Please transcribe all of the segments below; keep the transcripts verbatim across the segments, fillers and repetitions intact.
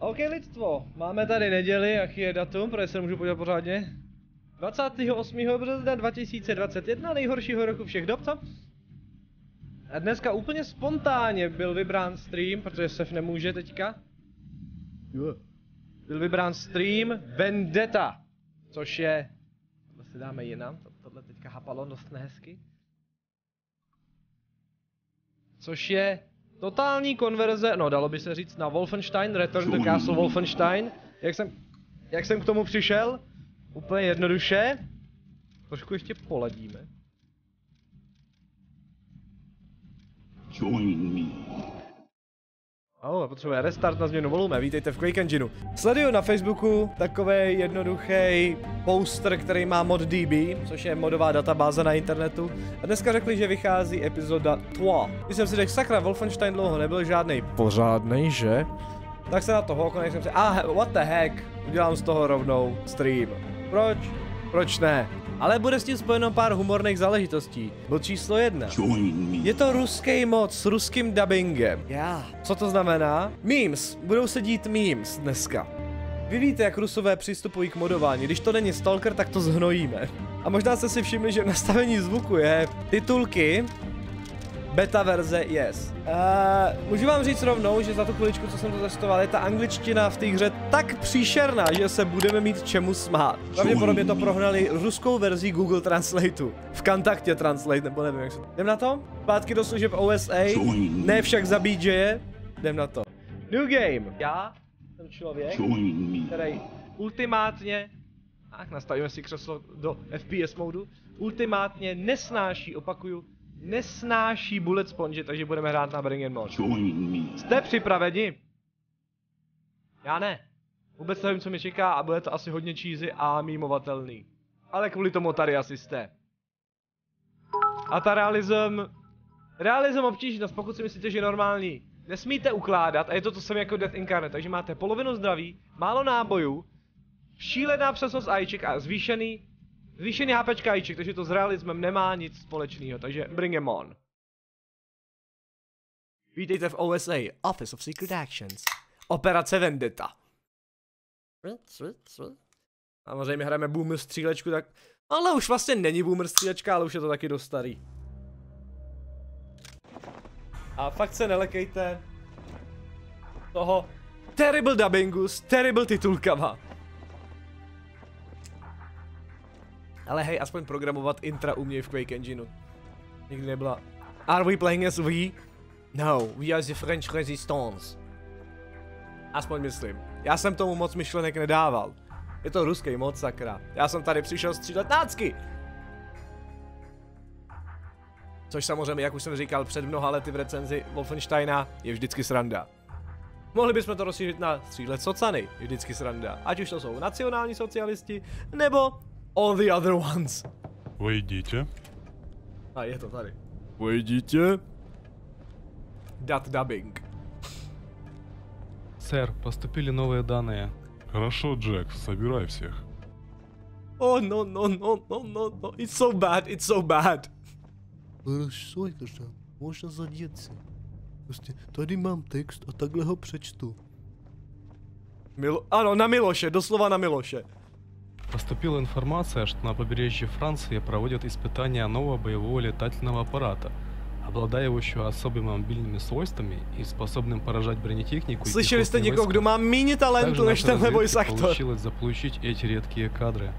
OK lidstvo, máme tady neděli, jaký je datum, protože se můžu podívat pořádně. dvacátého osmého března dva tisíce dvacet jedna, nejhoršího roku všech dob, co? A dneska úplně spontánně byl vybrán stream, protože Sef nemůže teďka. Byl vybrán stream Vendetta, což je... Tohle si dáme jinam, tohle teďka hapalo dost nehezky. Což je totální konverze, no dalo by se říct na Wolfenstein, Return to Castle Wolfenstein. Jak jsem, jak jsem k tomu přišel? Úplně jednoduše. Trošku ještě poladíme. Join me. Oh, potřebuje restart na změnu volume, vítejte v Quake Engineu. Sleduju na Facebooku takový jednoduchý poster, který má ModDB, což je modová databáze na internetu. A dneska řekli, že vychází epizoda dva. Když jsem si řekl, sakra, Wolfenstein dlouho nebyl žádný pořádnej, že? Tak se na to houknu, jsem si, ah, what the heck, udělám z toho rovnou stream. Proč? Proč ne? Ale bude s tím spojeno pár humorných záležitostí. Bod číslo jedna. Je to ruský mod s ruským dubbingem. Já. Co to znamená? Memes. Budou se dít memes dneska. Vy víte, jak Rusové přistupují k modování. Když to není Stalker, tak to zhnojíme. A možná jste si všimli, že nastavení zvuku je titulky. Beta verze yes. Uh, můžu vám říct rovnou, že za tu chviličku, co jsem to testoval, je ta angličtina v té hře tak příšerná, že se budeme mít čemu smát. Pravděpodobně to prohnali ruskou verzí Google Translateu. V Kontaktě Translate, nebo nevím jak se... Jdem na to? Zpátky do služeb O S A, ne však za B J. Jdem na to. New game. Já jsem člověk, který ultimátně... Ach, nastavíme si křeslo do F P S modu. Ultimátně nesnáší, opakuju, nesnáší bullet sponge, takže budeme hrát na Bring and Mod. Jste připraveni? Já ne. Vůbec nevím, co mě čeká a bude to asi hodně cheesy a mímovatelný. Ale kvůli tomu tady asi jste. A ta realism... Realism obtížnost, pokud si myslíte, že je normální. Nesmíte ukládat a je to to samé jako Death Incarnate, takže máte polovinu zdraví, málo nábojů, šílená přesnost ajček a zvýšený Zvýšený HPčka ajček, takže to s realismem nemá nic společného, takže bring em on. Vítejte v O S A, Office of Secret Actions. Operace Vendetta. Samozřejmě hrajeme boomer střílečku, tak... Ale už vlastně není boomer střílečka, ale už je to taky dost starý. A fakt se nelekejte toho terrible dubbingu s terrible titulkama. Ale hej, aspoň programovat intra umějí v Quake Engineu. Nikdy nebyla. Are we playing as we? No, we are the French resistance. Aspoň myslím. Já jsem tomu moc myšlenek nedával. Je to ruský mod, sakra. Já jsem tady přišel střílet nácky. Což samozřejmě, jak už jsem říkal před mnoha lety v recenzi Wolfensteina, je vždycky sranda. Mohli bychom to rozšířit na střílet socany, je vždycky sranda. Ať už to jsou nacionální socialisti, nebo all the other ones. Войдите. A je to tady. Войдите. Dat dubbing. Сэр, поступили новые данные. Хорошо, Джек, собирай всех. Oh no no no no no no, it's so bad, it's so bad. Хорошо, Jaša, možná zadět si. Prostě tady mám text a takhle ho přečtu. Milo, ano, na Miloše, doslova na Miloše. Поступила информация, что на побережье Франции проводят испытания нового боевого летательного аппарата, обладающего особыми мобильными свойствами и способным поражать бронетехнику. Slyšeli jste někoho, kdo má méně talentu než tenhle voice actor? Получилось заполучить эти редкие кадры.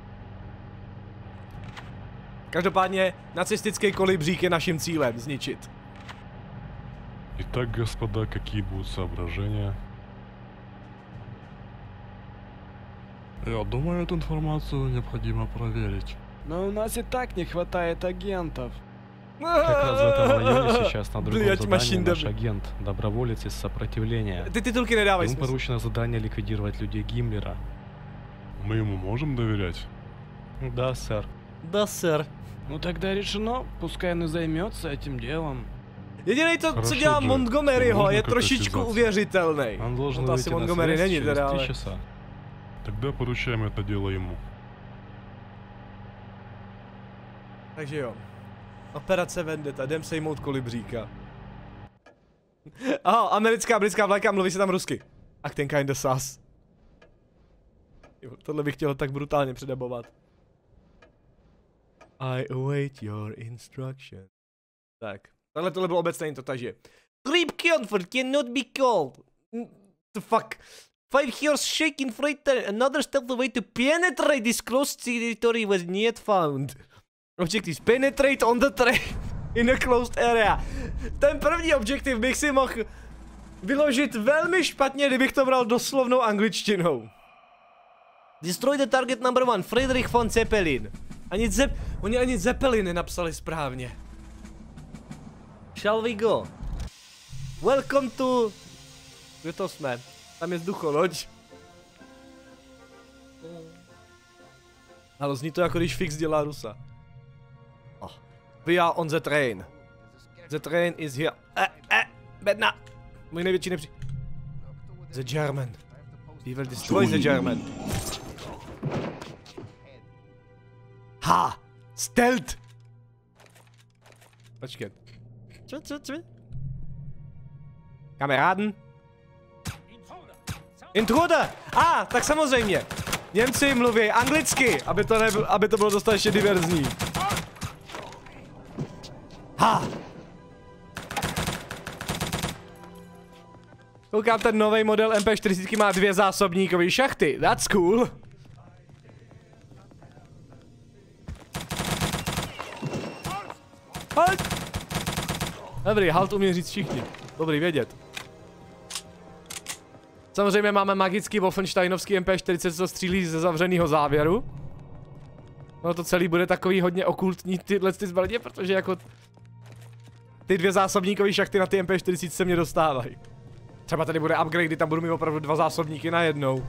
Každopádně nacistický kolibřík je naším cílem zničit. Итак, господа, какие будут соображения? Я думаю, эту информацию необходимо проверить. Но у нас и так не хватает агентов. Как раз в этом районе сейчас на другом Блять, задании наш агент, доброволец из сопротивления. Ty titulky nedávaj Ему smysl. поручено задание ликвидировать людей Гиммлера. Мы ему можем доверять? Да, сэр. Da, sir. Ну тогда решено, пускай он и займется этим делом. Jedinej to, co Хорошо, dělá Джек. Montgomeryho, Можно je как trošičku отвязаться? uvěřitelný. Он должен No to asi выйти на Montgomery связь není через teda, три ale... часа. Тогда поручаем это дело ему. Takže jo. Operace Vendetta, jdem sejmout kolibříka. Aha, americká, britská vlajka, mluví se tam rusky. Acting kinda sus. Jo, tohle bych chtěl tak brutálně předabovat. I await your instruction. Tak. Tohle tohle bylo obecné to takže. Sleep comfort cannot be called. The fuck. Five horse shaking freighter. Another stealthy way to penetrate this closed territory was not yet found. Objectives penetrate on the train in a closed area. Ten první objektiv bych si mohl vyložit velmi špatně, kdybych to bral doslovnou angličtinou. Destroy the target number one, Friedrich von Zeppelin. Ani Zepp... Oni ani Zeppelin nenapsali správně. Shall we go? Welcome to... Kde to jsme? Tam je vzducholoď. Ale zní to jako když Fix dělá Rusa. Oh. We are on the train. The train is here. Eh, eh, bedna. Můj největší nepří... The German. We will destroy the German. Ha! Stealth! Počkat. Co, co, co? Kamaráden? Intruder! Ah, tak samozřejmě. Němci mluví anglicky, aby to, nebyl, aby to bylo dostatečně diverzní. Ha! Koukám, ten nový model M P čtyřicet má dvě zásobníkové šachty. That's cool. Halt! Dobrý, halt umí říct všichni. Dobrý vědět. Samozřejmě máme magický Wolfensteinovský M P čtyřicet, co střílí ze zavřeného závěru. No to celý bude takový hodně okultní tyhle ty zbraně, protože jako... Ty dvě zásobníkové šachty na ty M P čtyřicet se mě dostávají. Třeba tady bude upgrade, kdy tam budu mít opravdu dva zásobníky najednou.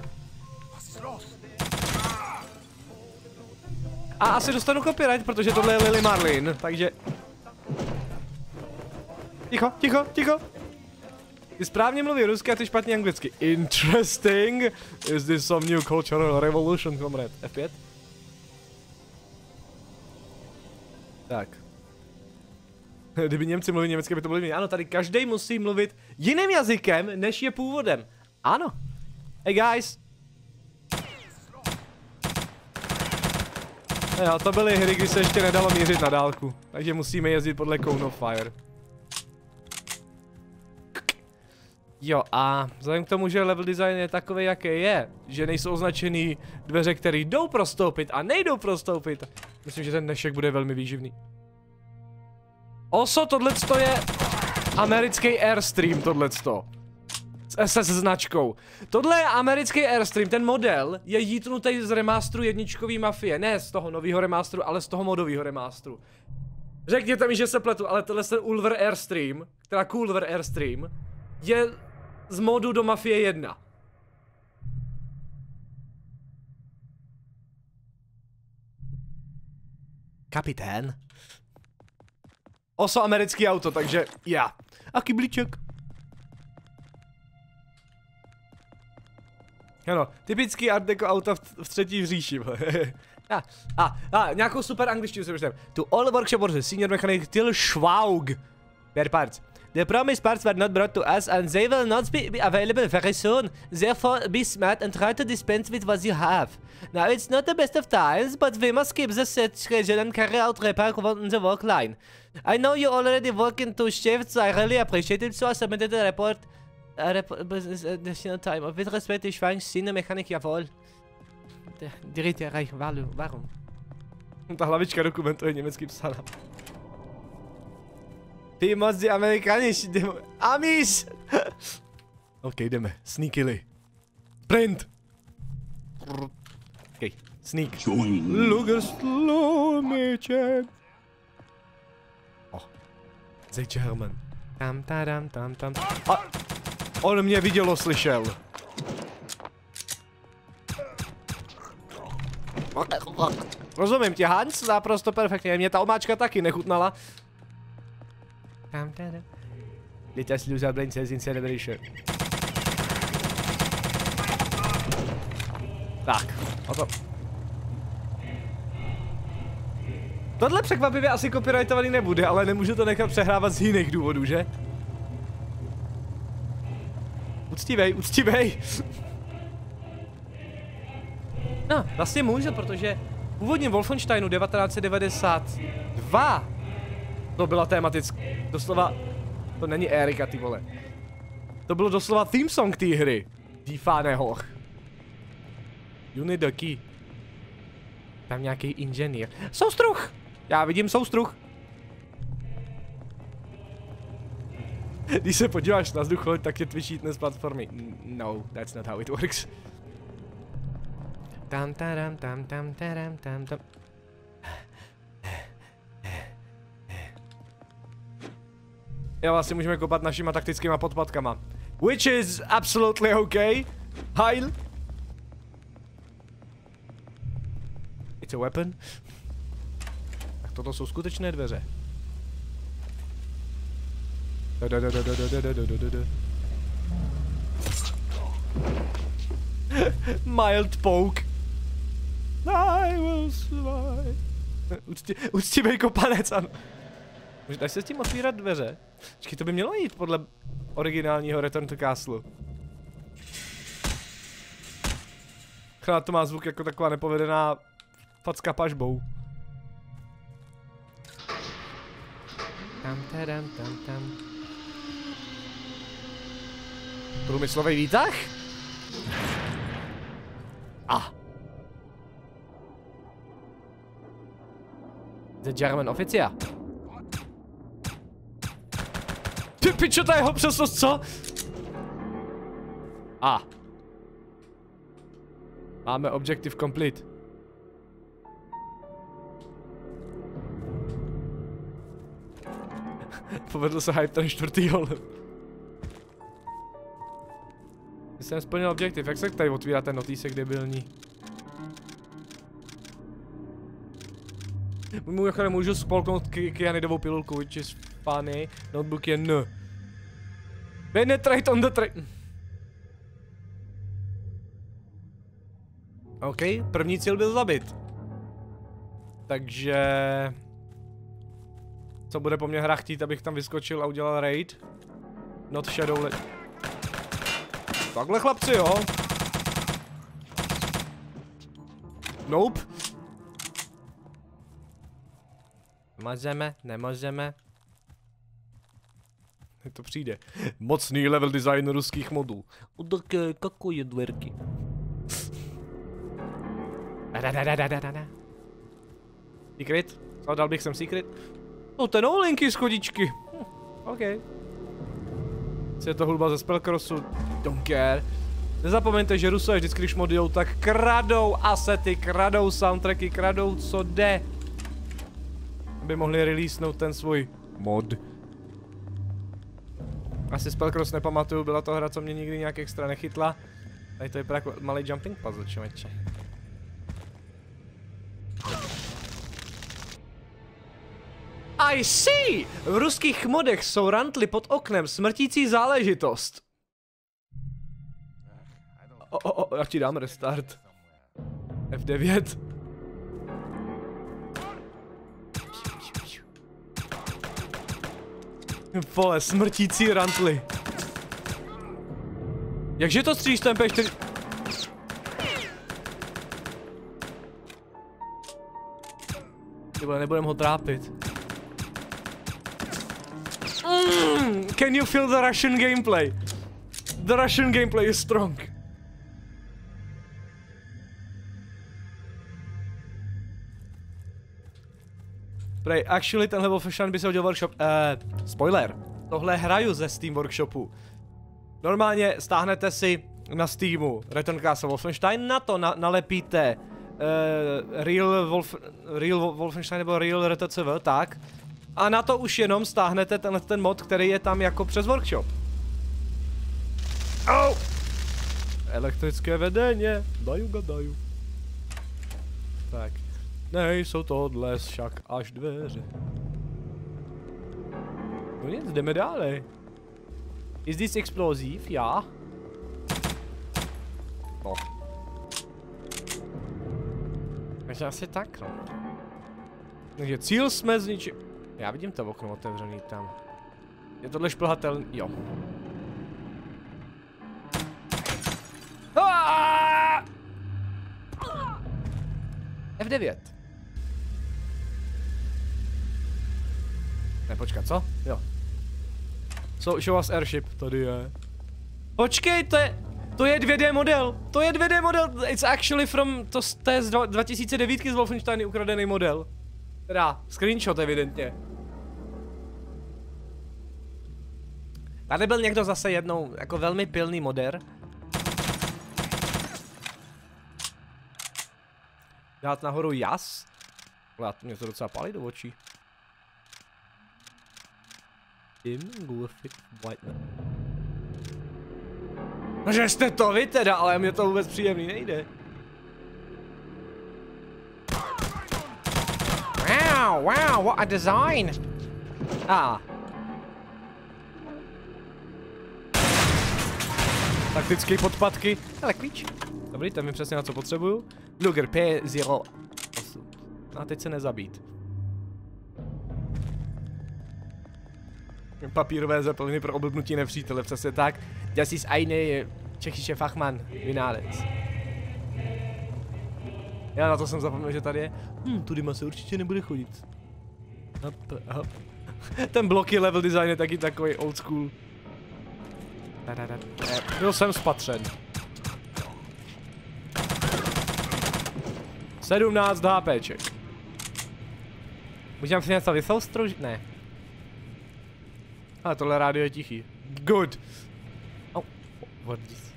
A asi dostanu copyright, protože tohle je Lily Marlin, takže... Ticho, ticho, ticho! Ty správně mluví rusky a ty špatně anglicky. Interesting! Is this some new cultural revolution, comrade? F pět? Tak. Kdyby Němci mluvili německy, by to bylo jiné. Ano, tady každý musí mluvit jiným jazykem, než je původem. Ano. Hey guys. No jo, to byly hry, kdy se ještě nedalo mířit na dálku. Takže musíme jezdit podle Cone of Fire. Jo, a vzhledem k tomu, že level design je takový, jaký je, že nejsou označený dveře, které jdou prostoupit a nejdou prostoupit, myslím, že ten dnešek bude velmi výživný. Oso, tohleto je americký Airstream, tohleto. S S S značkou. Tohle je americký Airstream, ten model je jítnutý z remasteru jedničkový Mafie. Ne z toho nového remasteru, ale z toho modového remasteru. Řekněte mi, že se pletu, ale tenhle ten Ulver Airstream, teda Culver Airstream, je z modu do Mafie jedna. Kapitán. Oso americký auto, takže já. A kyblíček. Ano, typický art deco auta v, v třetí říši. a, a, a, nějakou super angličtinu si přečtem. To all workshop orders, senior mechanic Till Schwaug. Per parts. The promised parts were not brought to us and they will not be, be available very soon. Therefore, be smart and try to dispense with what you have. Now, it's not the best of times, but we must keep the schedule and carry out repair on the work line. I know you already work in two shifts, so I really appreciate it, so I submitted the report. Uh, rep additional time. With respect, ich war Senior Mechanik, jawohl. Dritte Reich, warum? Ta hlavička dokumentu je německy psaná. Ty moc ty amerikánější, ty mo... Amis! OK, jdeme. Sneakily. Sprint! OK, sneak. Luger slumeček. Oh. The German. Tam, tam, tam, tam. A on mě vidělo, slyšel. Rozumím tě, Hans, naprosto perfektně. Mě ta omáčka taky nechutnala. Let us lose our brain cells in celebration. Tak, a to. Tohle překvapivě asi copyrightovaný nebude, ale nemůžu to nechat přehrávat z jiných důvodů, že? Uctivej, uctivej. No, vlastně může, protože původně v Wolfensteinu devatenáct set devadesát dva to byla tematická, doslova, to není Erika, ty vole. To bylo doslova theme song té hry. Dífáne hoch. You need a key. Tam nějaký inženýr. Soustruh! Já vidím soustruh. Když se podíváš na vzduch, tak je tvičítne z platformy. No, that's not how it works. Tam tam tam tam tam tam tam. Jo, vlastně můžeme kopat našima taktickýma podpadkama. Which is absolutely okay. Heil. It's a weapon. Tak toto jsou skutečné dveře. Mild poke. I will survive. Ucti, uctivej kopanec, ano. Dáš se s tím otvírat dveře? Počkej, to by mělo jít podle originálního Return to Castle. Chlád to má zvuk jako taková nepovedená facka pažbou. Tam, tam, tam, tam. Průmyslový výtah? Ah. The German officer. Ty pičo, ta jeho přesnost, co? A. Ah. Máme objective complete. Povedl se hype ten čtvrtý hol. Jsem splnil objektiv, jak se tady otvírá ten notýsek debilní? Mu jako nemůžu spolknout kyanidovou pilulku, which is funny. Notebook je N. Penetrate on the train. OK, první cíl byl zabit. Takže... Co bude po mně hra chtít, abych tam vyskočil a udělal raid? Not shadow le... Takhle chlapci, jo? Nope. Nemůžeme, nemůžeme. To přijde. Mocný level design ruských modů. O tak какое dverky? Secret? Co, dal bych sem secret? No ten olinky schodičky. Hm, OK. Je to hudba ze Spellcrossu, don't care. Nezapomeňte, že Rusové vždycky, když modujou, tak kradou asety, kradou soundtracky, kradou co jde. Aby mohli releasenout ten svůj mod. Asi Spellcross nepamatuju, byla to hra, co mě nikdy nějak extra nechytla. Tady to je jako malý jumping puzzle, čověče. I see! V ruských modech jsou rantly pod oknem smrtící záležitost. O, o, o, já ti dám restart. F devět. Vole, smrtící rantly. Jakže to střílíš ten P čtyři? Ty vole, nebudem ho trápit. Mm, can you feel the Russian gameplay? The Russian gameplay is strong. Prej, actually tenhle Wolfenstein by se hodil workshop. Uh, spoiler. Tohle hraju ze Steam Workshopu. Normálně stáhnete si na Steamu Return to Castle Wolfenstein, na to na, nalepíte uh, Real, Wolf, Real Wolfenstein nebo Real R T C V, tak. A na to už jenom stáhnete tenhle ten mod, který je tam jako přes workshop. Oh! Elektrické vedeně. Daju ga daju. Tak. Nejsou tohle však až dveře. No nic, jdeme dále. Is this explosive? Já. No. Takže asi tak, no. Takže cíl jsme zničili. Já vidím to okno otevřený tam. Je tohle šplhatelný? Jo. F devět. Ne, počkat, co? Jo. So, show us airship, tady je. Počkej, to je, to je dva dé model, to je dva dé model, it's actually from, to, to je z dva tisíce devět z Wolfensteiny ukradený model. Teda, screenshot evidentně. Tady byl někdo zase jednou, jako velmi pilný moder. Dát nahoru jas. Já to mě to docela pálí do očí. Dim, Gulfit, Whiteman. No že jste to vy teda, ale mě to vůbec příjemný nejde. Wow, wow, what a design. Ah. Taktické podpatky. Ale klíč. Dobrý, ten mi přesně na co potřebuju. Luger P nula osm. No a teď se nezabít. Papírové zeppeliny pro oblbnutí nepřítele, přesně tak. Das ist eine tschechische Fachmann, vynálec. Já na to jsem zapomněl, že tady je. Hm, tudy se určitě nebude chodit. Hop, hop. Ten bloky level design je taky takový old school. Byl jsem spatřen. sedmnáct HPček. Můžeme si něco vysoustružit? Ne. Ale tohle rádio je tichý. Good. Oh, what is?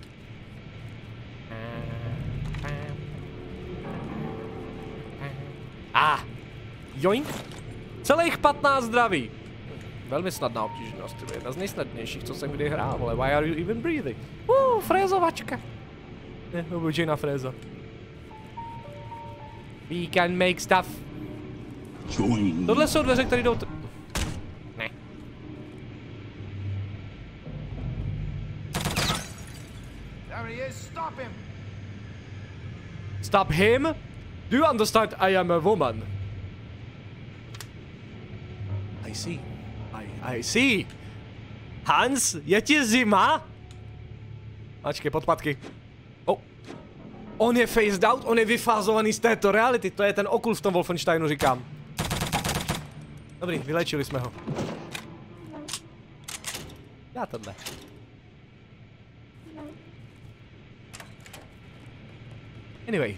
Ah. Joink. Celých patnáct zdraví. Velmi snadná obtížnost, to je jedna z nejsnadnějších, co jsem kdy hrál, ale why are you even breathing? Uh, frézovačka. Ne, obyčejná fréza. We can make stuff. Tohle jsou dveře, které jdou... Ne. Stop him! Stop him? Do you understand I am a woman? I see. I, I see. Hans, je ti zima? Ačkej, podpatky. Oh. On je phased out, on je vyfázovaný z této reality, to je ten okul v tom Wolfensteinu, říkám. Dobrý, vylečili jsme ho. Já tohle. Anyway.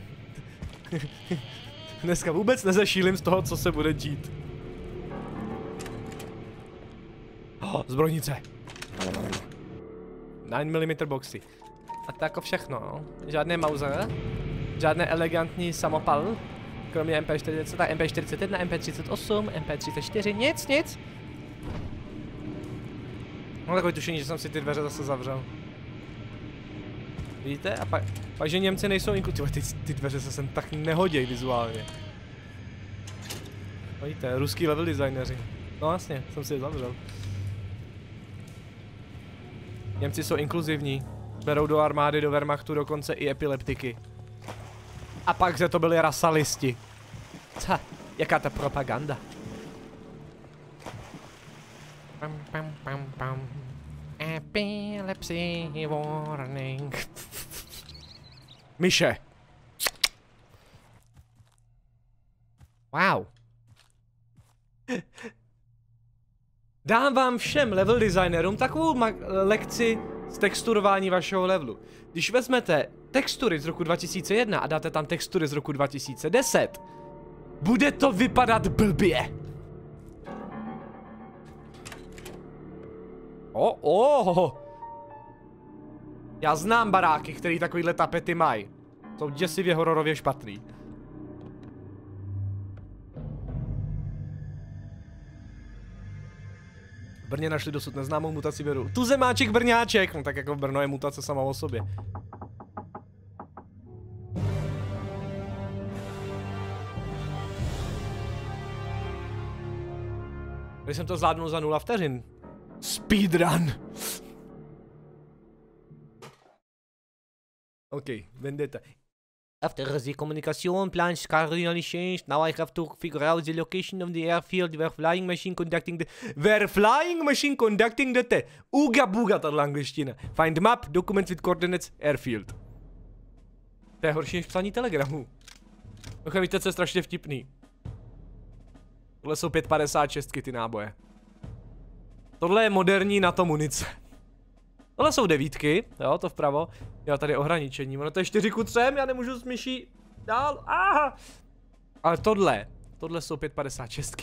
Dneska vůbec nezešílim z toho, co se bude dít. Oh, zbrojnice. devět milimetrů boxy. A to jako všechno, no. Žádné Mauser, žádné elegantní samopal, kromě M P čtyřicet, M P čtyřicet jedna, M P třicet osm, M P třicet čtyři, nic, nic. No takový tušení, že jsem si ty dveře zase zavřel. Vidíte? A pak, pak že Němci nejsou inkluzivní. Ty, ty dveře se sem tak nehodějí vizuálně. Vidíte, ruský level designéři. No jasně, jsem si je zavřel. Němci jsou inkluzivní. Berou do armády, do Wehrmachtu dokonce i epileptiky. A pak, že to byli rasalisti. Ta, jaká ta propaganda. Pam, pam, pam, pam. Epilepsy warning. Myše. Wow. Dám vám všem level designerům takovou lekci z texturování vašeho levelu. Když vezmete textury z roku dva tisíce jedna a dáte tam textury z roku dva tisíce deset, bude to vypadat blbě. O, oh. Já znám baráky, který takovýhle tapety mají. Jsou děsivě hororově špatný. V Brně našli dosud neznámou mutaci viru. Tu zemáček Brňáček! No tak jako v Brno je mutace sama o sobě. Když jsem to zvládnul za nula vteřin. Speedrun! OK, Vendetta. After the communication plans cardinally changed, now I have to figure out the location of the airfield where flying machine conducting the... Where flying machine conducting the te... Uga buga, tato angličtina. Find map, document with coordinates, airfield. To je horší než psaní telegramu. Tohle víte, co je strašně vtipný. Tohle jsou pět padesát šest ty náboje. Tohle je moderní NATO munice. Tohle jsou devítky, jo, to vpravo. Jo, tady je ohraničení, ono to je čtyři ku třem, já nemůžu s myší dál. Aha. Ale tohle, tohle jsou pět padesát šest.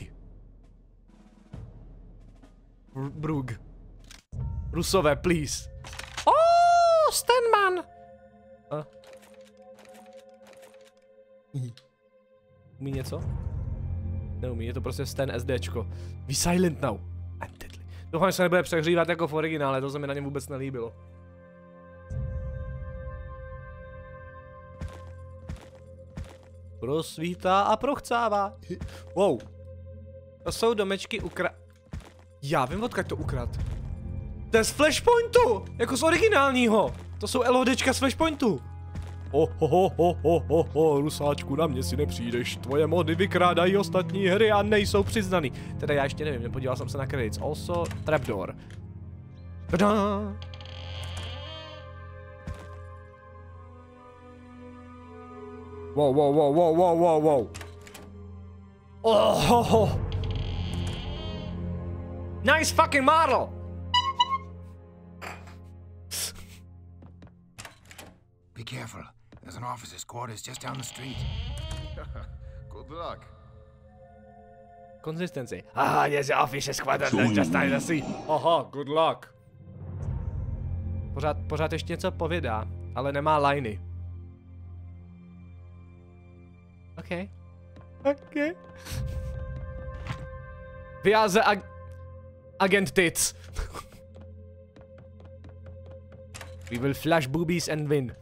Brug. Rusové, please. Oh, Stenman. A. Umí něco? Neumí, je to prostě Sten SDčko. Be silent now. I'm deadly. Doufám, že se nebude přehřívat jako v originále, to se mi na něm vůbec nelíbilo. Prosvítá a prochcává. Wow. To jsou domečky ukra... Já vím, odkud to ukrad. To je z Flashpointu! Jako z originálního! To jsou LODčka z Flashpointu! Oh, ho, ho, ho, ho, ho, ho, Rusáčku, na mě si nepřijdeš. Tvoje mody vykrádají ostatní hry a nejsou přiznaný. Teda já ještě nevím, nepodíval jsem se na credits. Also, Trapdoor. Tada! Wow, wow, wow, wow, wow, wow, wow. Oh, ho, ho. Nice fucking model! Be careful. There's an officer's quarters just down the street. Good luck. Konzistenci. Ah, there's the officer's quarters just down the street. Aha, good luck. Pořád, pořád ještě něco povědá, ale nemá liney. OK. OK. Vyjáze ag... Agent Tits. We will flash boobies and win.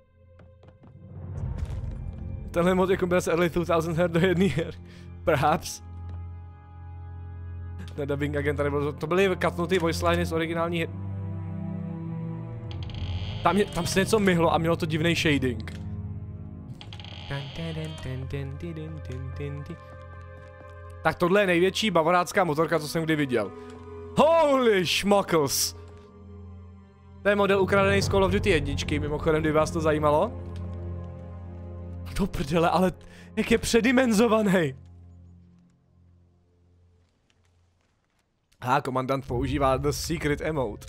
Tenhle mod je kombinace early two thousand her do jedné her. Perhaps. Na dubbing agenta nebylo, to byly katnutý voiceliny z originální hry. Tam, je, tam se něco myhlo a mělo to divný shading. Tak tohle je největší bavorácká motorka, co jsem kdy viděl. Holy schmuckles! To je model ukradený z Call of Duty jedničky, mimochodem, kdyby vás to zajímalo. To prdele, ale jak je předimenzovaný. A komandant používá The Secret Emote.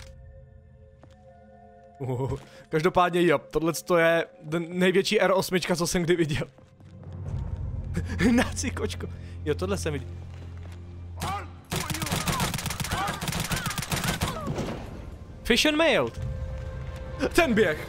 Uh, každopádně jo, tohle je největší R osm, co jsem kdy viděl. Naci kočko. Jo, tohle jsem viděl. Fish and mailed. Ten běh.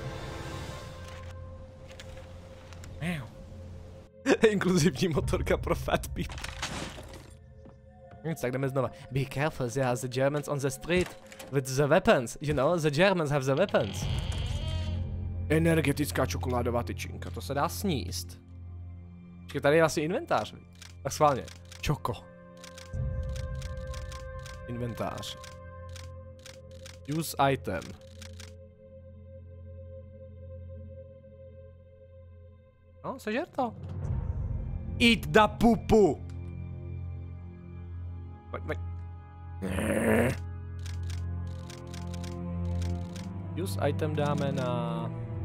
Inkluzivní motorka pro fat people. Nic, tak jdeme znova. Be careful, there are the Germans on the street with the weapons. You know, the Germans have the weapons. Energetická čokoládová tyčinka, to se dá sníst. Počkej, tady je asi inventář. Tak schválně. Čoko. Inventář. Use item. No, sežer to. Eat the pupu. Pojď, pojď. Use item dáme na...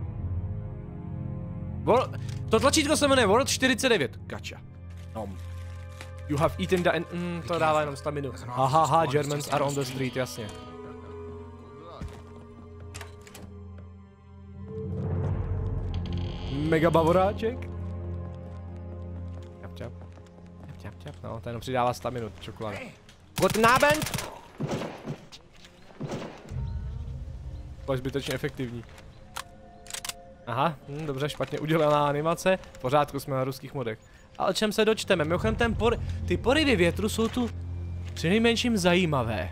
World... To tlačítko se jmenuje World čtyřicet devět. Gotcha. Nom. You have eaten the... Mm, to dává jenom staminu. Haha, ha, Germans are on the street, jasně. Mega bavoráček. Čap, čap. Čap, čap, čap. No, to jenom přidává staminu, čokoláda. Guten Abend! To je zbytečně efektivní. Aha, hm, dobře, špatně udělaná animace. V pořádku, jsme na ruských modech. A o čem se dočteme? Mimochodem ten por... Ty poryvy větru jsou tu přinejmenším zajímavé.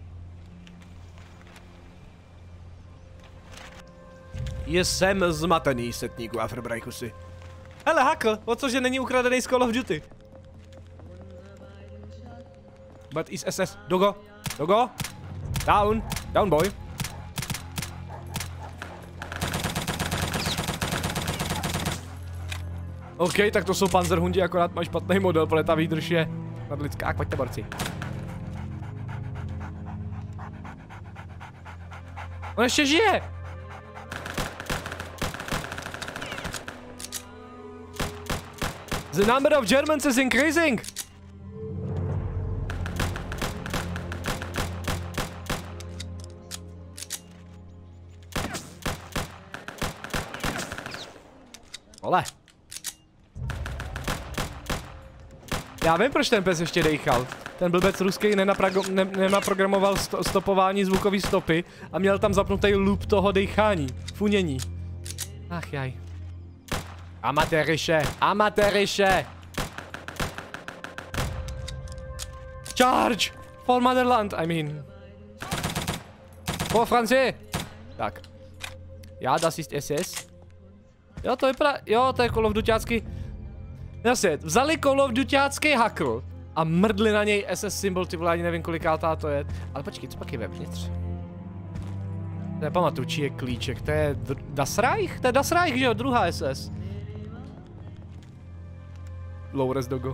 Jsem zmatený, setníku Afrobrajkusy. Hele, Hakl, o cože není ukradený z Call of Duty? But is S S. Dogo, Dogo. Down, down boy. OK, tak to jsou panzerhundi, akorát mají špatný model, protože ta výdrž je nadlidská. Pojďte, borci. On ještě žije! The number of Germans is increasing. Ole. Já vím, proč ten pes ještě dejchal. Ten blbec ruský ne, nenaprogramoval sto stopování zvukové stopy a měl tam zapnutý loop toho dechání, funění. Ach jaj. Amatériše, amatériše. Charge! For Motherland, I mean. For France. Tak. Já, das ist S S. Jo, to vypadá, jo, to je Call of Dutyácký. Jasně, vzali Call of Dutyácký hacker a mrdli na něj S S symbol, ty vole, ani nevím kolikátá to je. Ale počkej, co pak je vevnitř? Nepamatuju, čí je klíček, to je Das Reich? To je Das Reich, že jo, druhá S S. Loures Dogo.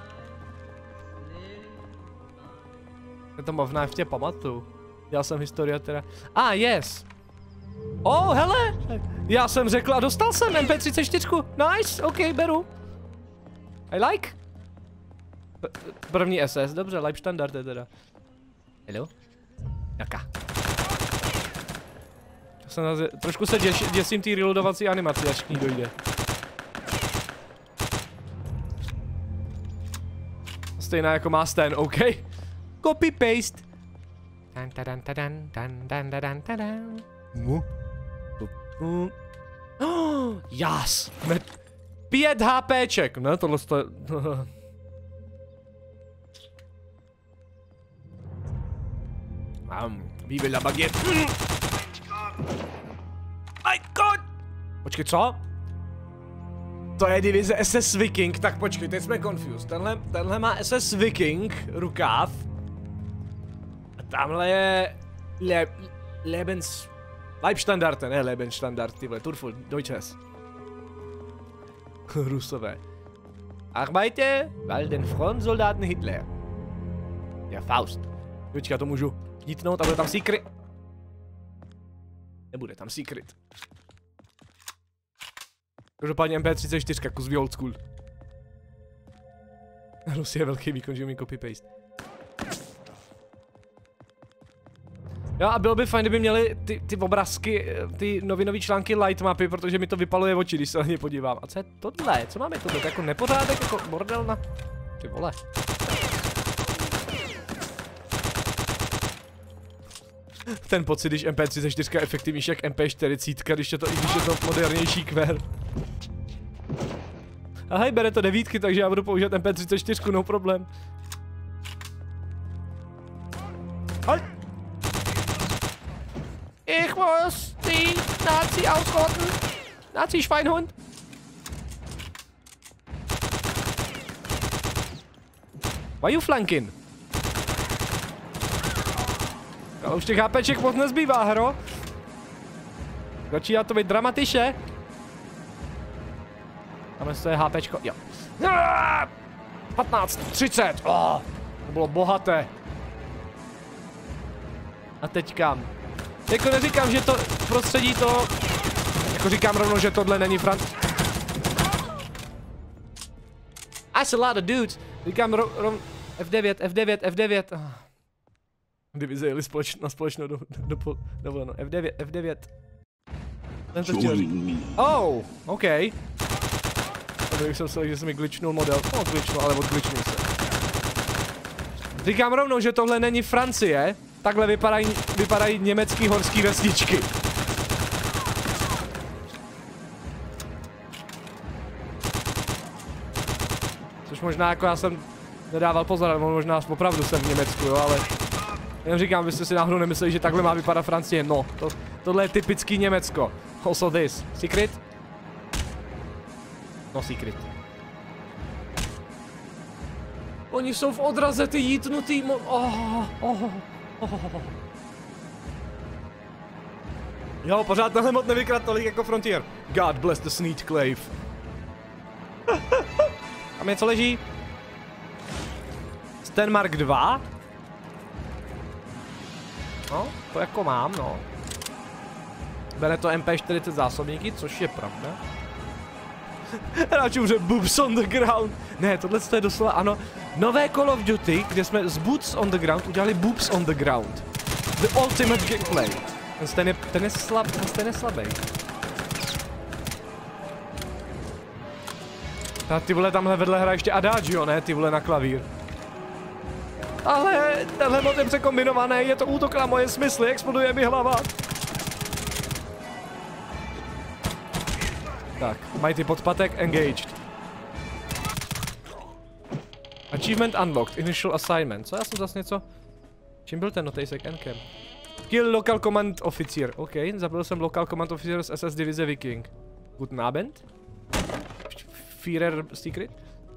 Já to možná v tě pamatuju. Dělal jsem historii teda. Ah, yes. Oh, hele! Já jsem řekl a dostal jsem M P třicet čtyři. Nice, ok, beru. I like. P první S S, dobře, Leibstandard je teda. Hello? Jaká? Trošku se děš, děsím té reloadovací animaci, až k ní dojde. Stejná jako má Stan, OK? Copy paste. Dan dan dan dan dan dan dan dan. No. Oh, jas. Pět HPček, ne? Tohle je... Mám, vive la baguette. My god! Počkej, co? To je divize S S Viking, tak počkej, teď jsme confused. Tenhle, tenhle má S S Viking, rukáv. A tamhle je... Le... Lebens... Leibstandard, ne Lebensstandard, ty vole, Turful, Deutsches. Rusové. Arbeite, weil den Frontsoldaten Hitler. Der Faust. Počkej, to můžu dítnout a bude tam secret. Nebude tam secret. Každopádně M P třicet čtyři, kus old school. Rus je velký výkon, že umí copy-paste. Jo, a bylo by fajn, kdyby měli ty, ty obrázky, ty novinové články light mapy, protože mi to vypaluje oči, když se na ně podívám. A co je tohle? Co máme tohle? To jako nepořádek, jako bordel na... Ty vole. Ten pocit, když M P třicet čtyři je efektivnější jak M P čtyřicet, když je to, i když je to modernější kver. A hej, bere to devítky, takže já budu používat M P třicet čtyři, no problém. Hej! Ich muss die Nazi ausrotten. Nazi Schweinhund. Why you flanking? Ale už těch HPček moc nezbývá, hro. Začíná to být dramatiše. Tamhle to je HPčko, jo. patnáct, třicet, oh, to bylo bohaté. A teď kam? Jako neříkám, že to prostředí to... Jako říkám rovnou, že tohle není Fran... That's a lot of dudes. Říkám ro, ro, F devět, F devět, F devět. Oh. Divize jeli společ, na společnou do, do, do, dovolenou. F devět, F devět. Ten to chtěl říct. Oh, OK. Tady jsem se, že se mi glitchnul model. No, glitchnul, ale odglitchnul se. Říkám rovnou, že tohle není Francie. Takhle vypadají, vypadají německý horský vesničky. Což možná jako já jsem nedával pozor, ale možná opravdu jsem v Německu, jo, ale... Jen říkám, abyste si náhodou nemysleli, že takhle má vypadat Francie. No, to, tohle je typický Německo. Also this. Secret? No secret. Oni jsou v odraze, ty jítnutý mo... Oh, oh, oh, oh. Jo, pořád tenhle mod nevykrat tolik jako Frontier. God bless the Sneed Clave. Tam je co leží? Stenmark dva? No, to jako mám, no. Bere to M P čtyřicet zásobníky, což je pravda. Hráč umře, boobs on the ground. Ne, tohle je doslova, ano. Nové Call of Duty, kde jsme z boots on the ground udělali boobs on the ground. The ultimate gameplay. Ten stejně, ten je slab, ten stejně slabý. A ty vole, tamhle vedle hra ještě Adagio, ne? Ty vole na klavír. Ale tenhle mod je překombinovaný, je to útok na moje smysly, exploduje mi hlava. Tak, mají ty podpatek, engaged. Achievement unlocked, initial assignment. Co, já jsem zase něco? Čím byl ten notejsek? N-cam. Kill local command officer. OK, zabil jsem local command officer z S S divize Viking. Guten Abend. Führer secret.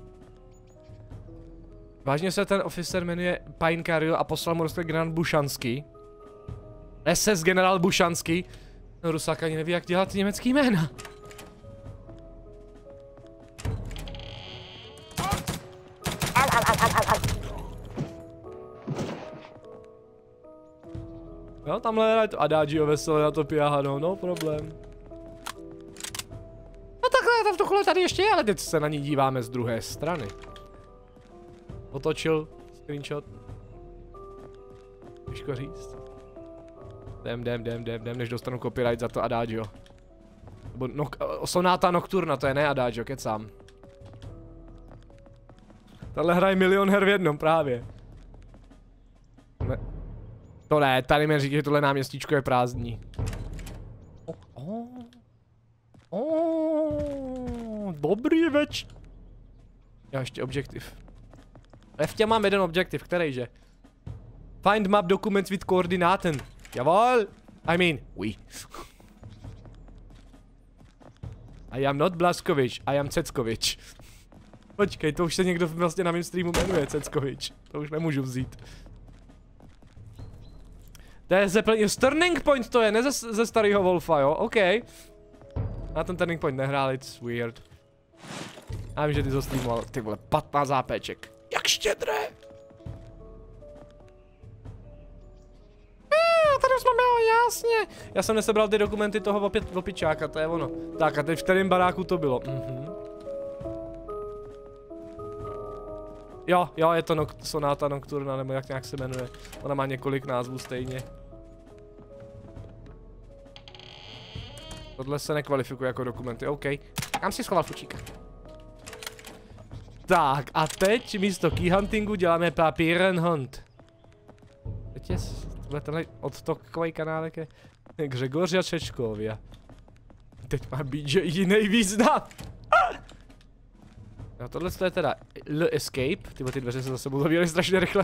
Vážně se ten officer jmenuje Pine Cario a poslal mu rozkaz generál Bušanský. S S generál Bušanský. No, Rusák ani neví, jak dělat německý jména. Jo, tamhle je to Adagio veselé na to piahano, no problém. No takhle, v tohle tady ještě je, ale teď se na ní díváme z druhé strany. Otočil, screenshot. Těžko říct. Jdem, jdem, jdem, jdem, jdem, než dostanu copyright za to Adagio. Nebo no, Sonata Nocturna, to je ne Adagio, kecám. Tahle hraje milion her v jednom právě. Ne. To ne, tady mi říká, že tohle náměstíčko je prázdný. Oh, oh, oh, dobrý več. Já ještě objektiv. Leftě mám jeden objektiv, kterejže? Find map documents with koordináten. Javol! I mean, we. I am not Blaskovič, I am Ceckovič. Počkej, to už se někdo vlastně na mém streamu jmenuje Ceckovič. To už nemůžu vzít. To je Zeppelin, Turning Point to je, ne ze, ze starého Wolfa, jo, OK. Na ten Turning Point nehrál, it's weird. Já vím, že ty zostreamoval, ty vole, patnáct zápeček. Jak štědré! Ah, tady jsme měli, jasně. Já jsem nesebral ty dokumenty toho opět opičáka, to je ono. Tak a teď v kterém baráku to bylo? Mhm. Jo, jo, je to nok Sonata Nocturna, nebo jak nějak se jmenuje. Ona má několik názvů stejně. Tohle se nekvalifikuje jako dokumenty, OK. Kam si schoval fučíka? Tak, a teď místo keyhuntingu děláme papírenhunt. Teď je tenhle odtokový kanálek je Gřegořia Čečkovia. Teď má být, že jiný význam. No tohle je teda L escape, tyhle ty dveře se za sebou zavíraly strašně rychle.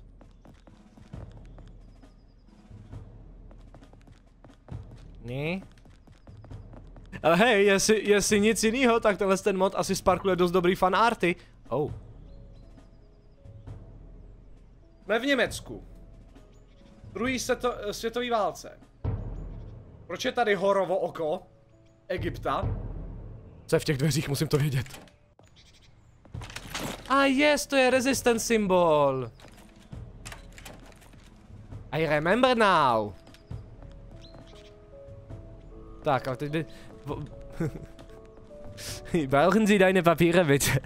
Ne. Ale hej, jestli, jestli nic jinýho, tak tenhle ten mod asi sparkuje dost dobrý fanarty. Oh. Jsme v Německu. Druhý světo, světový válce. Proč je tady horovo oko Egypta? Co je v těch dveřích, musím to vědět. A ah, yes, to je resistance symbol. I remember now. Tak, ale teď... Brauchen Sie deine Papiere bitte?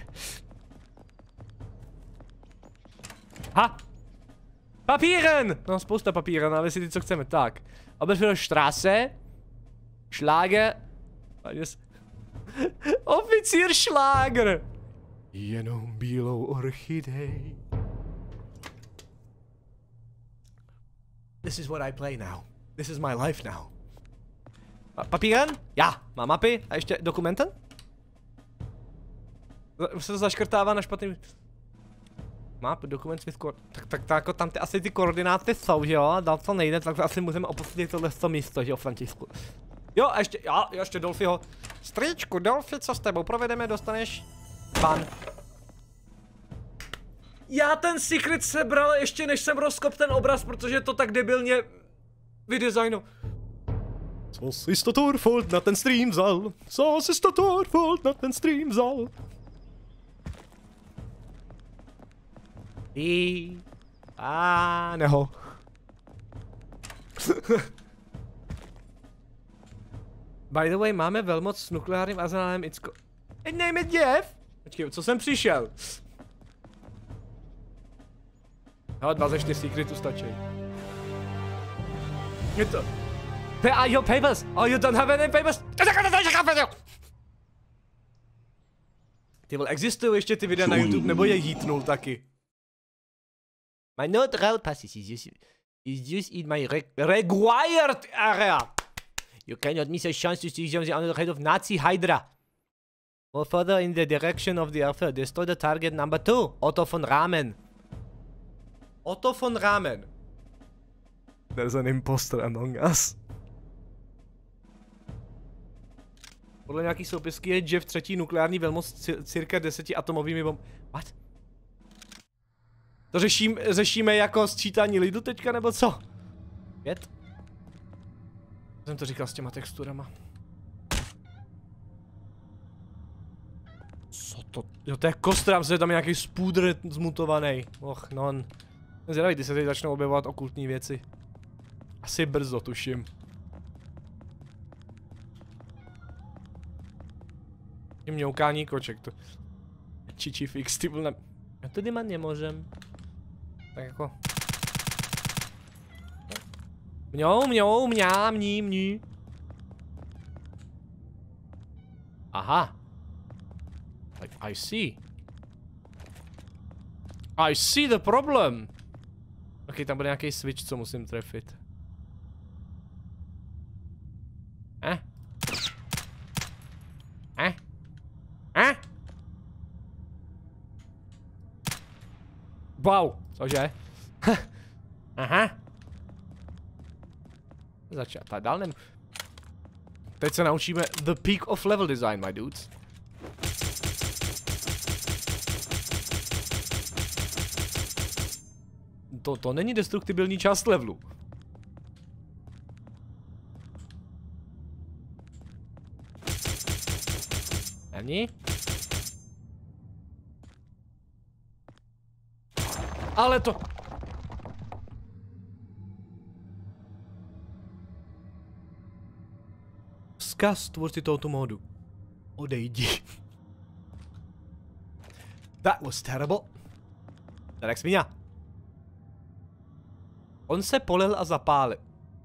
Ha! Papieren! No, spousta papíren, ale si ty, co chceme. Tak. Oberfillerstraße. Schlager. Oficír Schlager. Jenom bílou orchidej. This is what I play now. This is my life now. Pa papíren? Já. Mám mapy. A ještě dokumenten? Už se to zaškrtává na špatný... Map, dokument with core... Tak, tak, tak jako tam ty, asi ty koordináty jsou, že jo? Dál co nejde, tak asi můžeme opustit tohle místo, že jo, Františku? Jo, a ještě, jo, ještě Dolphyho. Strýčku, Dolphy, co s tebou provedeme, dostaneš... Pan. Já ten secret sebral ještě než jsem rozkop ten obraz, protože to tak debilně vydesignu. Co jsi to Torfold na ten stream vzal? Co jsi to Torfold na ten stream vzal? I... A neho. By the way, máme velmoc s nukleárním arzenálem Icko. Teď nejme děv. Počkej, co jsem přišel? No, dva ze čtyř secretů stačí. Je to... Where are your papers? Oh, you don't have any papers? Ty vole, existují ještě ty videa na YouTube, nebo je jítnul taky? My not rail passes is used, is used in my re required area. You cannot miss a chance to see the under head of Nazi Hydra. Or further in the direction of the Earth, destroy the target number two, Otto von Ramen. Otto von Ramen. There's an imposter among us. Podle nějaký soupisky je Jeff třetí nukleární velmoc cirka deseti atomovými bomb... What? To řeším, řešíme jako sčítání lidu teďka, nebo co? Pět? Jsem to říkal s těma texturama. Co to? Jo, to je kostra, že tam je nějaký spůdr zmutovaný. Och, non. Zvědavý, ty se teď začnou objevovat okultní věci. Asi brzo, tuším. Mňoukání koček, to... Čiči fix, ty vole. Já tady man nemůžem. Tak jako... Mňou, mňou, mňá, mní, mní. Aha. Like, I see. I see the problem. Ok, tam bude nějaký switch, co musím trefit. Eh? Eh? Eh? Wow, cože? Aha. Začal, tak dál nem... Teď se naučíme the peak of level design, my dudes. To, to není destruktibilní část levelu. Není? Ale to... Vzkaz tvůrci tohoto módu. Odejdi. That was terrible. Tak svině. On se polil a zapálil.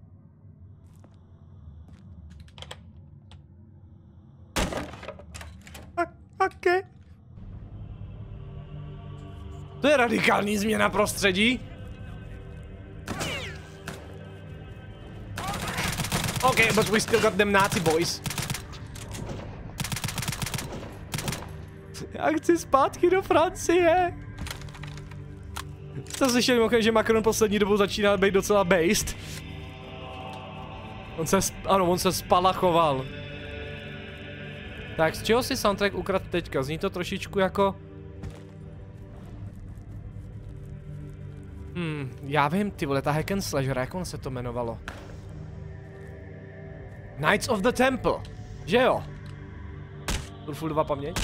Okay. To je radikální změna prostředí. Okay, but we still got them Nazi boys. Já chci zpátky do Francie. Jste slyšeli mimochodem, že Macron poslední dobou začíná být docela based. On se, ano, on se spalachoval. Tak, z čeho si soundtrack ukradl teďka? Zní to trošičku jako... Hmm, já vím, ty vole, ta hack and slasher, jak on se to jmenovalo? Knights of the Temple, že jo? Full dva paměť.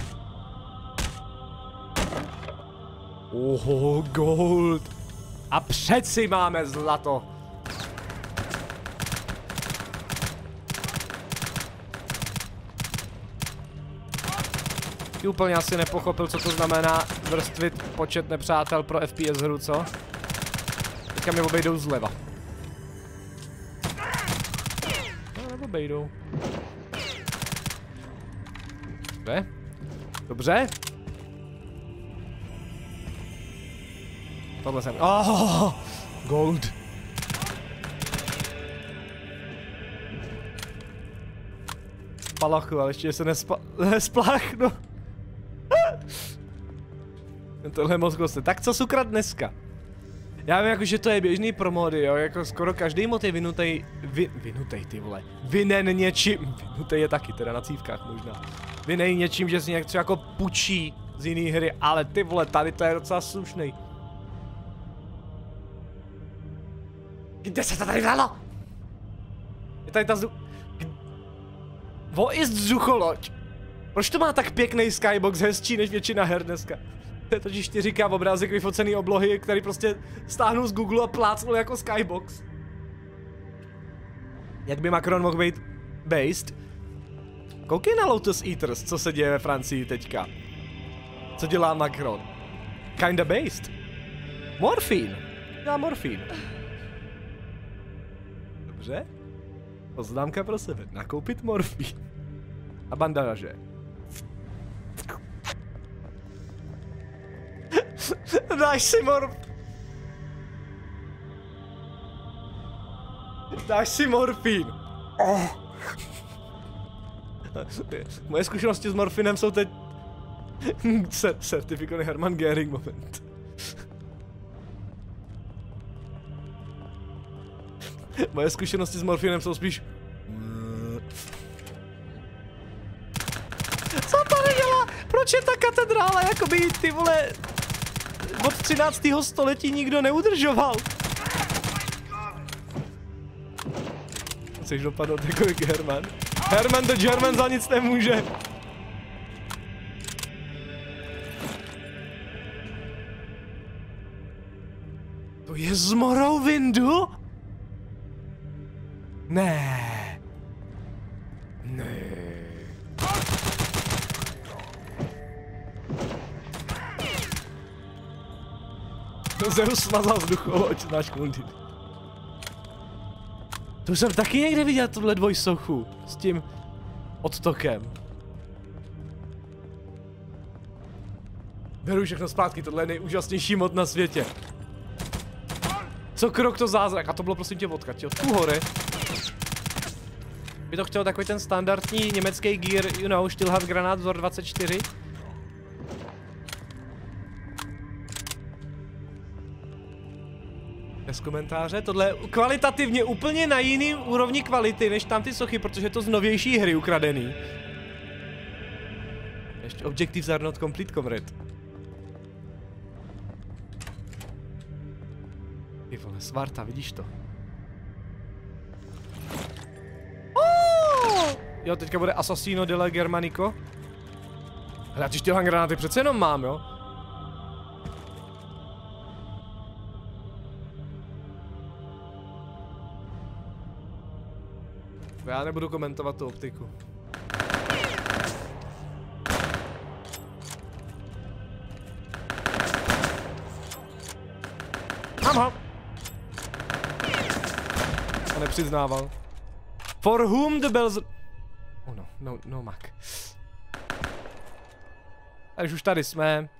Oho, gold. A přeci máme zlato. Ty úplně asi nepochopil, co to znamená vrstvit počet nepřátel pro F P S hru, co? Teďka mě obejdou zleva. No, nebo obejdou. Dobře. Dobře. Tohle jsem... Oh, gold. Spalachu, ale ještě se nespa... nespláchnu. Tohle je moc koste. Tak co sukrat dneska? Já vím jako, že to je běžný pro mody, jo, jako skoro každý mod je vinutej, vy, vinutej ty vole, vinen něčím, vinutej je taky, teda na cívkách možná. Vinej něčím, že si nějak třeba jako pučí z jiný hry, ale ty vole, tady to je docela slušnej. Kde se to tady dalo? Je tady ta zdu... Wo ist vzducholoď? Proč to má tak pěkný skybox, hezčí než většina her dneska? To je totiž čtyři ká obrázek vyfocený oblohy, který prostě stáhnul z Google a plácnul jako skybox. Jak by Macron mohl být based? Koukej na Lotus Eaters, co se děje ve Francii teďka. Co dělá Macron? Kinda based. Morfín. Dělá morfín. Dobře. Poznámka pro sebe. Nakoupit morfín. A bandáže. Dáš si morf... Dáš si morfín. Oh. Moje zkušenosti s morfinem jsou teď... Certifikovaný Hermann Göring moment. Moje zkušenosti s morfinem jsou spíš... Co tady dělá? Proč je ta katedrála jakoby ty vole... od třináctého století nikdo neudržoval? Chceš dopadnout jako Herman? Herman the German za nic nemůže. To je z Morrowindu? Ne. Ne. To Zeus smazal vzducholoď, náš kundit. To jsem taky někde viděl, tuhle dvojsochu. S tím odtokem. Beru všechno zpátky, tohle je nejúžasnější mod na světě. Co krok to zázrak, a to bylo prosím tě odkud, od tu hory. By to chtělo takový ten standardní německý gear, you know, Stillhard granát vzor dvacet čtyři. Bez komentáře, tohle je kvalitativně úplně na jiný úrovni kvality než tam ty sochy, protože je to z novější hry ukradený. Ještě Objectives are not complete, comrade. Ty vole, Svarta, vidíš to? Oh! Jo, teďka bude Assassino della Germanico. Ale já ty Stillhand granáty přece jenom mám, jo? Já nebudu komentovat tu optiku. Mám ho! To nepřiznával. For whom the bells... Oh no, no, no Mac. A když už tady jsme...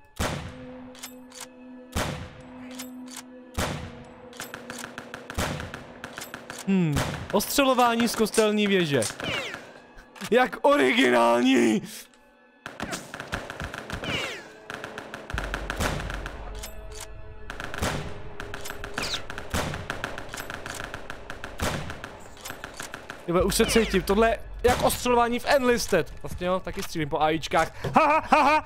Hmm, ostřelování z kostelní věže. Jak originální! Jebe, už se cítím, tohle je jak ostřelování v Enlisted. Vlastně jo, taky střílím po AIčkách. Haha, haha!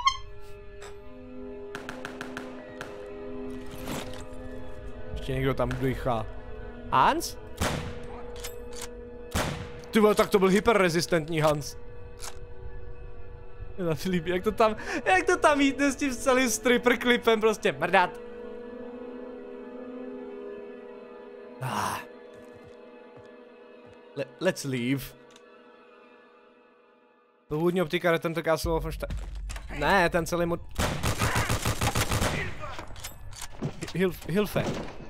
Ještě někdo tam dýchá. Hans? Ty vole, tak to byl hyperrezistentní Hans. Já si líbí, jak to tam, jak to tam jítne s tím celým stripper klipem, prostě mrdat. Ah. Le let's leave. Původní optika Return to Castle Wolfenstein. Ne, ten celý mod... Hilf, Hilfe.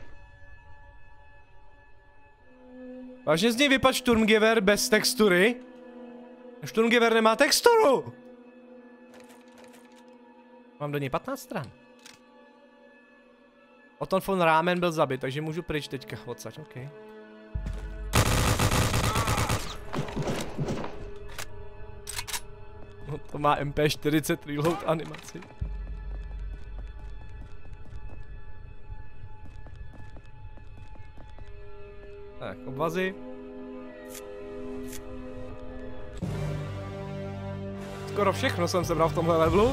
Vážně z něj vypadl Sturmgewehr bez textury? Sturmgewehr nemá texturu! Mám do něj patnáct stran. Otton von Rahmen byl zabit, takže můžu pryč teďka odsaď, ok. No to má M P čtyřicet reload animaci. Tak, obvazy. Skoro všechno jsem sebral v tomhle levelu.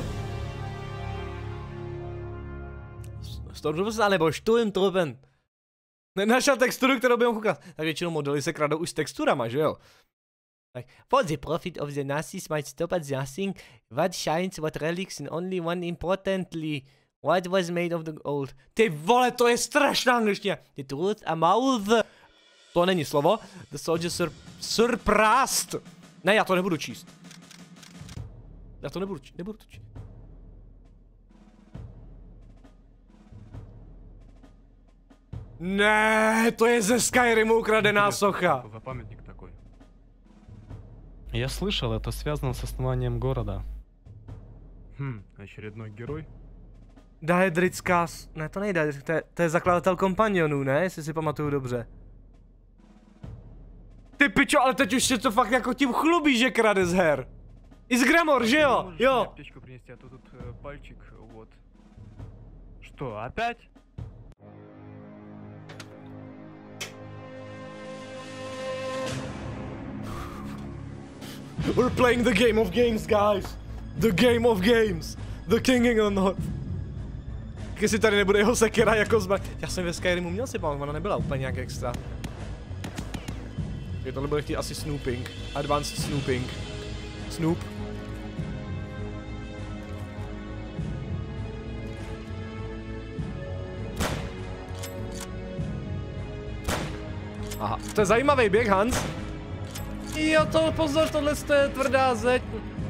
Stormtrooper nebo Sturmtruppen. Nenašel texturu, kterou by mohl koukat. Tak většinou modely se kradou už s texturama, že jo? Tak, for the profit of the Nazis might stop at nothing. What shines, what relics, and only one importantly. What was made of the old. Ty vole, to je strašná angličtina. The truth about the... To není slovo. The soldier sur surprised. Ne, já to nebudu číst. Já to nebudu číst, nebudu to číst. Ne, to je ze Skyrimu ukradená socha. Что за памятник такой? Я слышал, это связано с основанием города. Хм, очередной герой? Daedrická, ne to nejde, to je, to je zakladatel kompanionů, ne, jestli si pamatuju dobře. Ty pičo, ale teď už se to fakt jako tím chlubí, že krade z her. I z Gremor, že jo, jo. Аптечку принести, а то тут э, пальчик, вот. Что, опять? We're playing the game of games, guys. The game of games. The king or not. Jestli tady nebude jeho sekera jako zbraň. Já jsem ve Skyrimu měl si pamatovat, ona nebyla úplně nějak extra. Je tohle bude chtít asi snooping. Advanced snooping. Snoop. Aha, to je zajímavý běh, Hans. Jo, to pozor, tohle je tvrdá zeď.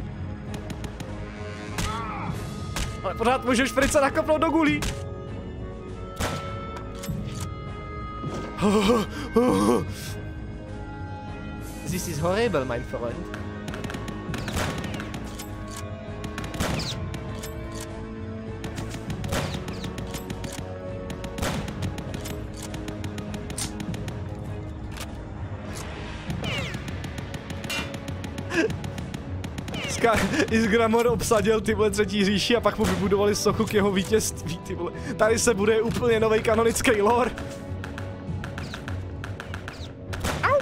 Ale pořád můžeš Frica nakopnout do gulí. This is horrible, mein Freund. Isgramor obsadil tyhle třetí říši a pak mu vybudovali sochu k jeho vítězství, ty vole. Tady se bude úplně nový kanonický lore. Au.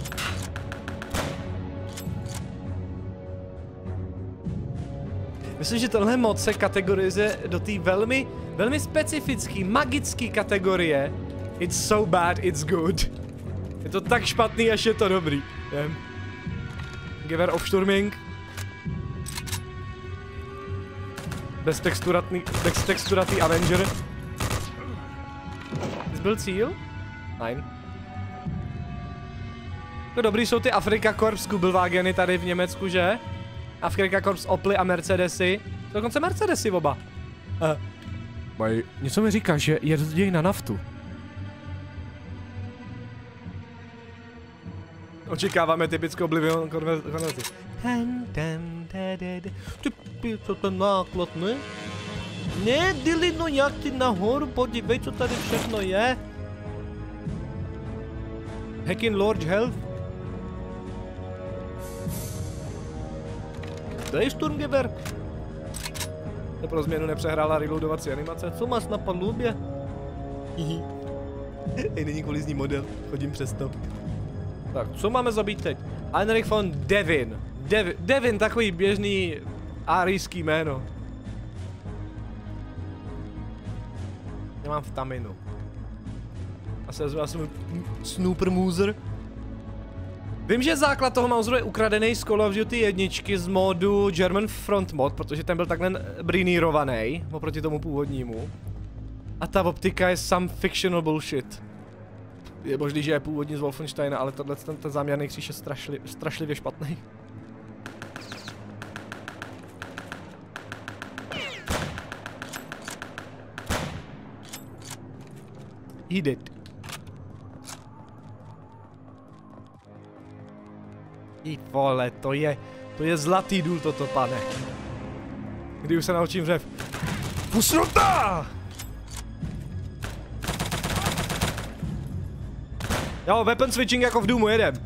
Myslím, že tenhle mod se kategorizuje do té velmi, velmi specifické, magické kategorie. It's so bad, it's good. Je to tak špatný, až je to dobrý. Jdem. Gewehr Aufstürming. Beztexturatný, beztexturatý Avenger. Zbyl cíl? Nein. No dobrý jsou ty Afrika Corps Kubelwageny tady v Německu, že? Afrika Corps Oply a Mercedesy. Dokonce Mercedesy oba. Uh, mají, něco mi říká, že jezdí na naftu. Očekáváme typickou Oblivion konverzi. Ty pico, ten náklad, ne? Ne, Dilly, no jak ty nahoru, podívej, co tady všechno je. Hacking Lord Health. Dej Sturmgewehr. To pro změnu nepřehrála reloadovací animace. Co máš na palubě? Hihi. Ej, není kolizní model, chodím přes to. Tak, co máme zabít teď? Heinrich von Devin. Devin, Devin, takový běžný árijský jméno. Nemám vitaminu. A se já jsem Snooper Mooser. Vím, že základ toho Mauseru je ukradený z Call of Duty jedničky z modu German Front Mod, protože ten byl takhle brinírovaný oproti tomu původnímu. A ta optika je some fictional bullshit. Je možný, že je původní z Wolfensteina, ale tohle ten, ten záměrný kříž je strašli, strašlivě špatný. He did. I vole, to je, to je zlatý důl toto, pane. Kdy už se naučím řev. Pusnutá! Jo, weapon switching jako v Doomu, jedem.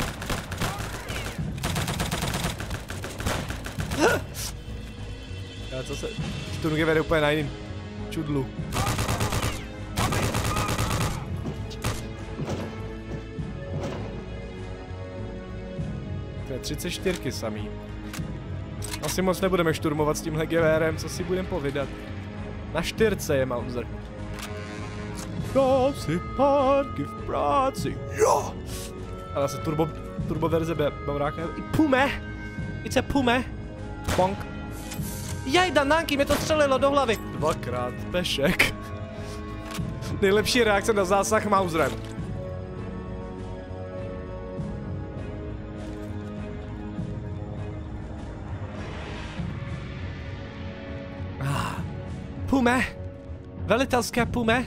Já co se... Sturmgewehr je úplně na jiným čudlu. To je třicet čtyři samý. Asi moc nebudeme šturmovat s tímhle gewérem, co si budeme povídat. Na čtyřce je Mauser. Práci, párky v práci, jo! Ale se turbo, turbo verze bavráka. I pume! It's a pume! Bonk. Jej, danánky, mě to střelilo do hlavy. Dvakrát, pešek. Nejlepší reakce na zásah Mauserem. Pume. Velitelské pume.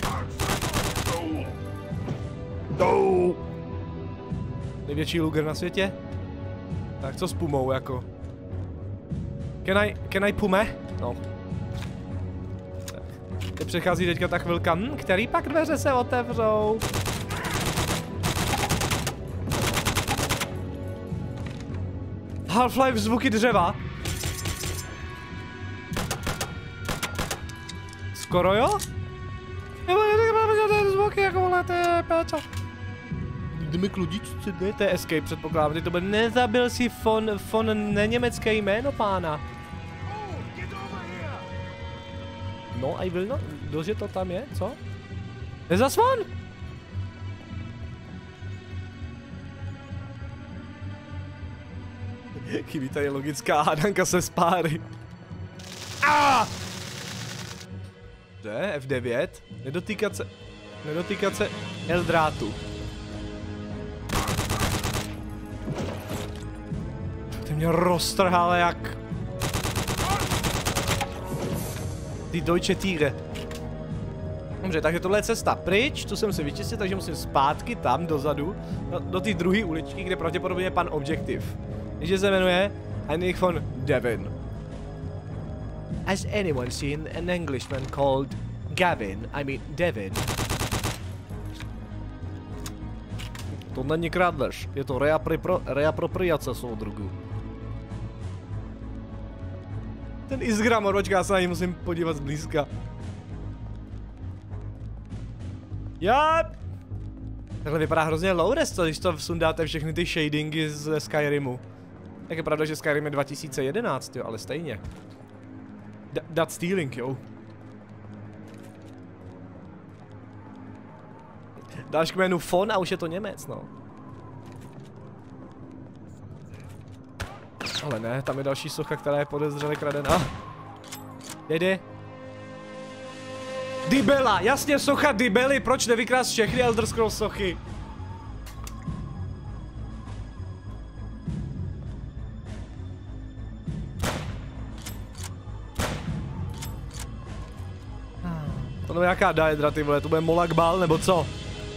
No. Největší luger na světě. Tak co s pumou jako? Can I, can I pume? No. Tak. Teď přechází teďka ta chvilka, hm, který pak dveře se otevřou? Half-Life zvuky dřeva. Skoro jo? Nebo je zvuky jako vole, to je péča. Jdeme k lodičce, ne? To je escape, předpokládám, ty to bude. Nezabil si von, von neněmecké jméno, pána. No, I will not. Kdože to tam je, co? Nezasvon? Chybí tady logická hádanka se spáry. Ah! Jde, F devět. Nedotýkat se... Nedotýkat se Eldrátu. Ty mě roztrhal jak... Ty Deutsche Tiere. Dobře, takže tohle je cesta pryč, tu jsem si vyčistil, takže musím zpátky tam dozadu, do, do té druhé uličky, kde pravděpodobně je pan Objektiv. Takže se jmenuje Heinrich von Devin. Has anyone seen an Englishman called Gavin? I mean Devin. To není krádež, je to reapropriace soudruhu. Ten Isgramor, počká, se na něj musím podívat zblízka. Yep. Takhle vypadá hrozně low-res, když to sundáte všechny ty shadingy ze Skyrimu. Tak je pravda, že Skyrim je dva tisíce jedenáct, jo, ale stejně. D dat stealing, jo. Dáš k jménu Fon a už je to Němec, no. Ale ne, tam je další socha, která je podezřele kradená. Jede. Dibela, jasně socha Dibely, proč nevykrást všechny Elder Scrolls sochy? To je nějaká daedra, ty vole, to bude Molag Bal, nebo co?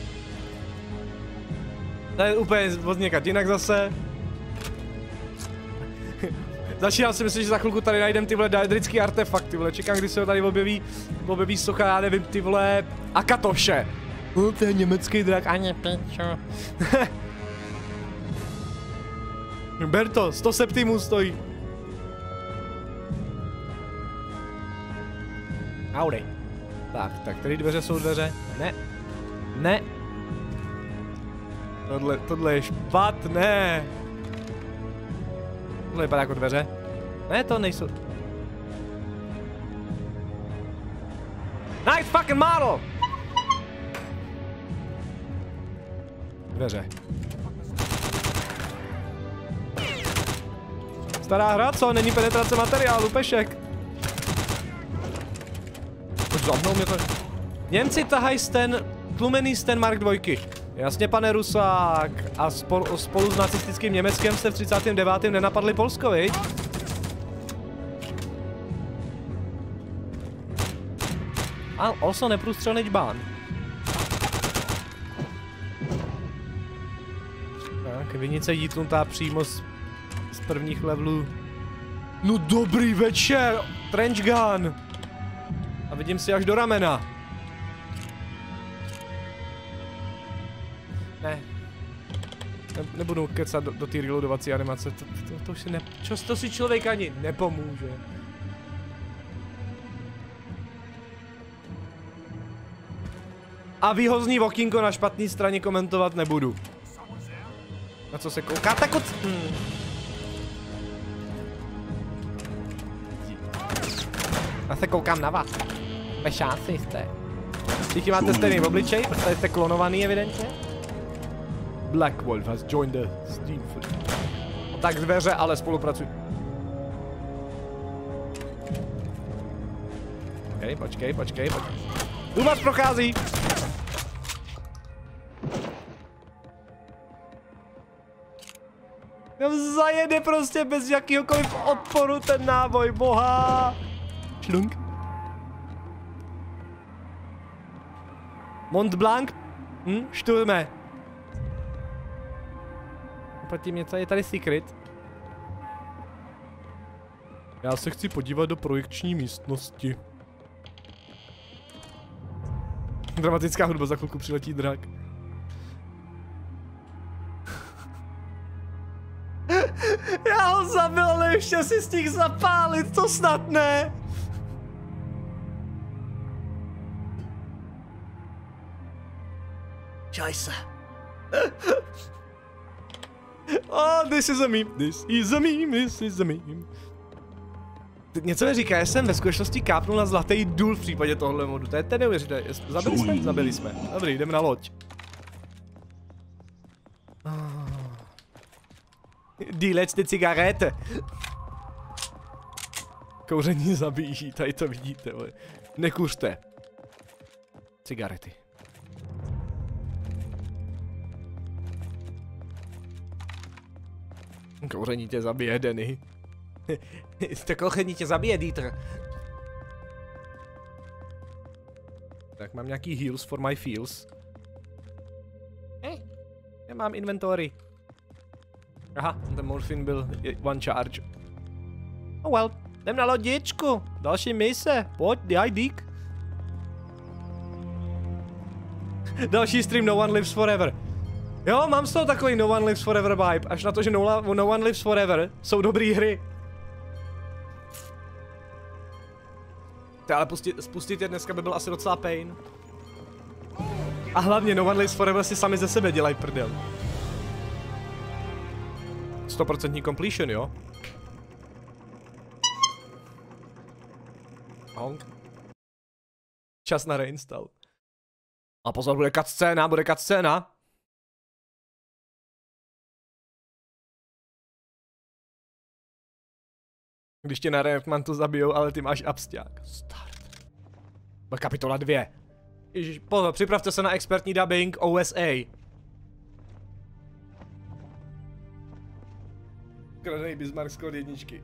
To je úplně od někat jinak zase. Začínám si myslet, že za chvilku tady najdem ty vole daedrický artefakt, ty vole, čekám, kdy se ho tady objeví, objeví socha, já nevím, ty vole, Akatoše. No, to je německý drak. Ani pičo. Berto, sto septimů stojí. Audi. Tak, tak, tady dveře jsou dveře. Ne. Ne. Tohle, tohle je špatné. Tohle vypadá jako dveře. Ne, to nejsou. Nice fucking model! Dveře. Stará hra, co? Není penetrace materiálu, pešek. Pojď za mnou, mě to... Němci tahají ten tlumený Sten Mark dva. Jasně, pane Rusák. A spolu, spolu s nacistickým Německem jste v třicátém devátém nenapadli Polsko, viď? A also neprůstřelný džbán. Tak, vinice jítnutá přímo z, z prvních levelů. No dobrý večer, trench gun. A vidím si až do ramena. Ne. ne nebudu kecat do, do té reloadovací animace, to, to, to, to už si ne... Čo, to si člověk ani nepomůže. A výhozný okýnko na špatné straně komentovat nebudu. Na co se kouká? Tak od... Hmm. Já se koukám na vás. Ve šánci jste. Všichni máte stejný obličej, protože jste klonovaný evidentně. Black Wolf has joined the Steam fleet. No tak dveře, ale spolupracuj. Počkej, počkej, počkej, počkej. Tu vás prochází! Zajede prostě bez jakýhokoliv odporu ten náboj, boha! Šlunk. Mont Blanc? Hm, šturme. Proti mě, co je tady secret? Já se chci podívat do projekční místnosti. Dramatická hudba, za chvilku přiletí drak. Já ho zabil, ale ještě si stihl zapálit, to snad ne. Scheiße. Oh, this is a meme, this is a meme, this is a meme. Teď něco mi říká, že jsem ve skutečnosti kápnul na zlatý důl v případě tohle modu, to je ten neuvěřitelné. Zabili jsme? Zabili jsme. Dobrý, jdeme na loď. Dílec ty cigarety. Kouření zabíjí, tady to vidíte, vole. Nekuřte. Cigarety. Kouření tě zabije, Denny. To kouření tě zabije, Dieter. Tak mám nějaký heals for my feels. Eh, nemám inventory. Aha, ten morfin byl one charge. Oh well, jdem na lodičku. Další mise, pojď, daj dík. Další stream No One Lives Forever. Jo, mám z toho takový No One Lives Forever vibe, až na to, že No, no One Lives Forever jsou dobrý hry. To ale pustit, spustit je dneska by byl asi docela pain. A hlavně No One Lives Forever si sami ze sebe dělají prdel. sto procent completion, jo? Honk. Čas na reinstall. A pozor, bude cutscéna, bude cutscéna. Když tě na Reakmantu zabijou, ale ty máš absťák. Start. Byl kapitola dvě. Ježiš, pozor, připravte se na expertní dubbing O S A. Kradený Bismarck z kód jedničky.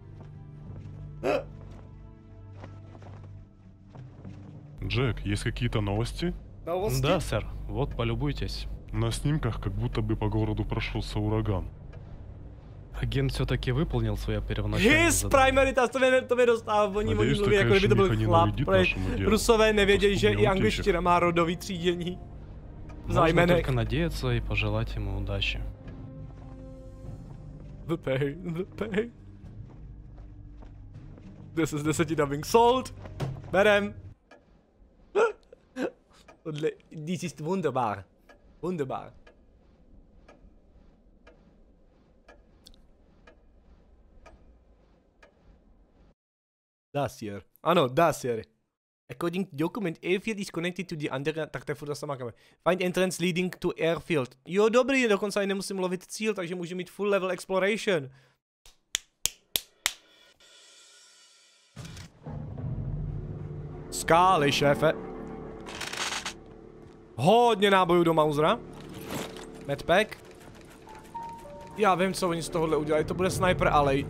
Джек, есть какие-то новости? Новости? Да, сэр. Вот, полюбуйтесь. На снимках как будто бы по городу прошелся ураган. Агент все-таки выполнил свое первоначальное His задание. primary task, to mě, to mě dostává, oni oni mluví, jako kdyby to byl chlap, Rusové nevědějí, že i angličtina má rodový třídění. Можно Zájmenek. только надеяться и пожелать ему удачи. The pay, the pay. This is deseti dubbing sold. Berem. Dies ist wunderbar. Wunderbar. Das hier. Ano, das hier. According to document, airfield is connected to the under... Tak to je furt ta sama kamera. Find entrance leading to airfield. Jo, dobrý, dokonce ani nemusím lovit cíl, takže můžu mít full level exploration. Skály, šéfe. Hodně nábojů do Mausera. Medpack. Já vím, co oni z tohohle udělají, to bude Sniper Alley.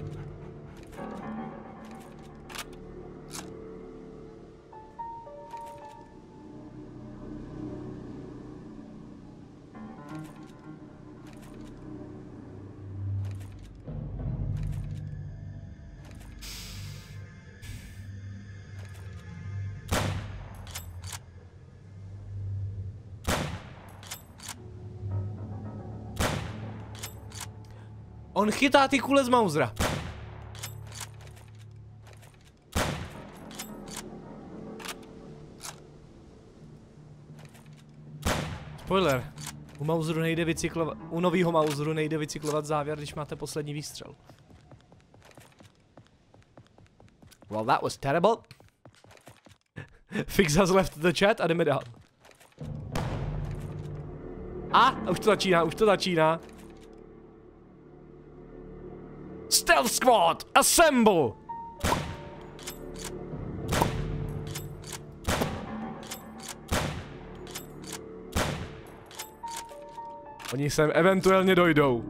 On chytá ty kule z Mausera. Spoiler. U Mauseru nejde vycyklovat, u novýho Mauseru nejde vycyklovat závěr, když máte poslední výstřel. Well, that was terrible. Fix has left the chat a jdeme dál. A, už to začíná, už to začíná. Stealth Squad, assemble! Oni sem eventuálně dojdou.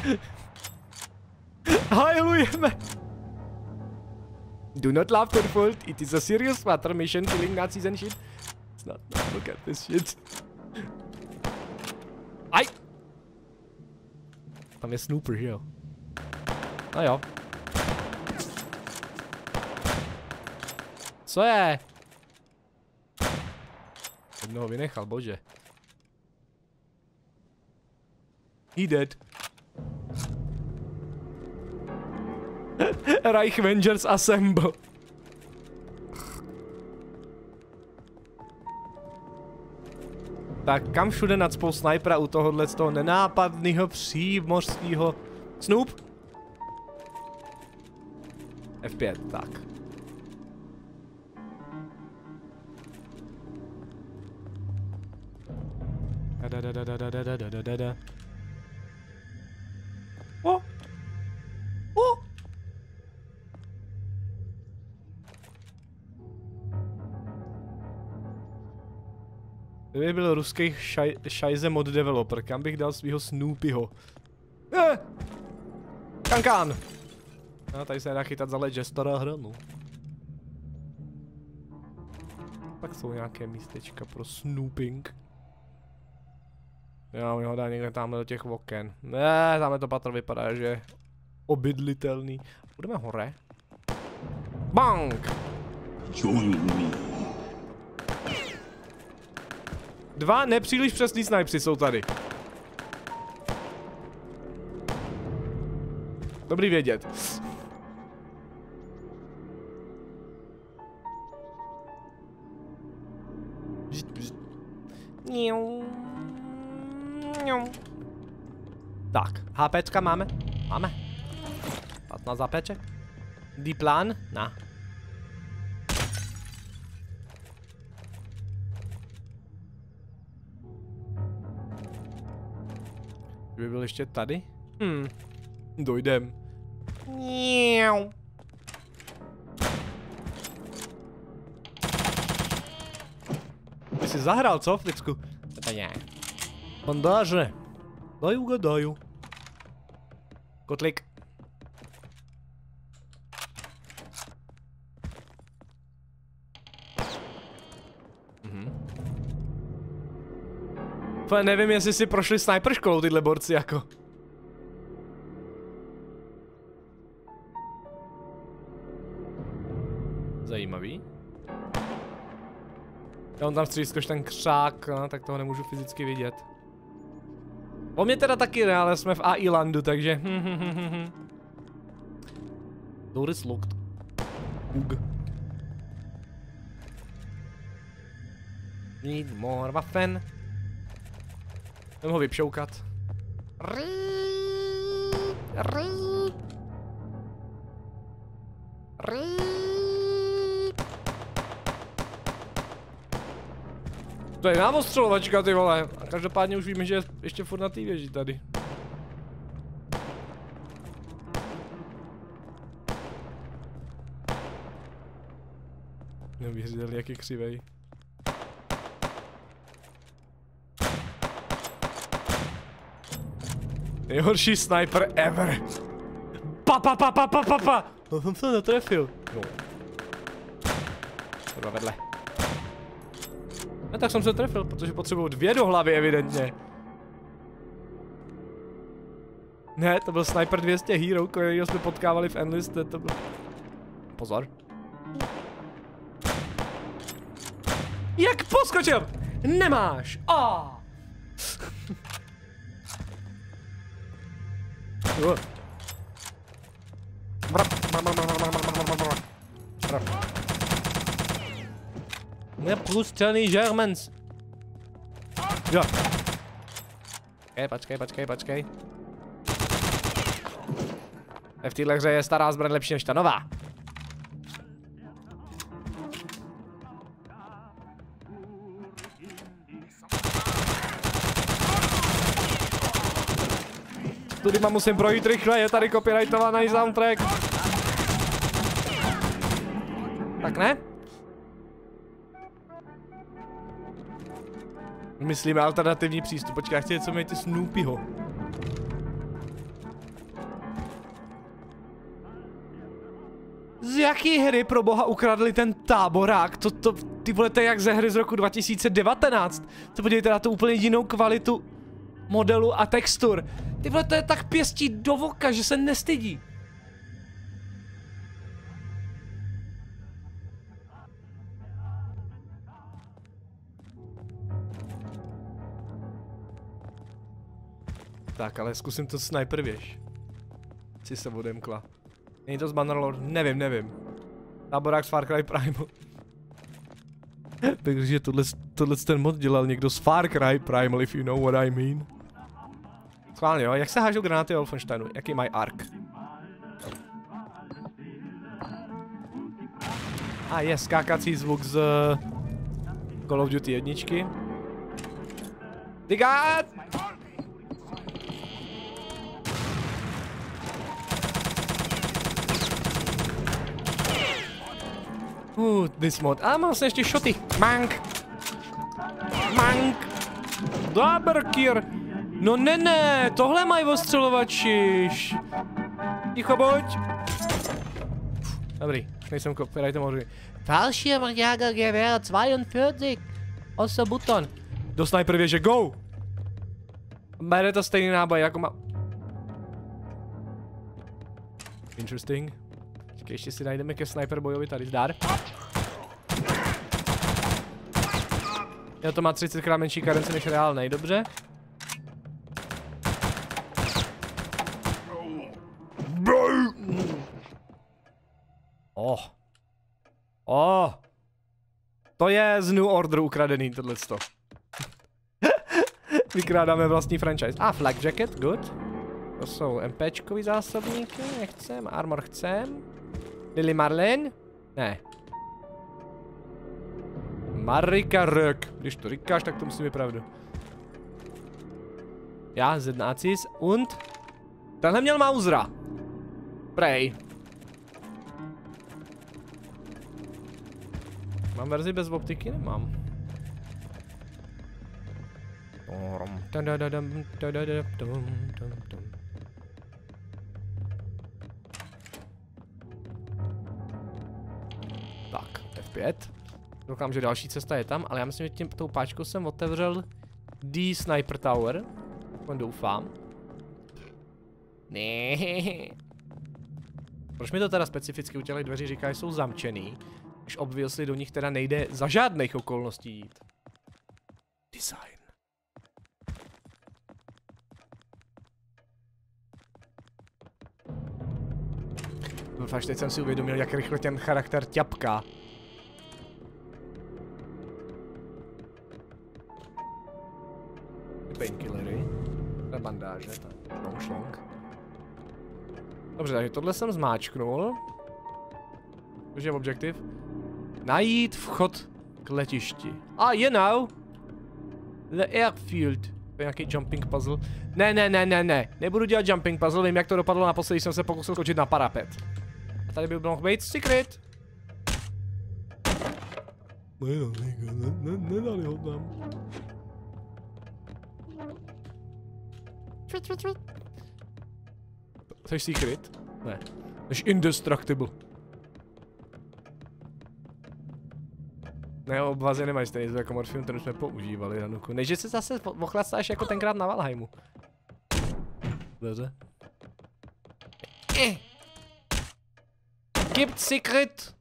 Hajlujeme! Do not laugh, Turfold. It is a serious matter. Mission killing Nazis and shit. It's not. Look at this shit. Aj! Tam je Snooper, že jo? No jo. Co je? Jednoho vynechal, bože. He dead. Reich Vengers Assemble. Tak kam všude nacpou snajpera u tohohle z toho nenápadného přímořského Snoop? F pět, tak. Da da da da da da da da da da. O! O! Kdyby byl ruský šaj, šajze mod developer, kam bych dal svýho Snoopyho? Eh! Kankán! No, tady se nedá chytat za let, že stará hra, no. Tak jsou nějaké místečka pro snooping. Jo, mi ho dá někde tamhle do těch oken. Ne, tamhle to patro vypadá, že je obydlitelný. Budeme hore. Bang! Dva nepříliš přesný snipři jsou tady. Dobrý vědět. Tak, HPčka máme? Máme. patnáct HPček. D-plán? Na. Kdyby byl ještě tady? Hm. Dojdem. Mňau. Ty jsi zahrál, co, Flicku? To je. Bandáže. Daju ga, daju. Kotlik. Mhm. To nevím, jestli si prošli sniper školou tyhle borci jako. Zajímavý. Já on tam střískoš ten křák, no, tak toho nemůžu fyzicky vidět. O mě teda taky ne, ale jsme v A I landu, takže door is locked. Ug. Need more waffen. Jdem ho vypšoukat. To je námostřelovačka, ty vole. A každopádně už víme, že je ještě furt na té věži tady. Neuvěřitelný, jak je křivej. Nejhorší sniper ever. Pa pa pa pa pa pa pa. No jsem se netrefil. No. Třeba vedle. No tak jsem se trefil, protože potřebuju dvě do hlavy evidentně. Ne, to byl Sniper dvě stě Hero, kterýho jsme potkávali v Endless, to, to byl... Pozor. Jak poskočil? Nemáš! Oh. Neprůstřelný Germans. Jo. Počkej, počkej, počkej, počkej. V téhle hře je stará zbraň lepší než ta nová. Tudyma musím projít rychle, je tady copyrightovaný soundtrack. Tak ne? Myslíme alternativní přístup. Počkej, já chci něco mít ty Snoopyho. Z jaký hry pro boha ukradli ten táborák? To, to, ty vole, to je jak ze hry z roku dva tisíce devatenáct. To podívejte na tu úplně jinou kvalitu modelu a textur. Ty vole, to je tak pěstí do voka, že se nestydí. Tak, ale zkusím to sniper věž. Si se odemkla. Není to z Bannerlord? Nevím, nevím. Táborák z Far Cry Primal. Takže tohle, tohle ten mod dělal někdo z Far Cry Primal, if you know what I mean. Schválně jo, jak se hážou granáty v Wolfensteinu? Jaký mají ark? A je skákací zvuk z Call of Duty jedničky. Digát! Uh, this mod. A mám se ještě šoty. Mank. Mank. Daberkir. No ne, ne, tohle mají ostřelovači. Ticho buď. Dobrý, nejsem copyrightem možný. Fallschirmjäger Gewehr čtyřicet dva. Osa buton. Do sniper věže, go! Bere to stejný náboj, jako má... Interesting. Počkej, ještě si najdeme ke sniper bojovi tady, zdar. Jo, to má třicet krát menší karenci než reálnej, dobře? Oh. Oh. To je z New Order ukradený tohleto. Vykrádáme vlastní franchise. A ah, flak jacket, good. To jsou MPčkový zásobníky, nechcem, armor chcem. Lily Marlene? Ne. Marika Rök. Když to říkáš, tak to musí být pravdu. Já, Z Nazis. Und? Tenhle měl Mausera. Prej. Mám verzi bez optiky? Nemám. Tak, F pět. Doufám, že další cesta je tam, ale já myslím, že tím tou páčkou jsem otevřel D Sniper Tower. On doufám. Ne. Proč mi to teda specificky u těchto dveří říká, že jsou zamčený, když obviously do nich teda nejde za žádných okolností jít. Design. Doufáš, teď jsem si uvědomil, jak rychle ten charakter ťapká. Painkillery. Ta bandáže, ta long. Dobře, takže tohle jsem zmáčknul. Což je objektiv. Najít vchod k letišti. A, ah, you know. The airfield. To je nějaký jumping puzzle. Ne, ne, ne, ne, ne. Nebudu dělat jumping puzzle, vím, jak to dopadlo naposledy, jsem se pokusil skočit na parapet. A tady by mohl být secret. Nedali ho tam. Jsi secret? Ne. Jsi indestructible. Ne, obvazy nemají stejný zvuk jako morfium, ten jsme používali, Hanuku. Než že se zase ochlastáš jako tenkrát na Valheimu. Dobře. Eh. Gibt secret.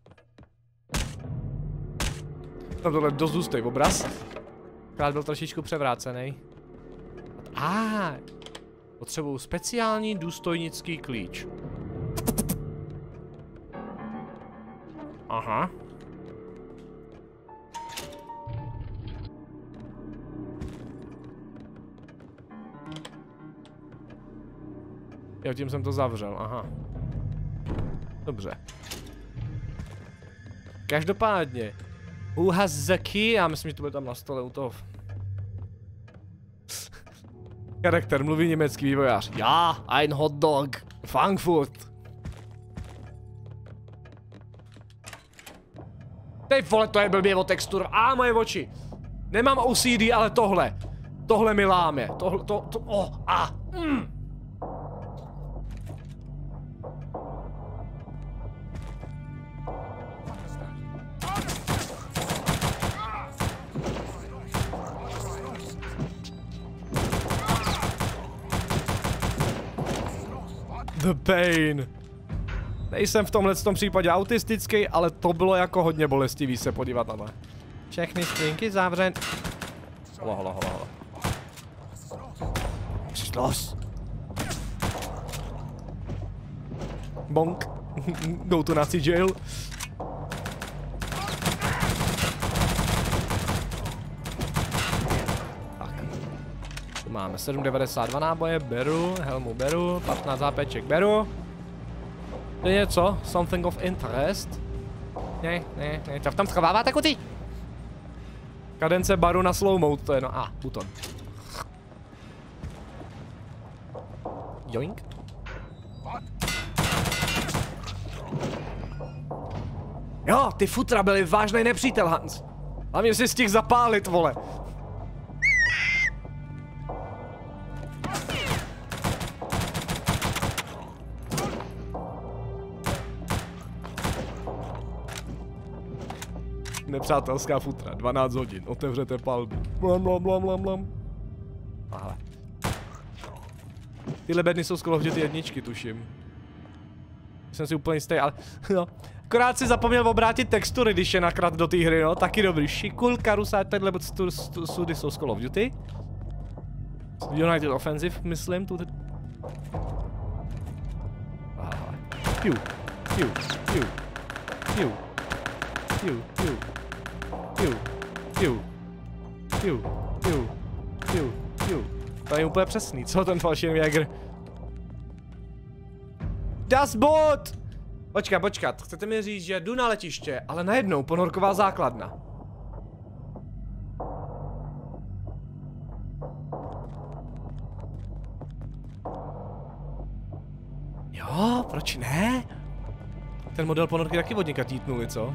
Tam tohle dost hustý obraz. Krát byl trošičku převrácený. A, ah, potřebuju speciální důstojnický klíč. Aha. Jo, tím jsem to zavřel, aha. Dobře. Každopádně. Who has the key? Já myslím, že to bude tam na stole u toho. Charakter, mluví německý vývojář. Já, ein hot dog. Frankfurt. Ty vole, to je blbě o textur. A moje oči. Nemám O C D, ale tohle. Tohle mi láme. Tohle, to, to, oh, a. Mm. the pain. Nejsem v tomhle tom případě autistický, ale to bylo jako hodně bolestivý se podívat na to. Všechny skřínky zavřen. Holo, holo, holo, holo. Los. Bonk. Go to Nazi jail. Tak. Tu máme sedm devadesát dva náboje, beru, helmu beru, patnáct zápeček beru. To je něco? Something of interest? Ne, ne, ne, to v tom schováváte kuty? Kadence baru na slow mode, to je no, a, ah, buton. Joink. Jo, ty futra byly vážný nepřítel, Hans. Hlavně si stihl zapálit, vole. Nepřátelská futra, dvanáct hodin, otevřete palbu. Blam, blam, blam, blam, blam. Ahle. Tyhle bedny jsou z Call of Duty jedničky, tuším. Jsem si úplně jistý, ale no. Akorát si zapomněl obrátit textury, když je nakrat do té hry, no. Taky dobrý. Šikul, karusá, tenhle sudy jsou z Call of Duty. United Offensive, myslím, tu. Ahle. Piu, piu, piu, piu, piu, piu. Piu, piu, piu, piu, piu, piu. To je úplně přesný, co ten falšivý Jäger? Das Boot! Počkat, počkat, chcete mi říct, že jdu na letiště, ale najednou ponorková základna. Jo, proč ne? Ten model ponorky taky vodníka títnuli, co?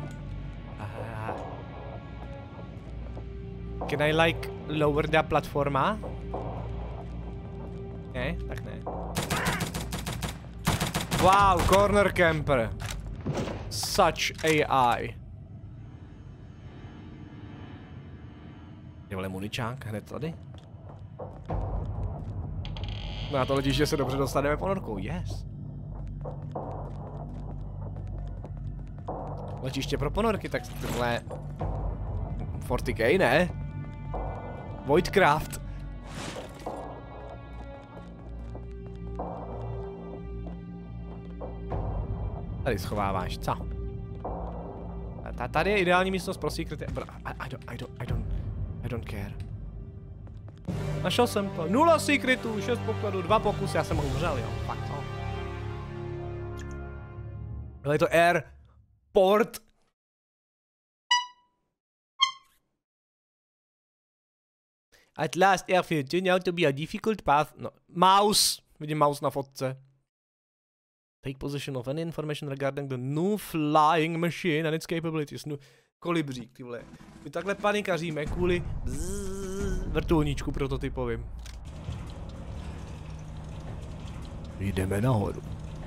Can I like lower the platforma? Ne, tak ne. Wow, corner camper. Such A I. Je vole muničák hned tady. No a to letiště se dobře dostaneme ponorkou, yes. Letiště pro ponorky, tak tohle... forty K, ne? Voidcraft. Tady schováváš, co? A tady je ideální místnost pro secrety. I, I, don't, I, don't, I, don't, I don't care. Našel jsem to. Nula secretů, šest pokladů, dva pokusy, já jsem ho umřel, jo. Fakt, no. Ale je to airport. At last, airfield turned out to be a difficult path. No, mouse. Vidím mouse na fotce. Take possession of any information regarding the new flying machine and its capabilities. No, kolibřík, ty vole. My takhle panikaříme kvůli bzzz, vrtulníčku prototypovým. Jdeme nahoru.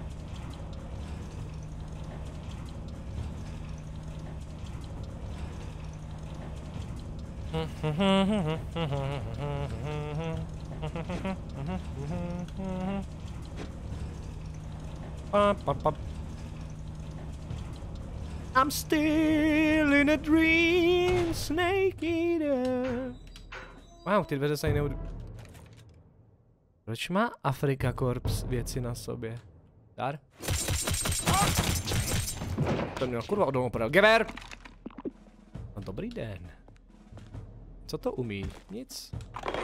I'm still in a dream, Snake Eater. Wow, ty dveře se ani neud... Proč má Afrika Corps věci na sobě? Dar? To měl kurva odolnou podal. Gever! No, dobrý den. Co to umí? Nic.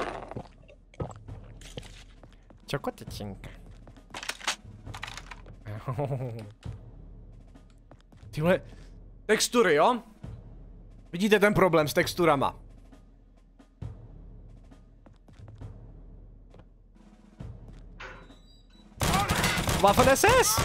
Čokotečinka. Tyhle textury, jo? Vidíte ten problém s texturama? Waffen S S!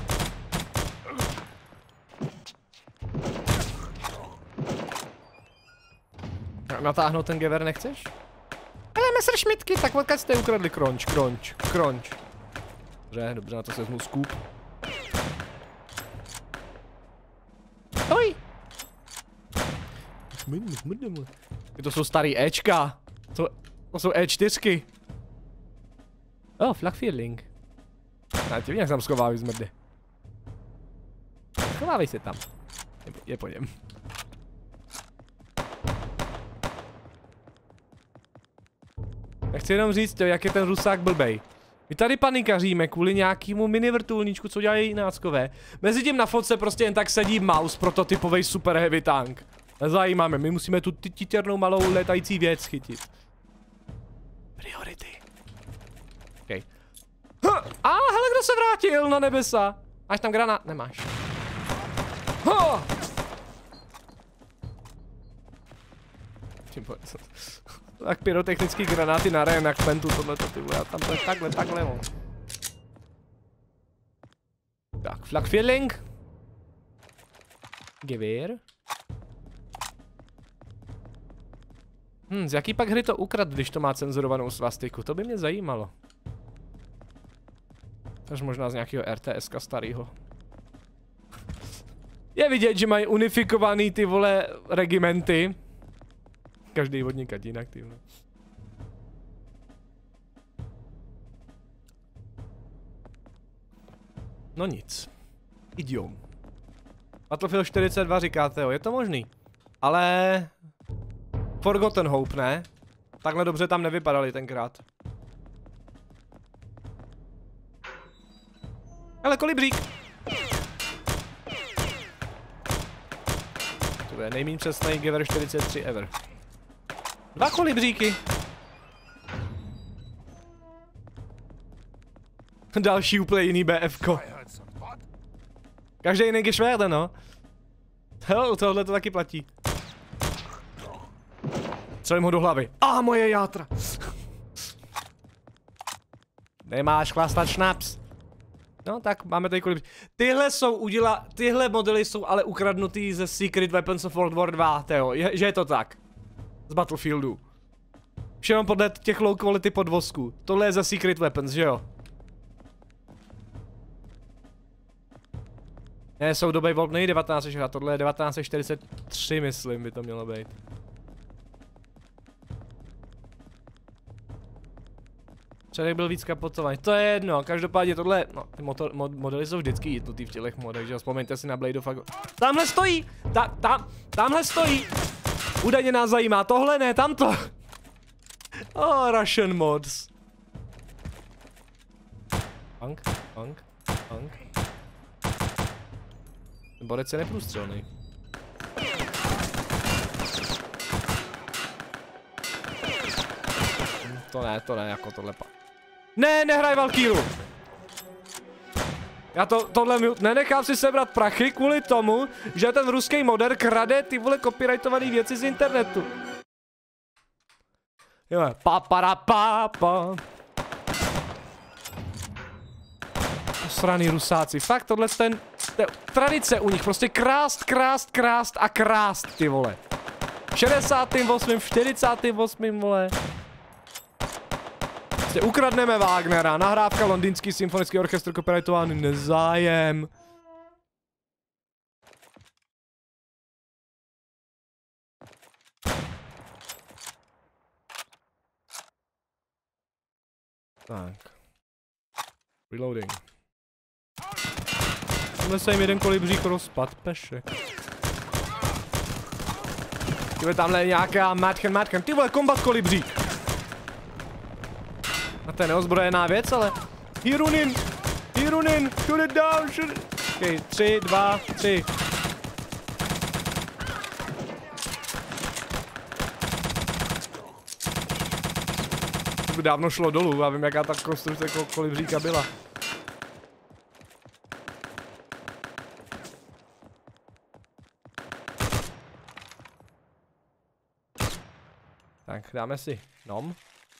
Natáhnout ten gever nechceš? Ale Messerschmittky, tak odkud jste ukradli kronč, kronč, kronč. Dobře, dobře, na to se vezmu scoop. Oj! To jsou starý Ečka. To, to jsou E čtyřky. Oh, flak feeling. Já ti vím, jak se tam schovávají zmrdy. Schovávej se tam. Je, je po něm. Já chci jenom říct, jak je ten Rusák blbej. My tady panikaříme kvůli nějakému mini vrtulníčku, co dělají náckové. Mezitím na fotce prostě jen tak sedí Maus, prototypový super heavy tank. Nezajímáme, my musíme tu titěrnou malou letající věc chytit. Priority. Okay. A hele, kdo se vrátil na nebesa? Máš tam granát? Nemáš. Ha! Tak pyrotechnický granáty na reenactmentu, tohleto ty vole, tam to je takhle, takhle, no. Tak, flakfeeling. Gewehr. Hm, z jaký pak hry to ukrad, když to má cenzurovanou svastiku? To by mě zajímalo. Až možná z nějakého RTSka starého. Je vidět, že mají unifikovaný ty vole regimenty. Každý vodník jinak, ty vole. No nic. Idiom. Battlefield čtyřicet dva říkáte, jo, je to možný. Ale... Forgotten Hope, ne? Takhle dobře tam nevypadali tenkrát. Hele, kolibřík! To je nejméně přesnej Gewehr čtyřicet tři ever. Dva kolibříky! Další úplně jiný B F ko. Každý jiný Geschwerde, no. Hell, tohle to taky platí. Střelím ho do hlavy. A moje játra! Nemáš chlastat šnaps. No tak máme tady kolibří. Tyhle jsou uděla, tyhle modely jsou ale ukradnutý ze Secret Weapons of World War dva, teo, je, že je to tak. Z Battlefieldu. Všechno podle těch low quality podvozků. Tohle je za Secret Weapons, že jo? Ne, jsou doby volný devatenáct set šedesát, tohle je devatenáct set čtyřicet tři, myslím, by to mělo být. Předek byl víc kapotovaný, to je jedno, každopádně tohle, no, ty motor, mod, modely jsou vždycky jednotý v těch modech, že jo, vzpomeňte si na Blade of Ago. Tamhle stojí, ta, tam, tamhle stojí, údajně nás zajímá, tohle ne, tamto. Oh, Russian mods. Punk, punk, punk. Ten borec je neprůstřelný. To ne, to ne, jako tohle pa. Ne, nehraj Valkýru! Já to, tohle nenechám si sebrat prachy kvůli tomu, že ten ruský modder krade ty vole copyrightované věci z internetu. Jo, pa para pa pa. Posraný Rusáci, fakt tohle ten, ten tradice u nich, prostě krást, krást, krást a krást, ty vole. V šedesátém osmém, v čtyřicátém osmém vole. Prostě ukradneme Wagnera, nahrávka Londýnský symfonický orchestr copyrightovaný, nezájem. Tak. Reloading. Tamhle se jim jeden kolibřík rozpad, pešek. Tyhle tamhle je nějaká matchen, matchen, ty vole, kombat kolibřík. A to je neozbrojená věc, ale... Hirunin! Hirunin! Shoot it down! Shoot it... Okay, tři, dva, tři. To by dávno šlo dolů, já vím, jaká ta konstrukce kolibříka byla. Tak, dáme si nom.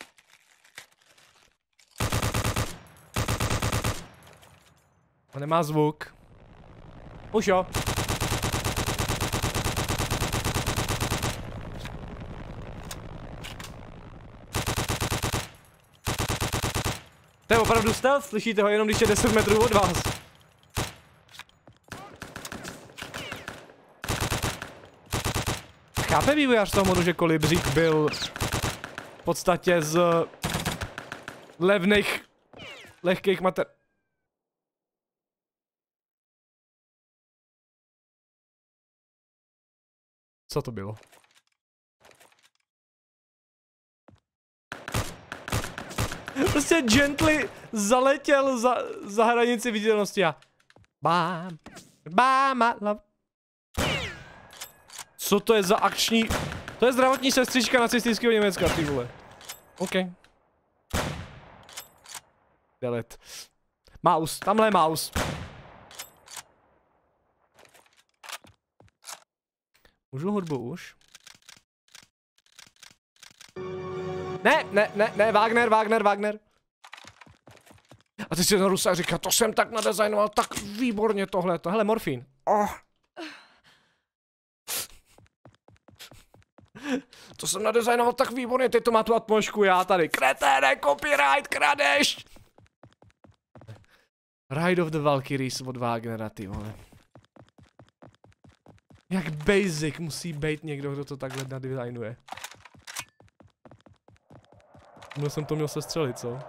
On nemá zvuk. Už jo. To je opravdu stealth, slyšíte ho jenom když je deset metrů od vás. Chápe vývojář toho modu, že kolibřík byl v podstatě z levných, lehkých mater... Co to bylo? Prostě gently zaletěl za, za hranici viditelnosti a... Bám, bám, love. Co to je za akční... To je zdravotní sestřička nacistického Německa, ty vole. OK. Delete. Mouse, tamhle je mouse. Můžu hudbu už? Ne, ne, ne, ne, Wagner, Wagner, Wagner. A teď si ten Rusák říká, to jsem tak nadizajnoval, tak výborně tohle, tohle morfín. Oh. To jsem nadizajnoval tak výborně, teď to má tu atmošku, já tady. Kreténe, copyright, kradeš! Ride of the Valkyries od Wagnera, ty vole. Jak basic musí být někdo, kdo to takhle nadizajnuje. Měl jsem to měl sestřelit, co?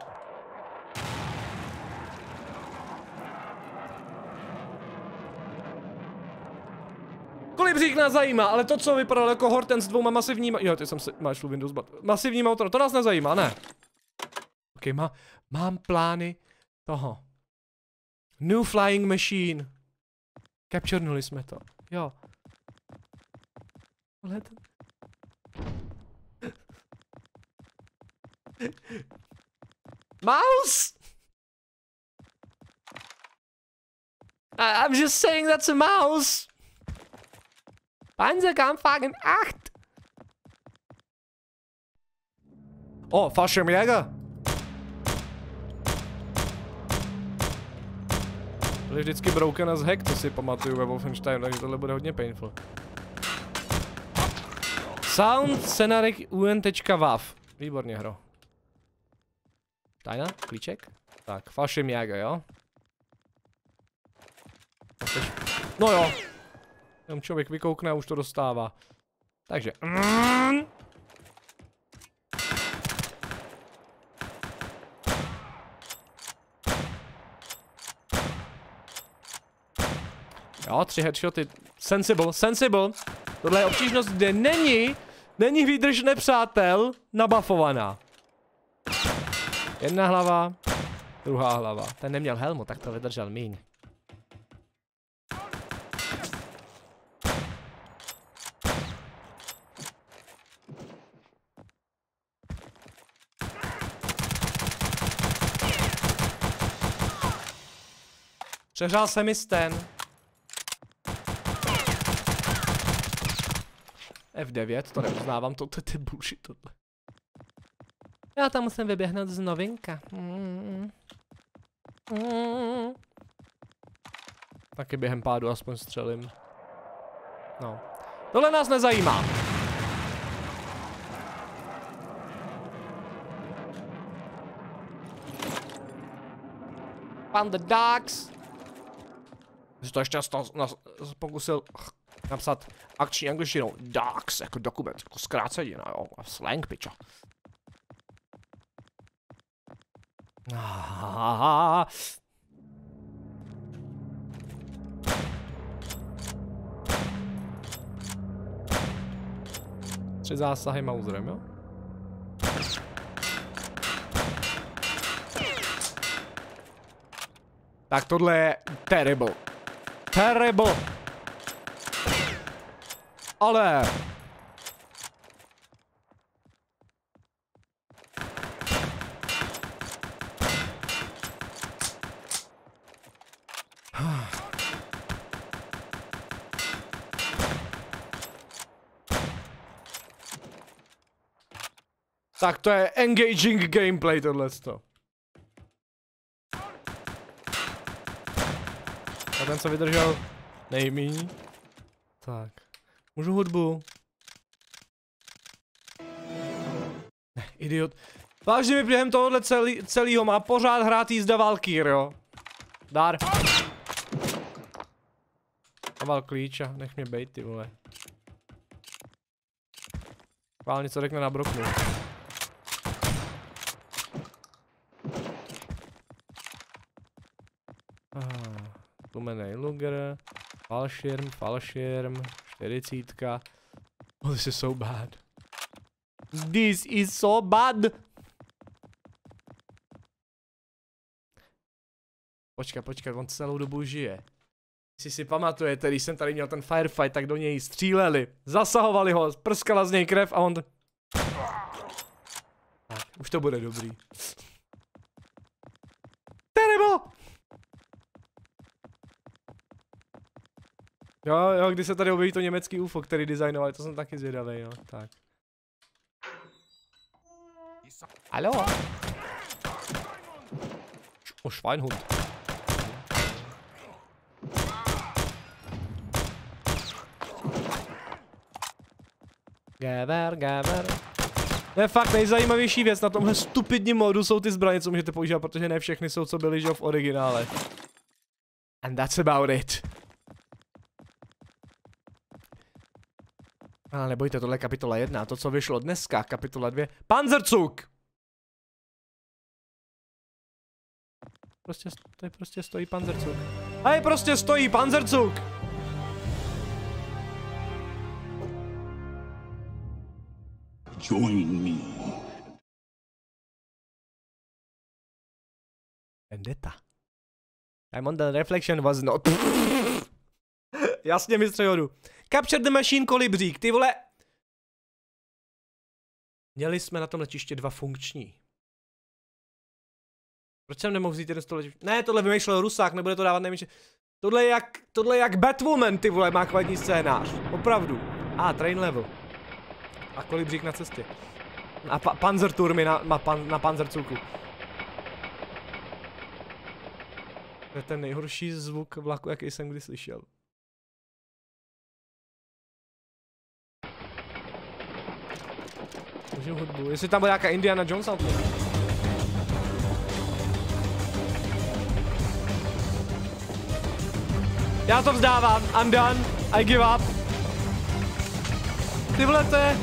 Kolibřík nás zajímá, ale to, co vypadalo jako Horten s dvouma masivníma... Jo, ty jsem si... Máš Windows, but... Masivní motor, to nás nezajímá, ne? Ok, má... mám plány toho. New Flying Machine. Capturenuli jsme to, jo. Ale to... Mouse! I I'm just saying that's a mouse. Panzerkampfwagen acht. Oh, Fallschirmjäger. Byli vždycky broken as hack, to si pamatuju ve Wolfensteinu, takže tohle bude hodně painful. Sound scenarik un.wav. Výborně, hro. Tajna? Klíček? Tak, Fallschirmjäger, jo? No jo. Jenom člověk vykoukne a už to dostává. Takže. Mm. Jo, tři headshoty. Sensible, sensible. Tohle je obtížnost, kde není, není výdrž nepřátel nabafovaná. Jedna hlava, druhá hlava. Ten neměl helmu, tak to vydržel míň. Přehrál se mi Sten. F devět, to neuznávám, to je bullshit tohle. Já tam musím vyběhnout z novinka. Mm. Mm. Taky během pádu aspoň střelím. No. Tohle nás nezajímá. Pan the Dogs. Že to ještě pokusil napsat akční angličtinou Dogs, jako dokument, jako zkrácenina, jo, a slang, pičo. Ah. Tři zásahy Mauserem, jo? Tak tohle je terrible. Terrible. Ale... Tak to je engaging gameplay tohleto. A ten se vydržel nejmíň. Tak. Můžu hudbu? Ne, idiot. Vážně mi během tohohle celý, celýho má pořád hrát jízda Valkyr, jo? Dar. Dával klíč a nech mě bejt, ty vole. Chvál něco řekne na broknu. Tlumenej Luger, Fallschirm, Fallschirm, čtyřicítka. Oh, this is so bad. This is so bad. Počkat, počkat, on celou dobu žije. Jestli si pamatujete, když jsem tady měl ten firefight, tak do něj stříleli. Zasahovali ho, prskala z něj krev a on... Tak, už to bude dobrý. Terrible! Jo, jo, když se tady objeví to německý U F O, který designovali, to jsem taky zvědavý, jo, tak. Hallo? Oh, Schweinhund. Gever, gever. To je fakt nejzajímavější věc na tomhle stupidním modu jsou ty zbraně, co můžete používat, protože ne všechny jsou, co byly, že v originále. And that's about it. Ale nebojte, tohle je kapitola jedna, to, co vyšlo dneska, kapitola dvě. Panzerzug! Prostě, tady prostě stojí Panzerzug. Tady prostě stojí Panzerzug! Join me. Vendetta. Diamond the reflection was not... Jasně, mistře Jodu. Capture the machine kolibřík, ty vole. Měli jsme na tom letiště dva funkční. Proč jsem nemohl vzít jeden z toho letiště? Ne, tohle vymýšlel Rusák, nebude to dávat nejmenší. Tohle je jak, tohle je jak Batwoman, ty vole, má kvalitní scénář. Opravdu. A, ah, train level. A kolibřík na cestě. A pa Panzerturmy na, na, pan, na Panzerzugu. To je ten nejhorší zvuk vlaku, jaký jsem kdy slyšel. Můžu hudbu. Jestli tam bude nějaká Indiana Jones auto. Já to vzdávám. I'm done. I give up. Ty vole, to je...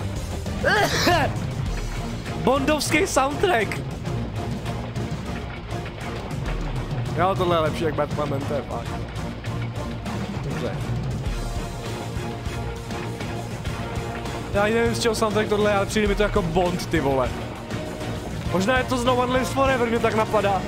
Bondovský soundtrack. Jo, tohle je lepší jak Batman, to je fakt. Dobře. Já ani nevím, z čeho soundtrack tohle je, ale přijde mi to jako Bond, ty vole. Možná je to z No One Lives Forever, mě tak napadá.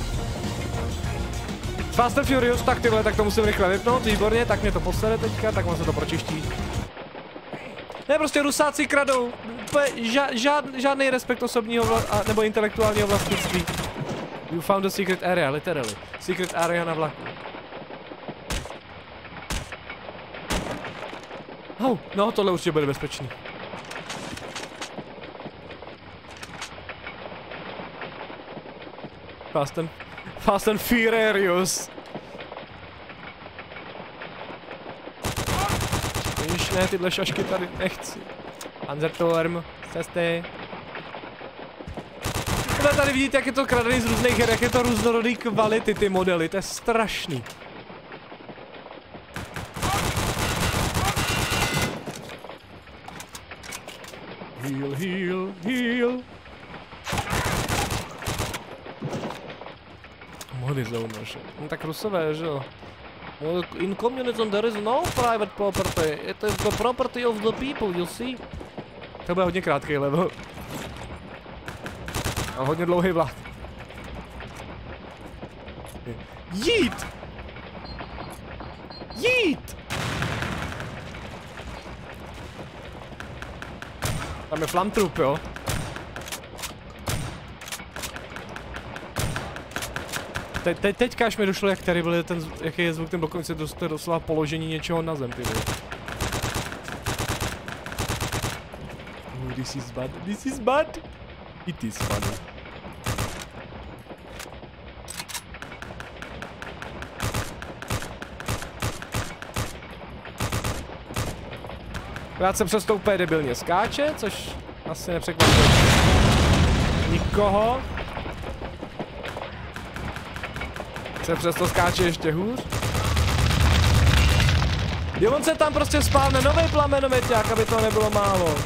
Fast and Furious, tak ty vole, tak to musím rychle vypnout, výborně, tak mě to posede teďka, tak on se to pročiští. Ne, prostě Rusáci kradou. Ža žád žádný respekt osobního a, nebo intelektuálního vlastnictví. You found a secret area, literally. Secret area na vlaku. Oh, no, tohle určitě bude bezpečný. Fast and... Fast and Furious. Víš, ne, tyhle šašky tady nechci. Panzerturm, cesty. Tohle tady vidíte, jak je to kradený z různých her, jak je to různorodý kvality, ty modely, to je strašný. Heal, heal, heal. Mody zaunože. No tak Rusové, že jo. In communism there is no private property. It is the property of the people, you see. To bude hodně krátký level. A hodně dlouhý vlak. Jít! Jít! Tam je flamtrup, jo? Te, te, teďka až mi došlo, jak tady byl ten, jaký je zvuk ten blokovice, to je doslova položení něčeho na zem, ty vole. Oh, this is bad, this is bad. It is funny. Krát se přes to úplně debilně skáče, což asi nepřekvapuje nikoho. Se přesto skáče ještě hůř. Jo, on se tam prostě spávne nový plamenomeťák, aby to nebylo málo.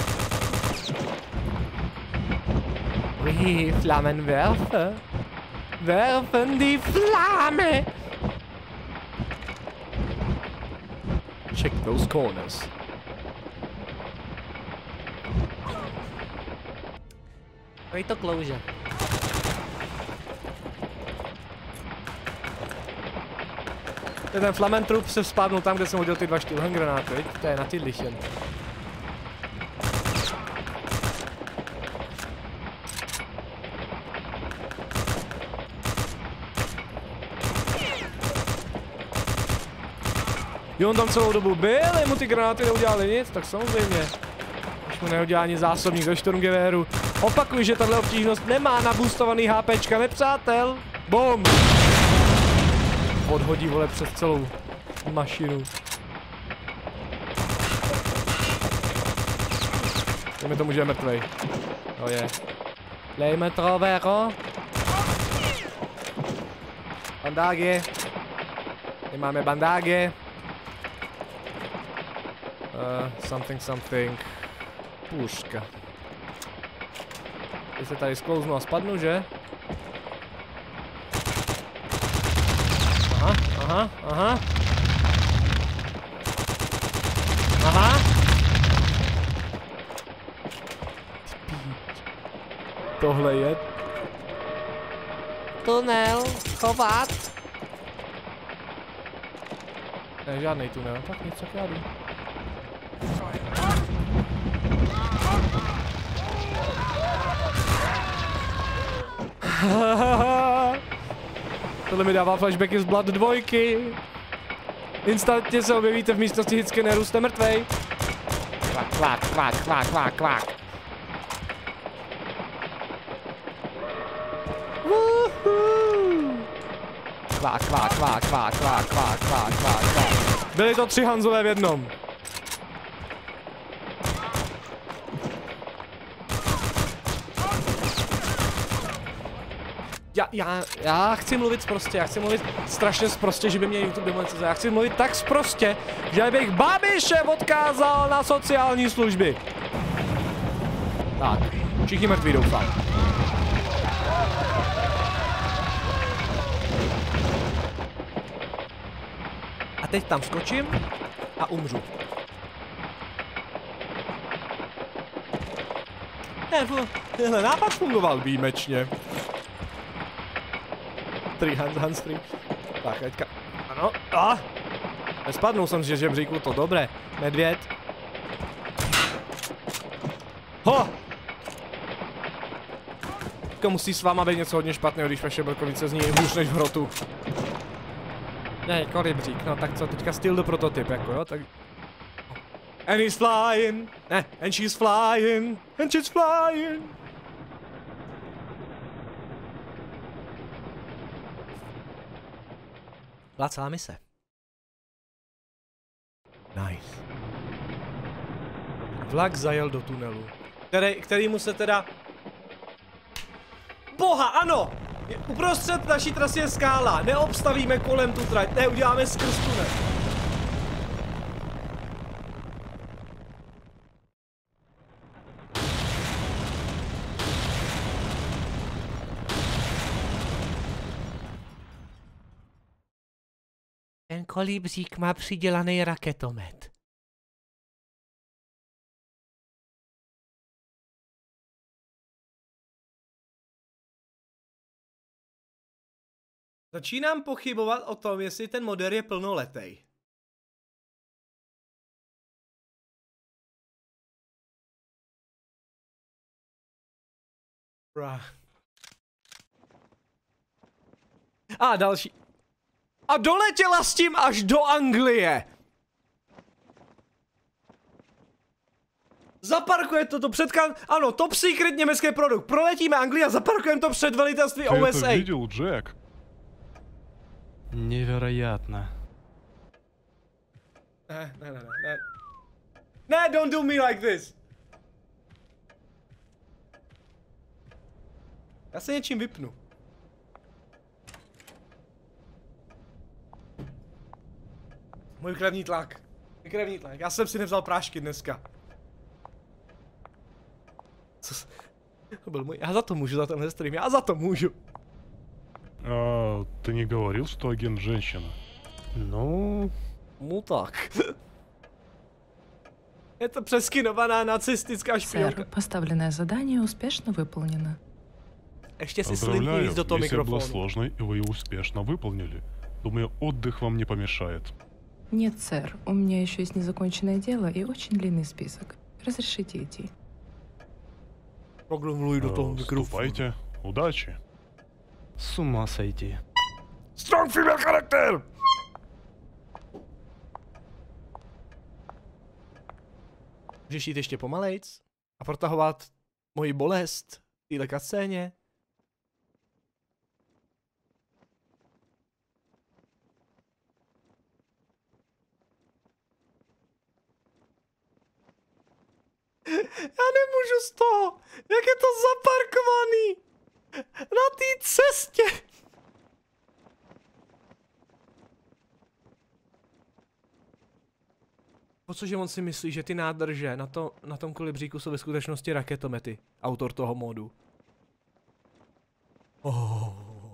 Die Flammenwerfer werfen die Flamme. Check those corners. Dej to klouže. Ten Flamentrup se spávnul tam, kde jsem hodil ty dva štýlhen granáty, viď? To je na ty lichen. Jo, on tam celou dobu byl, mu ty granáty neudělali nic, tak samozřejmě. Už mu neudělá ani zásobník do Sturmgewehru. Opakuju, že tahle obtížnost nemá naboostovaný HPčka, nepřátel. Bom! Odhodí, vole, přes celou mašinu. Dejme tomu, že je mrtvej. To je. Lejme to, Vero. Bandágy. Nemáme bandágy. Uh, something, something. Puška. Teď se tady sklouznu a spadnu, že? Aha, aha, aha. Aha. Tohle je tunel, chovat. Ne, žádnej tunel, tak nic, jak já jdu. Tohle mi dává flashbacky z Blood dvojky. Instantně se objevíte v místnosti hitscanneru, jste mrtvej. Kvak, kvak, kvak, kvak, kvak, kvak. Kvak, kvak, kvak, kvak, kvak, kvak, kvak, kvak, kvak. Byly to tři Hanzové v jednom. Já, já, já chci mluvit sprostě, já chci mluvit strašně sprostě, že by mě YouTube demonetizoval. Já chci mluvit tak sprostě, že bych Babiše odkázal na sociální služby. Tak, všichni mrtví, doufám. A teď tam skočím a umřu. Ne, tenhle nápad fungoval výjimečně. Three hands, hands, three. Tak, teďka. Ano, a! Nespadnul jsem si, že žebříku, to dobré. Medvěd. Ho! Teďka musí s váma být něco hodně špatného, když vaše brkovice zní hůř než v hrotu. Ne, kolibřík, no tak co, teďka styl do prototyp, jako jo, tak... And he's flying, ne, and she's flying, and she's flying. Byla celá mise. Nice. Vlak zajel do tunelu, který, kterýmu se teda... Boha, ano! Uprostřed naší trasy je skála, neobstavíme kolem tu trať, ne, uděláme skrz tunel. Ten kolibřík má přidělaný raketomet. Začínám pochybovat o tom, jestli ten model je plnoletej. Bra. A další. A doletěla s tím až do Anglie. Zaparkuje to, to před kan... Ano, top secret německý produkt. Proletíme Anglii a zaparkujeme to před velitelství O S A. Ты это видел, Джек? Невероятно. Ne, ne, ne, ne. Ne, don't do me like this. Já se něčím vypnu. Můj krevní tlak. Můj krevní tlak. Já jsem si nevzal prášky dneska. Co s... To byl můj... Já za to můžu, za tenhle stream. Já za to můžu. А, ты не говорил, что агент женщина? Ну, Ну tak. Je to přeskinovaná nacistická špionka. Сэр, поставленное задание успешно выполнено. Ještě si slibně Поздравляю, jíst do toho миссия была mikrofonu. сложной, и вы ее успешно выполнили. Думаю, отдых вам не помешает. Нет, сэр, у меня еще есть незаконченное дело и очень длинный список. Разрешите идти. Promluví do toho Э, mikrofonu. Ступайте. Удачи. С ума сойти. Strong female charakter! Můžeš jít ještě pomalejc a protahovat moji bolest v téhle kascéně? Já nemůžu z toho! Jak je to zaparkovaný! Na té cestě! Po cože on si myslí, že ty nádrže na, to, na tom kolibříku jsou ve skutečnosti raketomety? Autor toho módu. Oh.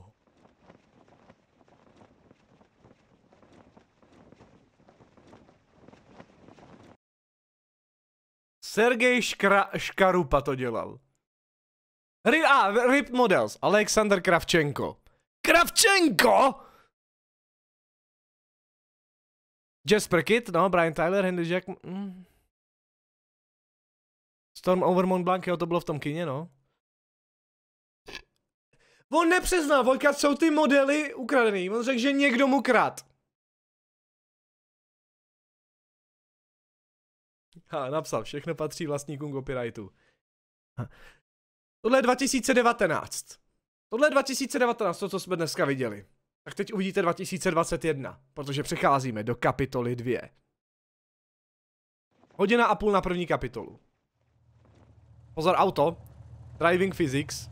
Sergej Škra, Škarupa to dělal. Ry, a, Rip Models, Alexander Kravčenko. Kravčenko! Jasper Kidd, no, Brian Tyler, Henry Jack... Mm. Storm over Mont Blanc, jo, to bylo v tom kině, no. On nepřiznal, Vojka, jsou ty modely ukradený. On řekl, že někdo mu krad. Ha, napsal, všechno patří vlastníkům copyrightu. Ha. Tohle je dva tisíce devatenáct. Tohle je dva tisíce devatenáct, to, co jsme dneska viděli. Tak teď uvidíte dva tisíce dvacet jedna, protože přecházíme do kapitoly dvě. Hodina a půl na první kapitolu. Pozor, auto. Driving Physics.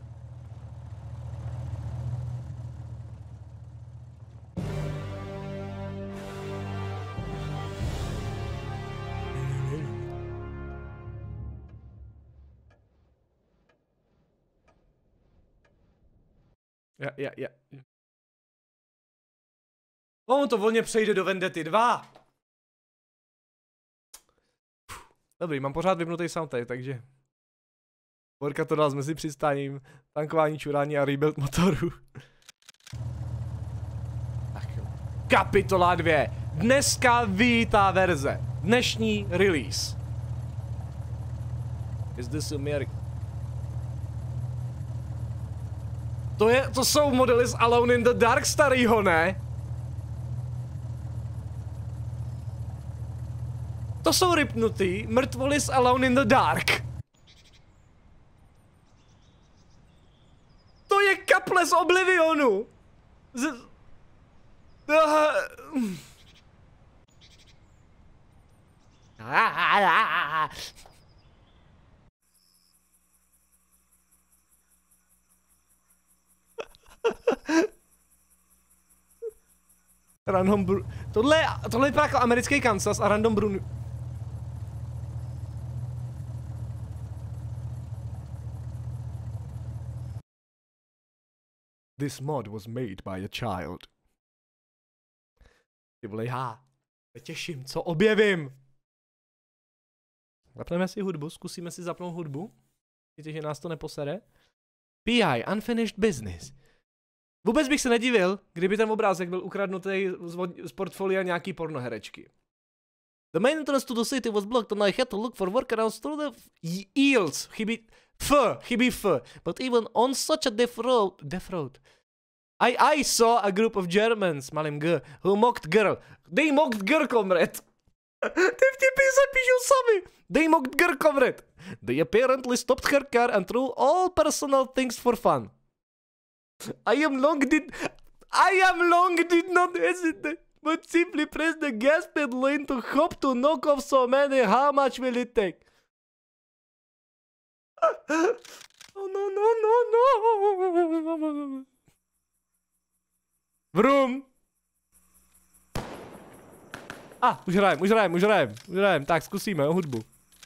Ja, ja, ja. On to volně přejde do Vendety dva. Dobrý, mám pořád vypnutý soundtrack, takže... Borka to dal s mezi přistáním, tankování, čurání a rebuild motoru. Tak jo. Kapitola dvě. Dneska vyjítá verze. Dnešní release. Is this America? To je, to jsou modely z Alone in the Dark starýho, ne? To jsou ripnutý mrtvoly z Alone in the Dark. To je kaple z Oblivionu. Z... Random Bru... Tohle, tohle je jako americký Kansas a Random Brun... This mod was made by a child. Ty vole, já se těším, co objevím. Zapneme si hudbu, zkusíme si zapnout hudbu. Víte, že nás to neposere? P I, Unfinished Business. Vůbec bych se nedivil, kdyby ten obrázek byl ukradnutý z portfolia nějaký pornoherečky. The main entrance to the city was blocked and I had to look for workarounds through the eels. Chybí F, chybí F. But even on such a death road, death road. I, I saw a group of Germans, malým G, who mocked girl. They mocked girl, comrade. Ty vtipy se píšou sami. They mocked girl, comrade. They apparently stopped her car and threw all personal things for fun. I am long did I am long did not hesitate, but simply press the gas pedal into hope to knock off so many. How much will it take? Oh no no no no. Vroom. A, ah, už hrajem, už hrajem, už hrajem, už hrajem. Tak, zkusíme o hudbu.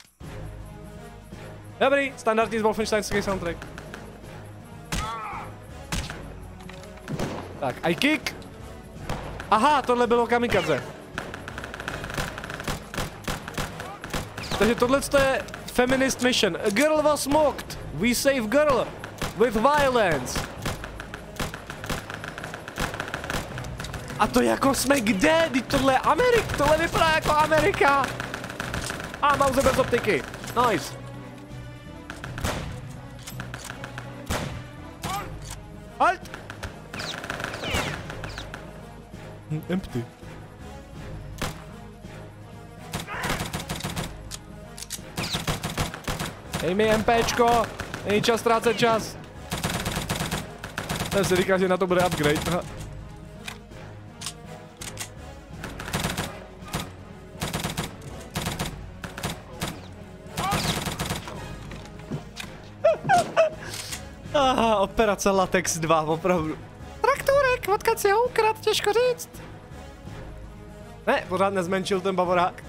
Dobrý, standardní z Wolfensteinský soundtrack. Tak, I kick. Aha, tohle bylo kamikaze. Takže tohle je feminist mission. A girl was mocked. We save girl with violence. A to jako jsme kde? Teď tohle je Amerika. Tohle vypadá jako Amerika. A mauze bez optiky. Nice. Halt! Hm, empty. Dej mi MPčko, není čas ztrácet čas. Ten si říká, že na to bude upgrade. Aha. Aha, operace Latex dva, opravdu. Traktorek, odkud si ho ukrad, těžko říct. Ne, pořád nezmenšil ten bavorák.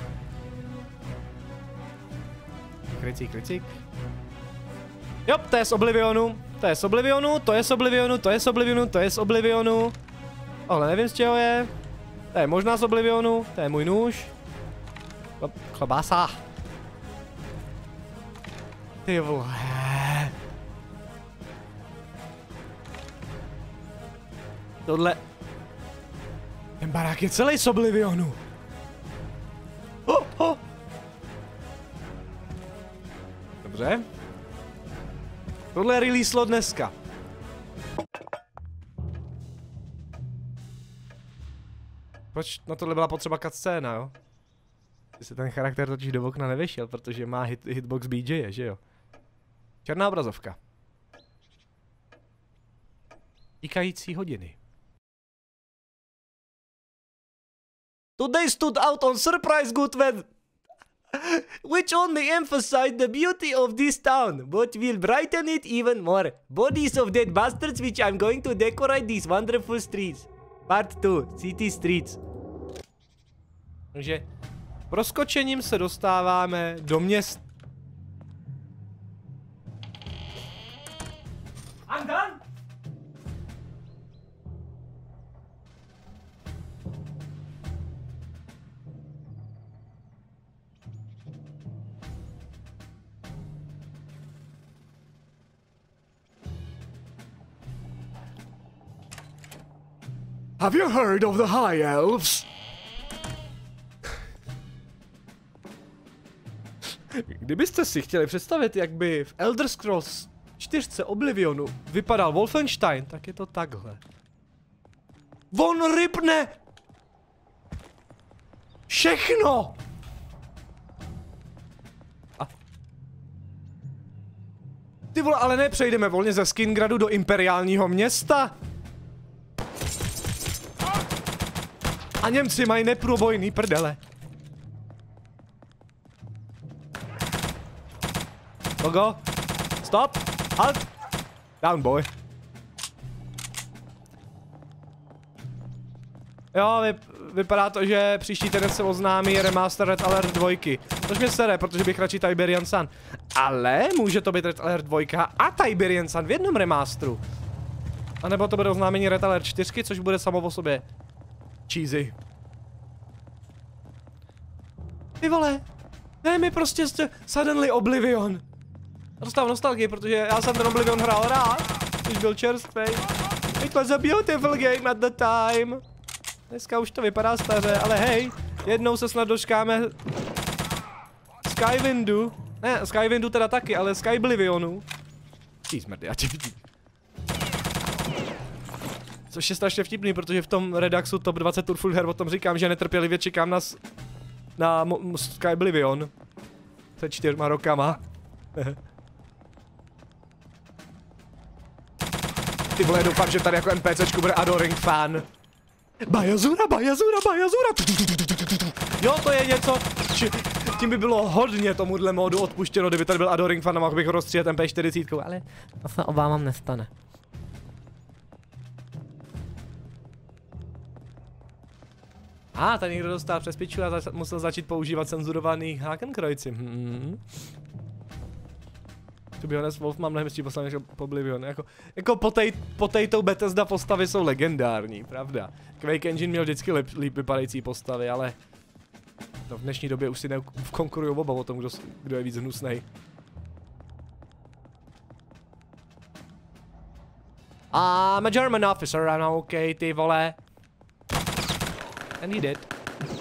Krycík, krycík. Jo, to je z Oblivionu, to je z Oblivionu, to je z Oblivionu, to je z Oblivionu, to je z Oblivionu. Ale nevím, z čeho je. To je možná z Oblivionu, to je můj nůž. Klobása. Ty vole. Tohle... Ten barák je celý z Oblivionu. Oh, oh. Dobře. Tohle je release dneska. Proč na tohle byla potřeba cutscéna, jo? Že se ten charakter totiž do okna nevyšel, protože má hit, hitbox B J, že jo? Černá obrazovka. Tikající hodiny. Today stood out on surprise good weather, which only emphasized the beauty of this town, but will brighten it even more. Bodies of dead bastards which I'm going to decorate these wonderful streets. Part two, City Streets. Takže proskočením se dostáváme do měst. I'm done. Have you heard of the High Elves? Kdybyste si chtěli představit, jak by v Elder Scrolls čtyřce Oblivionu vypadal Wolfenstein, tak je to takhle. On rypne! Všechno! A... Ty vole, ale nepřejdeme volně ze Skingradu do imperiálního města. A Němci mají neprůbojný prdele. Togo. Stop. Halt. Down, boy. Jo, vy, vypadá to, že příští týden se oznámí remaster Red Alert dva. Což mě sere, protože bych radši Tiberian Sun. Ale může to být Red Alert dva a Tiberian Sun v jednom remasteru. A nebo to bude oznámení Red Alert čtyři, což bude samo o sobě cheesy. Ty vole. Ne, mi prostě jste suddenly Oblivion. A dostávám nostalgii, protože já jsem ten Oblivion hrál rád, když byl čerstvej. It was a beautiful game at the time. Dneska už to vypadá staře, ale hej, jednou se snad dočkáme Skywindu. Ne, Skywindu teda taky, ale Skyblivionu. Ty smrdy, já tě vidím. Což je strašně vtipný, protože v tom Redaxu Top dvacet Tour Full Her o tom říkám, že netrpělivě čekám na, na Skyblivion. Před čtyřma rokama. Ty vole, doufám, že tady jako NPCčku bude Adoring Fan. Bajazura, Bajazura, Bajazura. Jo, to je něco, či, tím by bylo hodně tomuhle modu odpuštěno, kdyby tady byl Adoring Fan a mohl bych ho rozstřílet M P čtyřicet, ale to se obávám nestane. A, ah, tady někdo dostal přes piču a za musel začít používat cenzurovaný Hakenkreuzi. Hmm. To by honest, Wolf mám mnohem hezčí postavy než Oblivion. Jako, jako po, tej, po tejtou Bethesda postavy jsou legendární, pravda. Quake Engine měl vždycky líp, líp vypadající postavy, ale... No v dnešní době už si nekonkurují oba o tom, kdo, kdo je víc hnusnej. I'm a German officer, ano, okay, ty vole. And he did.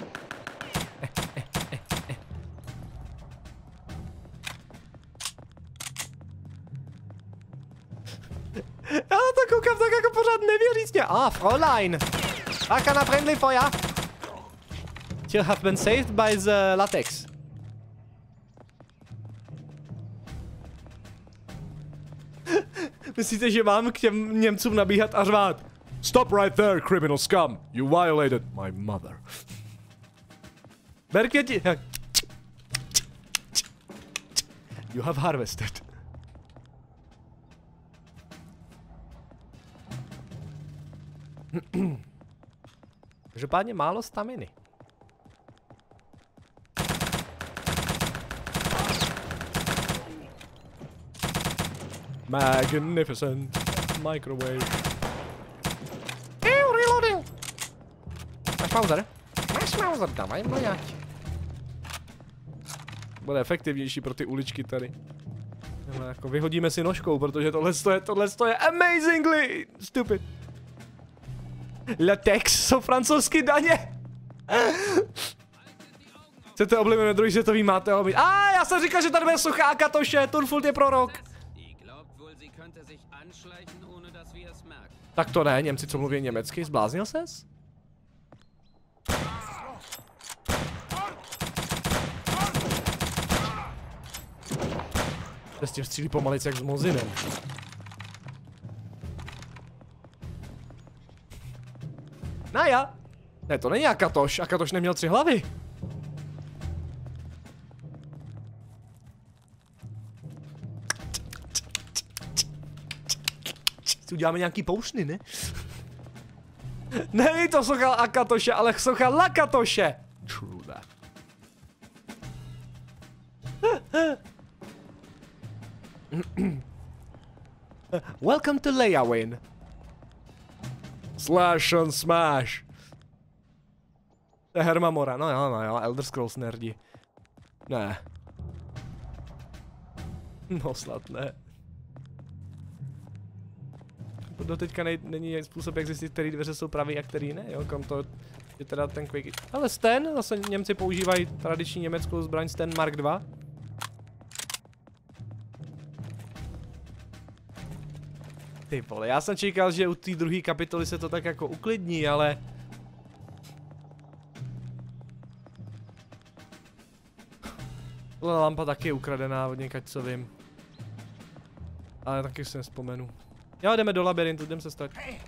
Já na to koukám tak jako pořád nevěřícně. Ah, Fräulein. I can I friendly for ya? You have been saved by the latex. Myslíte, že mám k těm Němcům nabíhat a řvát? Stop right there, criminal scum. You violated my mother. Berketi. You have harvested. Každopádně málo staminy. Magnificent microwave. Ew, reloading. Máš Mauser? Máš Mauser, dávaj mlaďák. Bude efektivnější pro ty uličky tady. No, jako vyhodíme si nožkou, protože tohle je, tohle je amazingly stupid. Latex jsou francouzský daně. Chcete oblíbené druhý světový, máte ho mít. A ah, já jsem říkal, že tady bude suchá Akatoše, Tunfult je prorok. Tak to ne, Němci, co mluví německy, zbláznil ses? To s tím střílí pomalic jak s mozinem. Naja! Ne, to není Akatoš, Akatoš neměl tři hlavy. Si uděláme nějaký poušny, ne? Není to socha Akatoše, ale socha Lakatoše. True that. Welcome to Leyawain. Slash and smash. To je Hermamora, no jo, no jo, Elder Scrolls nerdi. Ne. No snad ne. Doteďka nej, není způsob, jak zjistit, který dveře jsou pravý a který ne, jo, kam to je teda ten Quake. Ale Sten, zase Němci používají tradiční německou zbraň Sten Mark dva. Ty vole, já jsem čekal, že u té druhé kapitoly se to tak jako uklidní, ale... Tohle lampa taky je ukradená od někač, co vím. Ale taky si nevzpomenu. Jo, jdeme do labirintu, jdeme se stát.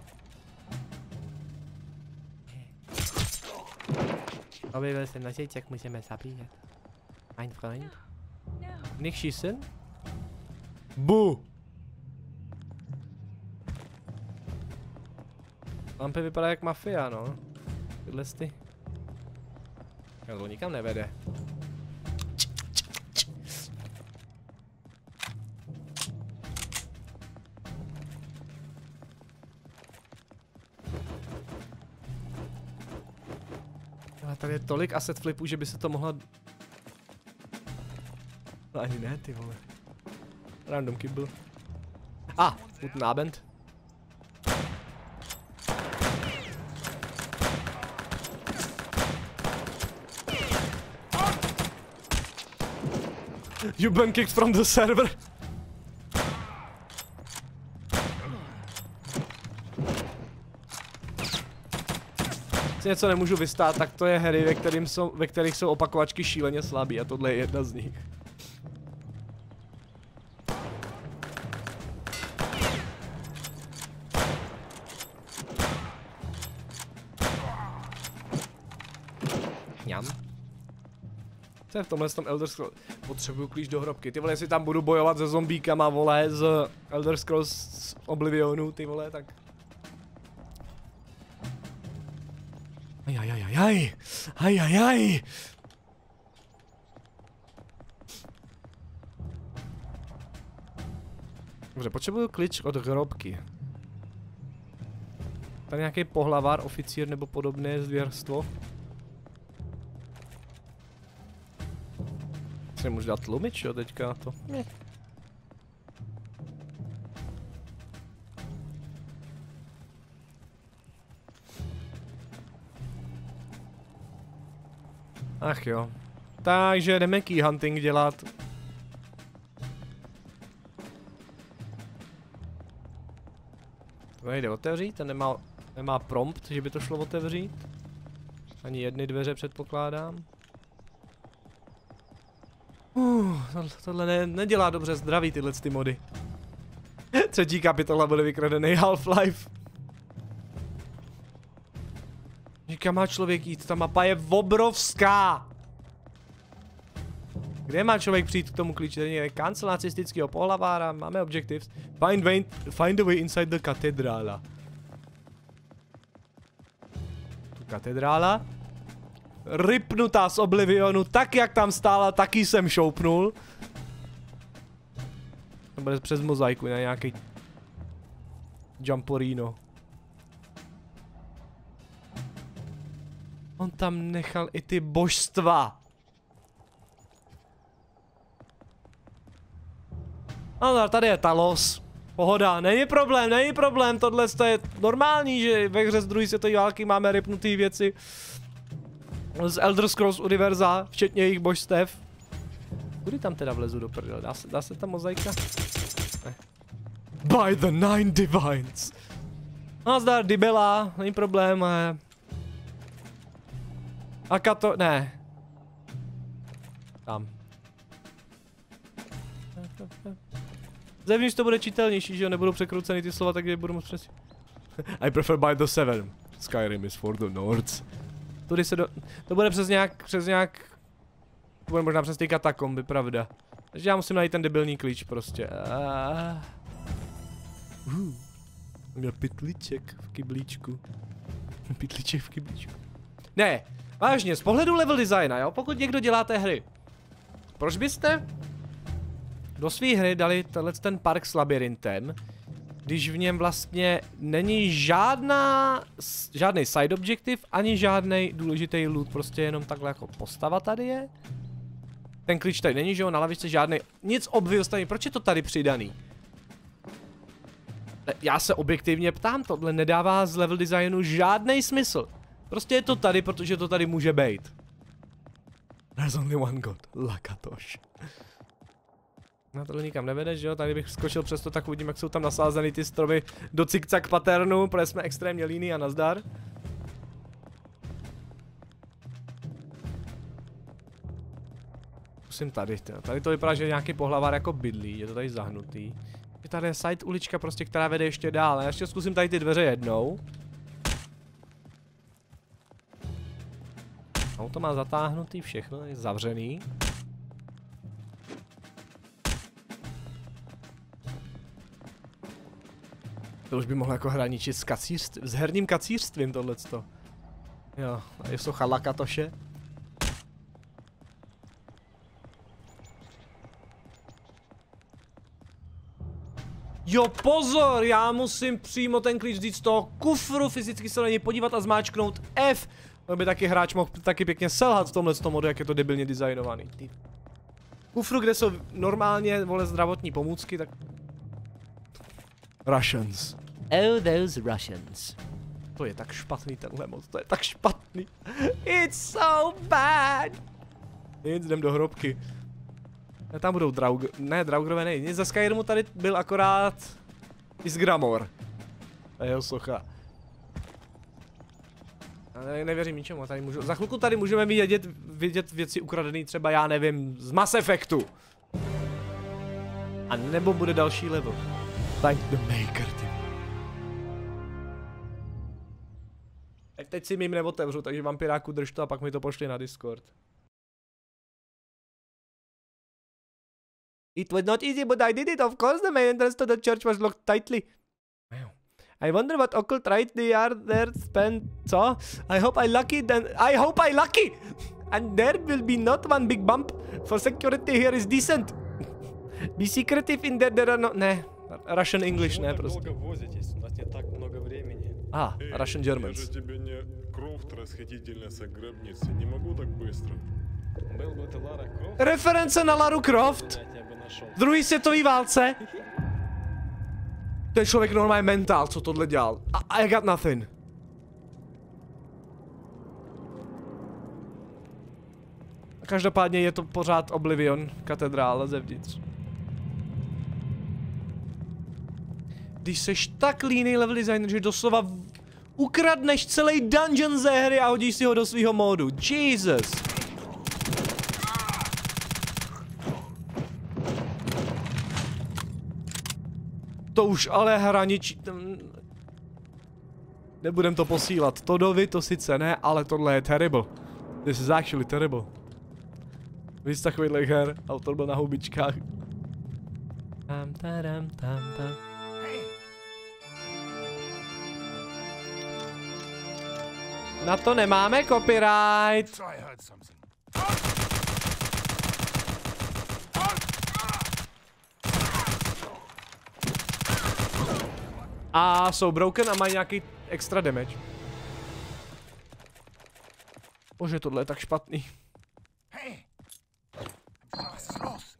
Objevil jsem nožič, jak můžeme zabíjet. Mein Freund. Nicht schießen? Bu! Lampy vypadá jak mafia, no. Tyhle ty. Já to nikam nevede. Ale tady je tolik asset flipů, že by se to mohla... No ani ne, ty vole. Random kibble. Ah, guten Abend. You've been kicked from the server. Si něco nemůžu vystát, tak to je hry, ve, kterým jsou, ve kterých jsou opakovačky šíleně slabý a tohle je jedna z nich. Ňam. Co je v tomhle s tom Elder Scrolls? Potřebuju klíč do hrobky. Ty vole, jestli tam budu bojovat se zombíkama, vole, z Elder Scrolls z Oblivionu, ty vole, tak... Ajajajajaj, ajajaj. Dobře, potřebuju klíč od hrobky. Tady nějaký pohlavár, oficír nebo podobné zvěrstvo. si můžu dát tlumič, jo, teďka na to. Ne. Ach jo. Takže jdeme key hunting dělat. To nejde otevřít, ten nemá, nemá prompt, že by to šlo otevřít. Ani jedny dveře předpokládám. Uh, tohle, tohle ne, nedělá dobře zdraví tyhle ty mody. Třetí kapitola bude vykradený Half-Life. Kam má člověk jít? Ta mapa je obrovská. Kde má člověk přijít k tomu klíči? Tady je kancel nacistického pohlavára, máme objectives. Find, way, find a way inside the katedrála. Tu katedrála. Rypnutá z Oblivionu, tak jak tam stála, taky jsem šoupnul. To bude přes mozaiku na nějaký Jumporino. On tam nechal i ty božstva. No, tady je Talos. Pohoda, není problém, není problém, tohle je normální, že ve hře z druhé světové války máme rypnutý věci z Elder Scrolls univerza, včetně jejich božstev. Kudy tam teda vlezu do prdele? Dá se, dá se ta mozaika? Ne. By the Nine Divines. No zdar, Dibela, není problém. Akato, ne. Tam. Zevnitř to bude čitelnější, že jo, nebudou překroucený ty slova, takže budu moc přesně. I prefer by the seven. Skyrim is for the Nords. Tudy se do... To bude přes nějak, přes nějak... To bude možná přes ty katakomby, pravda. Takže já musím najít ten debilní klíč prostě. Uh. Uh. Měl pytlíček v kyblíčku. Pytlíček v kyblíčku. Ne, vážně, z pohledu level designa, jo, pokud někdo děláte hry. Proč byste do své hry dali tenhle ten park s labirintem, když v něm vlastně není žádná, žádný side objective, ani žádný důležitý loot, prostě jenom takhle jako postava tady je. Ten klíč tady není, že jo, na lavičce žádný, nic obvious tady, proč je to tady přidaný? Já se objektivně ptám, tohle nedává z level designu žádný smysl. Prostě je to tady, protože to tady může být. There's only one god, Lakatoš. No tohle nikam nevede, že jo, tady bych skočil přes to, tak uvidím, jak jsou tam nasázeny ty stromy do cik-cak paternu, protože jsme extrémně líní a nazdar. Musím tady, tě. Tady to vypadá, že je nějaký pohlavár jako bydlí, je to tady zahnutý. Je tady side ulička prostě, která vede ještě dál, já ještě zkusím tady ty dveře jednou. Auto má zatáhnutý všechno, je zavřený. To už by mohlo jako hraničit s kacířstvím, s herním kacířstvím tohleto. Jo, a je socha Lakatoše. Jo, pozor, já musím přímo ten klíč vzít z toho kufru, fyzicky se na něj podívat a zmáčknout F. To by taky hráč mohl taky pěkně selhat v tomhle modu, jak je to debilně designovaný. Ty. Kufru, kde jsou normálně, vole, zdravotní pomůcky, tak... Russians. Oh, those Russians. To je tak špatný tenhle mod, to je tak špatný. It's so bad. Nic, jdem do hrobky. Ne, tam budou draug... Ne, draugrové nej. Nic, za Skyrimu tady byl akorát... Isgramor. A jeho socha. Ne, nevěřím ničemu, tady můžu... Za chvilku tady můžeme vidět, vidět věci ukradené třeba, já nevím, z Mass Effectu. A nebo bude další level. Thank the maker, ty. Tak teď si mým neotevřu, takže vampiráku drž to a pak mi to pošli na Discord. It was not easy, but I did it. Of course, the main entrance to the church was locked tightly. I wonder what occult right they are there spent. So I hope I lucky then. I hope I lucky, and there will be not one big bump. For security here is decent. Be secretive in there. There are no. Ne, Russian English, ne prostě. Ah, Russian Germans. Был бы ты Лара Крофт, Reference na Laru Croft. я тебя бы нашел. V druhé světové válce. To je člověk normálně mentál, co tohle dělal. I, I got nothing. A každopádně je to pořád Oblivion, katedrála zevnitř. Když seš tak líný level designer, že doslova v... ukradneš celý dungeon ze hry a hodíš si ho do svého módu. Jesus. To už ale hraničí... Nebudem to posílat. Todovi to sice ne, ale tohle je terrible. This is actually terrible. Víc takovýhle her, autor byl na houbičkách. Tam, tam, tam, tam. Na to nemáme copyright. So I heard something. A jsou broken a mají nějaký extra damage. Bože, tohle je tak špatný. Hey! Was ist los?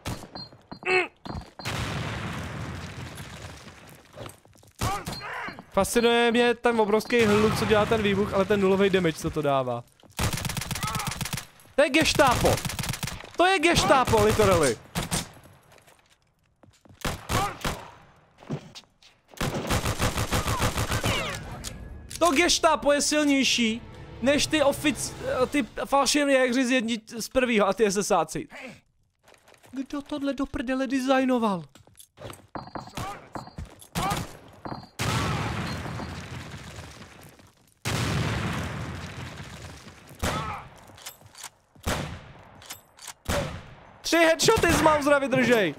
Fascinuje mě ten obrovský hluk, co dělá ten výbuch, ale ten nulový damage, co to dává. To je geštápo. To je geštápo, literally. To geštápo je silnější než ty ofic... ty falšivní hekři z jedni z prvýho a ty esesáci. Kdo tohle do prdele designoval? Tři headshoty z Mausera vydržej.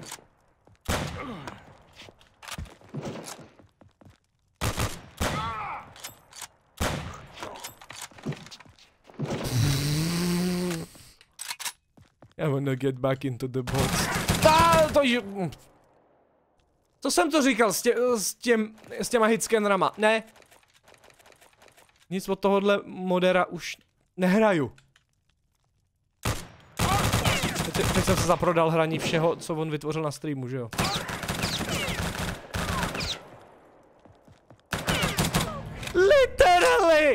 I wanna get back into the box. Ah, to je... Co jsem to říkal s, tě, s, těm, s těma hitscannerama? Ne. Nic od tohohle modera už nehraju. Teď, teď jsem se zaprodal hraní všeho, co on vytvořil na streamu, že jo? Literally!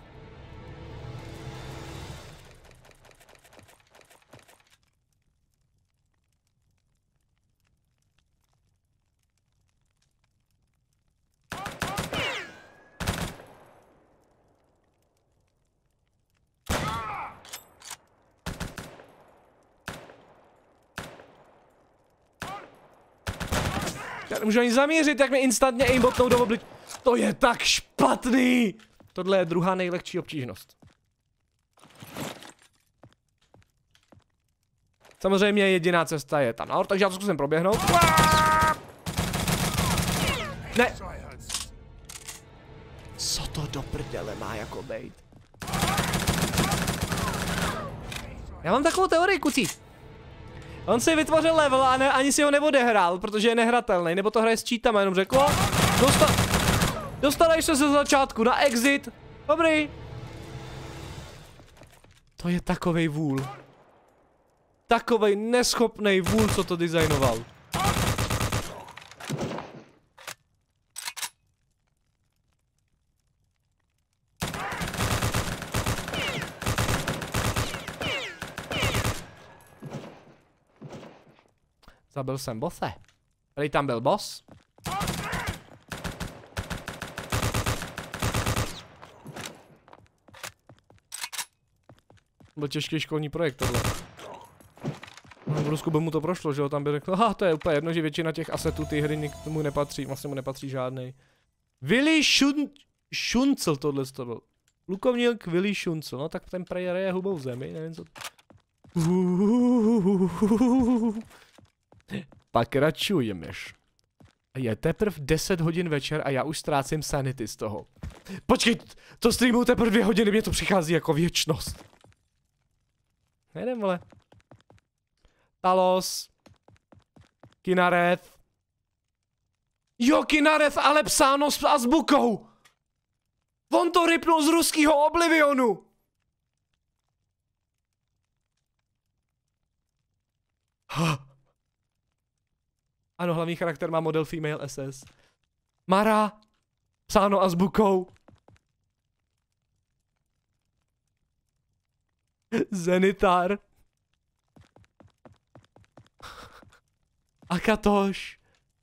Já nemůžu ani zamířit, jak mi instantně aimbotnou do obličeje. To je tak špatný! Tohle je druhá nejlehčí obtížnost. Samozřejmě jediná cesta je tam nahoru, takže já to zkusím proběhnout. Ne! Co to do prdele má jako bejt? Já mám takovou teorii, kucí. On si vytvořil level a ne, ani si ho neodehrál, protože je nehratelný, nebo to hraje s cheatama, jenom řeklo. Dosta dostaneš se ze začátku na exit. Dobrý. To je takovej vůl. Takovej neschopnej vůl, co to designoval. Zabil jsem bose. Tady tam byl boss. Byl těžký školní projekt tohle. V Rusku by mu to prošlo, že jo, tam by řekl, aha, to je úplně jedno, že většina těch asetů ty hry k tomu nepatří, vlastně mu nepatří žádnej. Willy Šun... Šuncel tohle to byl. Lukovník Willy Šuncel, no tak ten prajer je hubou v zemi, nevím co... Pokračujemeš. Je teprve deset hodin večer a já už ztrácím sanity z toho. Počkej, to streamuju teprve dvě hodiny, mě to přichází jako věčnost. Jedem, vole. Talos. Kynareth. Jo, Kynareth, ale psáno s azbukou. On to ripnul z ruského Oblivionu. Ano, hlavní charakter má model Female S S. Mara. Psáno azbukou. Zenitar. Akatoš.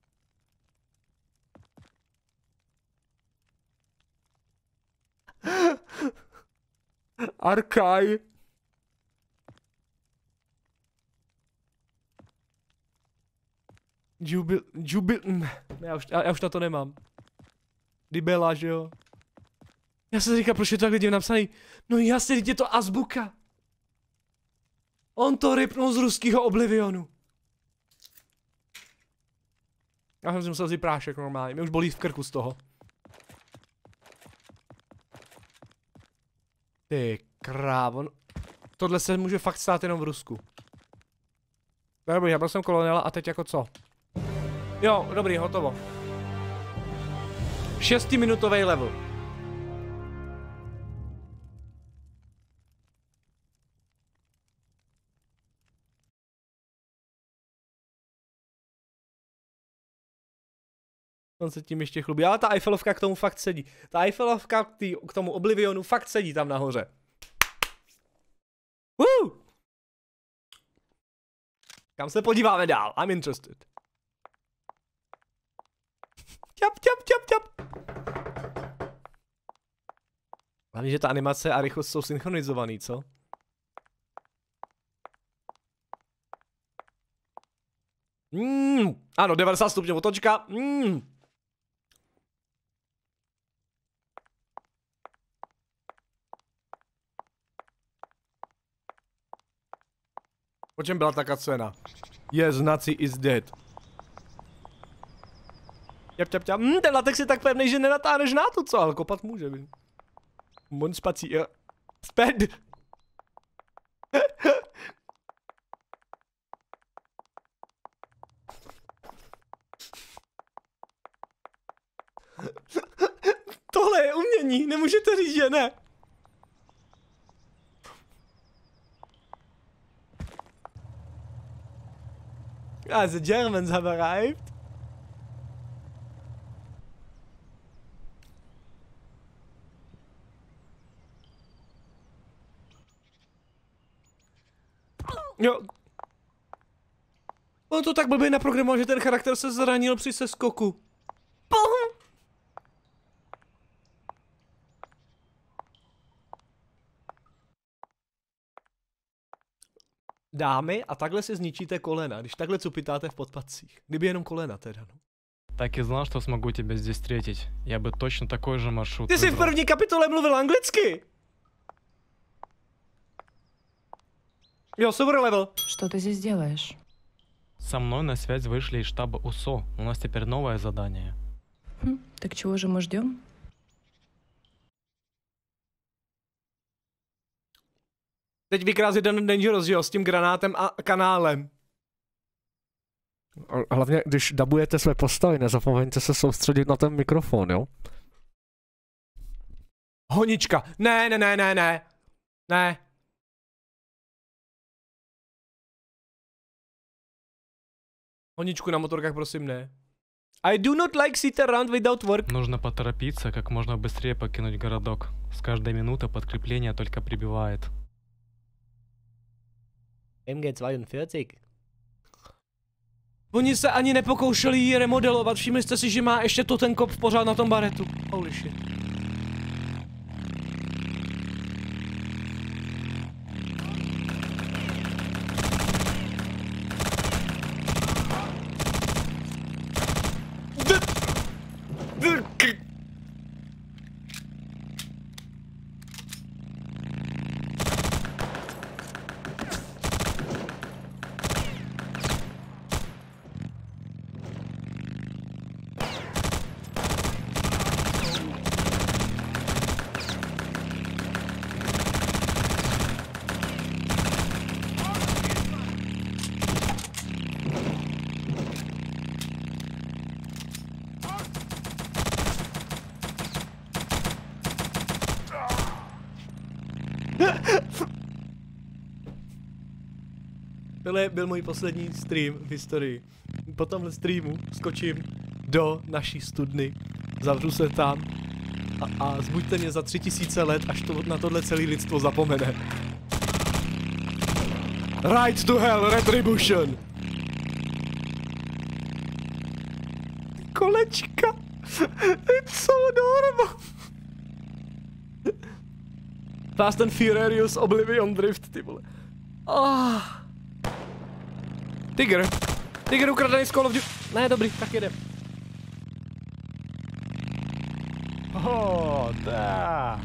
Arkaj. Jubil, jubil, já už, já, já už na to nemám. Dibela, že jo? Já jsem si říkal, proč je to takhle divně napsaný. No jasně, je to azbuka. On to ripnul z ruského Oblivionu. Já jsem si musel vzít prášek normálně, mě už bolí v krku z toho. Ty krávo, tohle se může fakt stát jenom v Rusku. Dobrý, já byl jsem kolonela a teď jako co? Jo, dobrý, hotovo. Šestiminutový level. On se tím ještě chlubí, ale ta Eiffelovka k tomu fakt sedí. Ta Eiffelovka k, tý, k tomu Oblivionu fakt sedí tam nahoře. Woo! Kam se podíváme dál? I'm interested. Čap, čap, čap, čap. Hlavně, že ta animace a rychlost jsou synchronizovaný, co? Mm, ano, devadesát stupňů otočka. Mm. O čem byla ta cutscéna? Yes, Nazi is dead. Čap, čap, čap. Mm, ten latex je tak pevný, že nenatáhneš na to, co? Ale kopat může, vím. Mon spací. Uh, Sped. Tohle je umění, nemůžete říct, že ne. Ah, the Germans have arrived. Jo. On to tak blbě naprogramoval, že ten charakter se zranil při seskoku. Pum. Dámy, a takhle si zničíte kolena, když takhle cupitáte v podpatcích. Kdyby jenom kolena teda, no. Так и знал, что смогу тебя здесь встретить. Я бы точно такой же маршрут Ty jsi v první kapitole mluvil anglicky! Jo, super level. Что ты здесь делаешь? Со мной на связь вышли из штаба УСО. У нас теперь новое задание. Хм, так чего же мы ждем? Teď vykrází Dan Dangerous, jo, s tím granátem a kanálem. A hlavně, když dabujete své postavy, nezapomeňte se soustředit na ten mikrofon, jo? Honička. Ne, ne, ne, ne, ne. Ne. Honičku na motorkách, prosím, ne. I do not like sit around without work. Нужно поторопиться, как можно быстрее покинуть городок. С каждой минутой подкрепление только прибывает. M G čtyřicet dva. Oni se ani nepokoušeli ji remodelovat, všimli jste si, že má ještě to ten kop pořád na tom baretu. Holy shit. Tohle byl můj poslední stream v historii. Po tomhle streamu skočím do naší studny, zavřu se tam a, a zbuďte mě za tři tisíce let, až to na tohle celé lidstvo zapomene. Right to hell, retribution! Kolečka! It's so adorable! Fast and Furious Oblivion Drift, ty vole. Oh. Tiger. Tiger ukradený z Call of Duty. Ne, dobrý, tak jedem. О, да.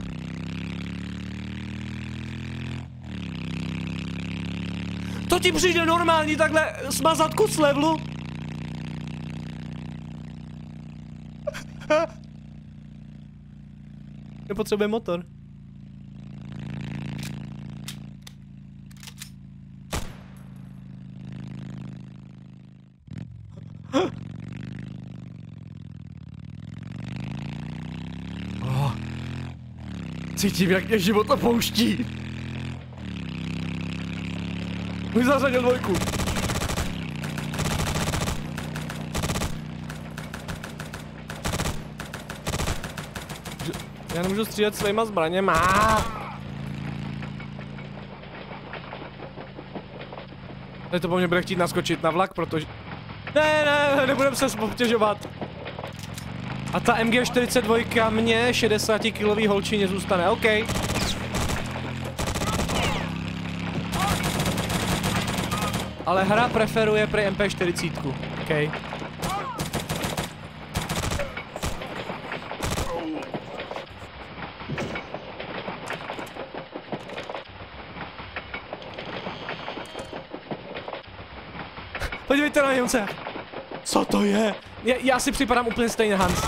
To ti přijde normální takhle smazat kus levelu? Nepotřebuje motor. Oh. Cítím, jak mě život opouští. Už zařadil dvojku. Já nemůžu střílet svýma zbraněma. Teď to po mně bude chtít naskočit na vlak, protože... Ne, ne, nebudem se obtěžovat. A ta M G čtyřicet dva mě šedesátikilový holčině zůstane, OK. Ale hra preferuje pro M P čtyřicet, OK. Podívejte na Němce. Co to je? Já, já si připadám úplně stejně, Hans.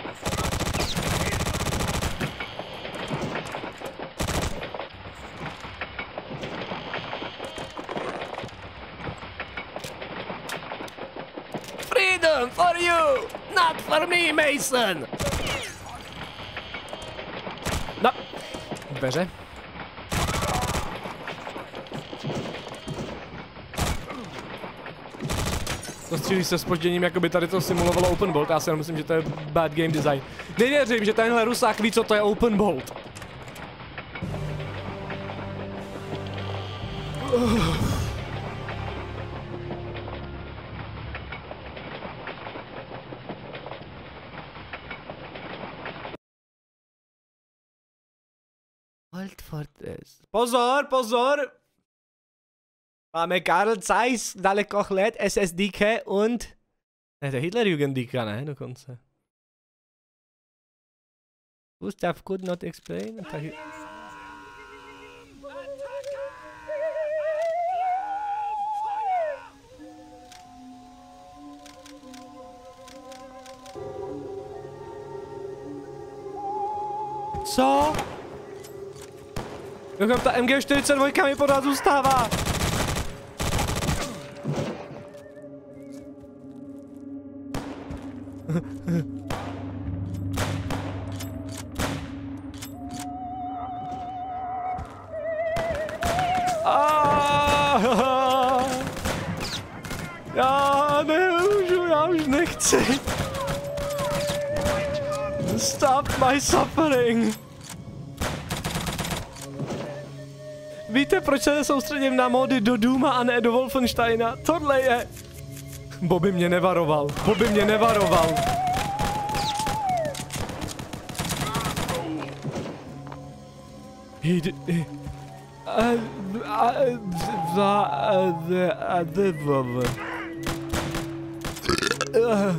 Freedom for you, not for me, Mason. No. Dveře. To střílí se zpožděním, jako by tady to simulovalo open bolt. Já si myslím, že to je bad game design. Nevěřím, že tenhle Rusák ví, co to je open bolt. Uh. Old Fortress. Pozor, pozor! Máme Karl Zeiss, Dalekochlet, S S D K und... Ne, to je Hitlerjugendíka, ne, dokonce. Gustav could not explain. Tak... Co? Dokonce ta M G čtyřicet dva mi pořád zůstává. Já nemůžu, já už nechci. Stop my suffering. Víte, proč se soustředím na mody do Dooma a ne do Wolfensteina? Tohle je... Bobby mě nevaroval. Bobby mě nevaroval. He did... He... Uh, uh, uh, uh, uh, uh.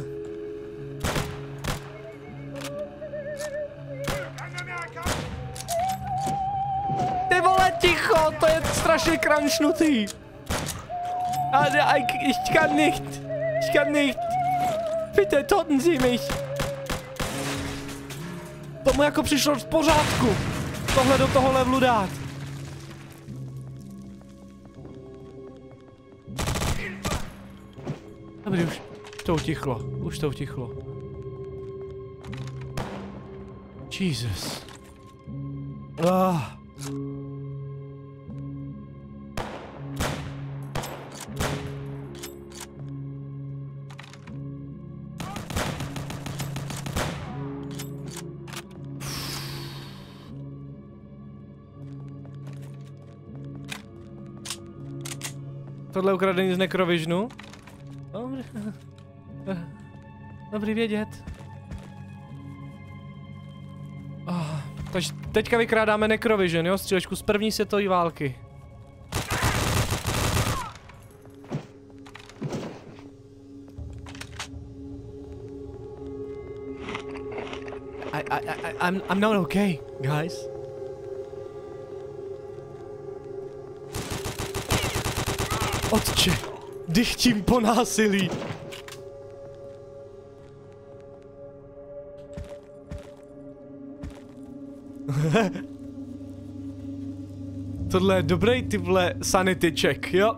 Ty vole, ticho, to je strašně krančnutý. Ale ich kann nicht. Ich kann nicht. Bitte, toten Sie mich. Tomu jako přišlo v pořádku. Tohle do toho levelu dát. Dobrý, už to utichlo. Už to utichlo. Jesus. Ah. Tohle je ukradený z Necrovisionu? Dobrý. Dobrý vědět. Oh, takže teďka vykrádáme Necrovision, jo? Střílečku z první světové války. I, I, I, I'm, I'm not okay, guys. Otče, dychtím po násilí. Tohle je dobrý, ty vole, sanity check, jo?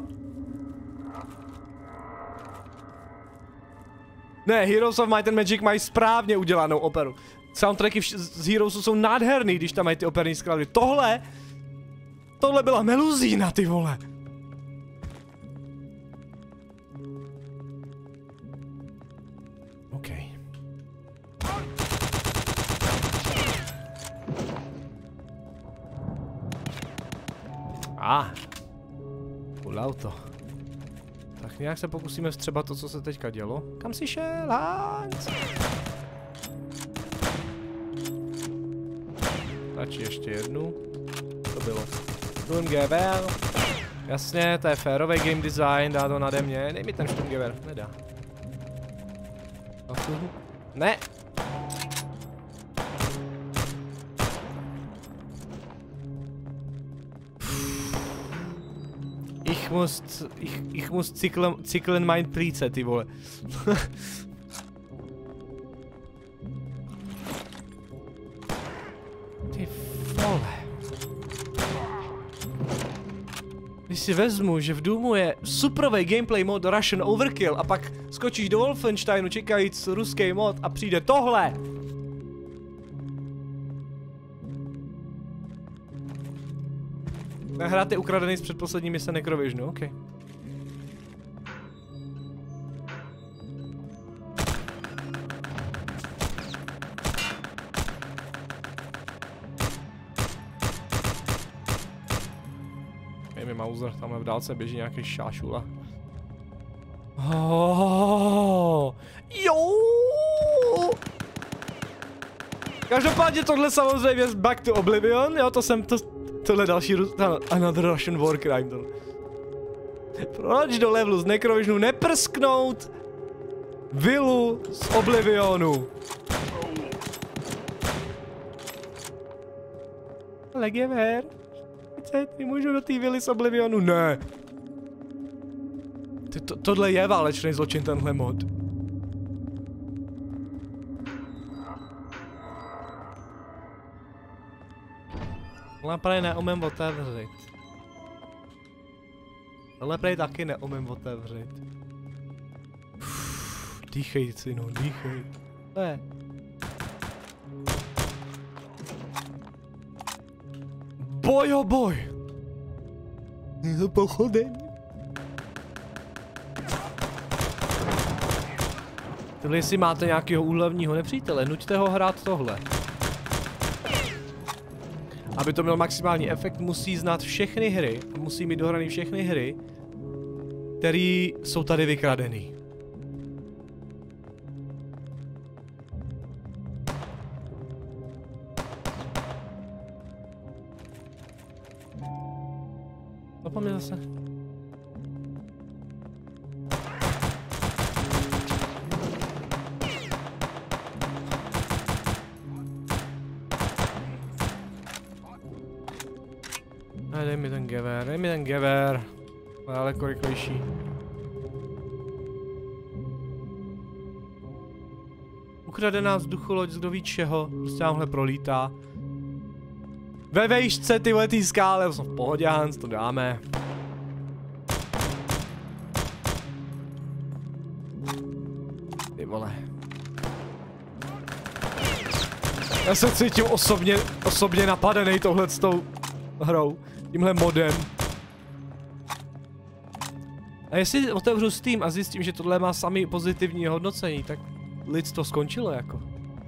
Ne, Heroes of Might and Magic mají správně udělanou operu. Soundtracky z Heroesu jsou nádherný, když tam mají ty operní skladby. Tohle... Tohle byla meluzína, ty vole. OK. A. Ah. Full auto. Tak nějak se pokusíme vstřebat to, co se teďka dělo. Kam si šel, Hans? Stačí ještě jednu. To bylo. Sturmgewehr. Jasně, to je férový game design, dá to nade mě. Dej mi ten Sturmgewehr, nedá. Ne! Ich muss, ich, ich muss cyklen, cyklen mein plíce, ty vole. Ty vole. Když si vezmu, že v Doomu je suprovej gameplay mod Russian Overkill a pak skočíš do Wolfensteinu čekajíc ruský mod a přijde tohle. Hrát je ukradený z předposlední mise Necrovisionu, OK. Je mi Mauser, tamhle v dálce běží nějaký šášula. Oh, jo! Každopádně tohle samozřejmě z Back to Oblivion, jo, to jsem, to, tohle další, no, another Russian war crime, tohle. Proč do levelu z Necrovisionu neprsknout vilu z Oblivionu? Legever, ty můžu do té vily z Oblivionu? Ne. Ty, to, tohle je válečný zločin, tenhle mod. Tohle prej neumím otevřít. Tohle prej taky neumím otevřít. Uf, dýchej, synu, dýchej. To je. Boj o boj. Je to pochodeň. Tohle jestli máte nějakého úhlavního nepřítele, nuťte ho hrát tohle. Aby to měl maximální efekt, musí znát všechny hry, musí mít dohraný všechny hry, které jsou tady vykradený. To po mě zase. Dej mi ten gewehr, dej mi ten gewehr. Daleko rychlejší. Ukradená vzducholoď z kdo ví čeho, prostě tamhle prolítá. Ve vejšce tyhle tý skále, jsou v pohodě, Hans, to dáme. Ty vole. Já se cítím osobně, osobně napadenej tohle s tou hrou, tímhle modem. A jestli otevřu Steam a zjistím, že tohle má samý pozitivní hodnocení, tak lid to skončilo jako.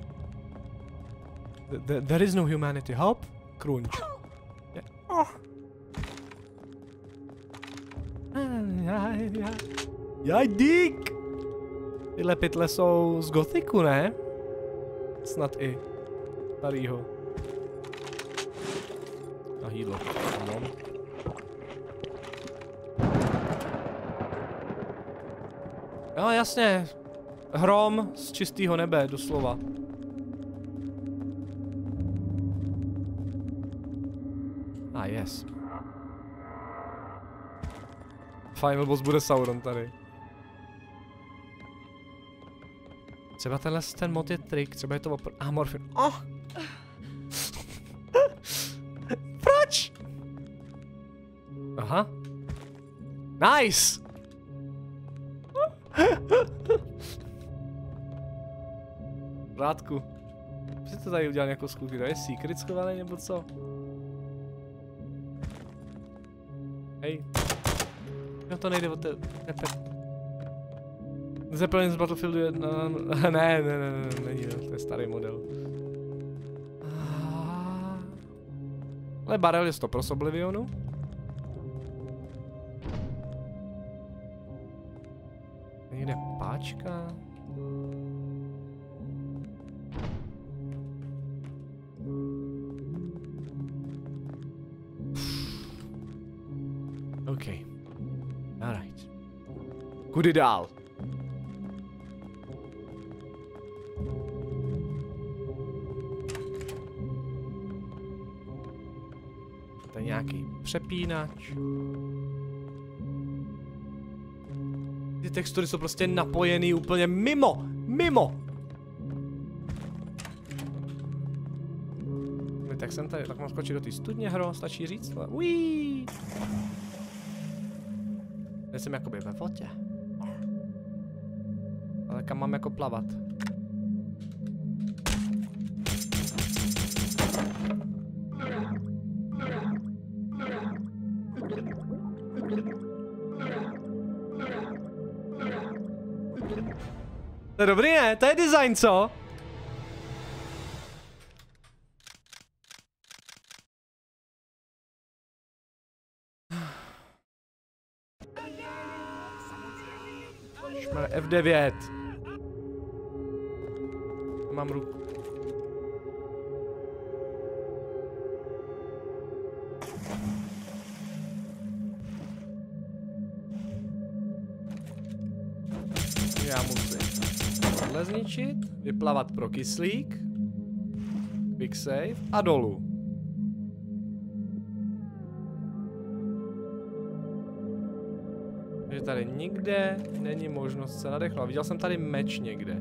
The, there is no humanity. Hop, crunch. Yeah. Oh. Jaj, jaj. Jaj, dík! Tyhle pytle jsou z Gothiku, ne? Snad i. Starýho. A jídlo. No. Jo, jasně. Hrom z čistého nebe, doslova. A ah, yes. Final boss bude Sauron tady. Třeba tenhle ten mod je trik, třeba je to opr... Ah, morfin. Oh! Proč? Aha. Nice! Vrátku. Proč to tady udělal nějakou skluky? To je secret schovaný nebo co? Hej. No to nejde o te... Zeppelin z Battlefieldu jedna... Ne, ne, ne, ne, ne, není to, to je starý model. Ale barel je sto procent z Oblivionu. Někde páčka. OK. Alright. Kudy dál? To je nějaký přepínač. Ty textury jsou prostě napojený úplně mimo, mimo. Tak jsem tady, tak mám skočit do té studně, hro, stačí říct. Uííí. Teď jsem jakoby ve vodě. Ale kam mám jako plavat? To je dobrý, ne? To je design, co? F devět. Mám ruku. Já musím tohle zničit, vyplavat pro kyslík, quick save a dolů. Takže tady nikde není možnost se nadechnout. Viděl jsem tady meč někde.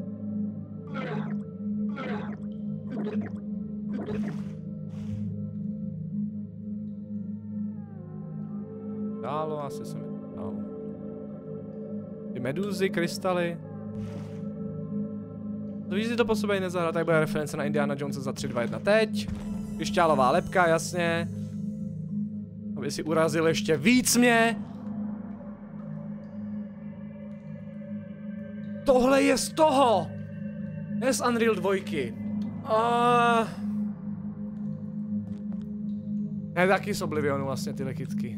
Dálo, asi se mi dálo. Ty meduzy, krystaly. Když si to po sobě nezahrá, tak bude reference na Indiana Jonesa za tři, dva, jedna teď. Pišťálová lebka, jasně. Aby si urazil ještě víc mě. Tohle je z toho! Je z Unreal dva. Uh... Je taky z Oblivionu vlastně tyhle kytky.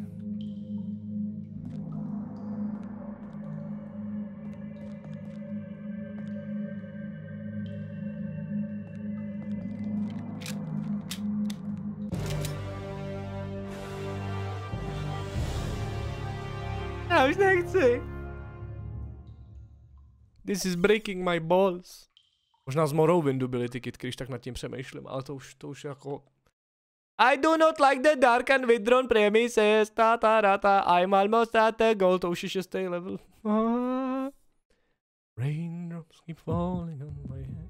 Já už nechci. This is breaking my balls. Možná z Morrowindu byly ty kytky, když tak nad tím přemýšlím, ale to už, to už jako... I do not like the dark and withdrawn premises, ta ta ta ta, I'm almost at the goal, to už je šestý level. Ah. Raindrops keep falling on my head.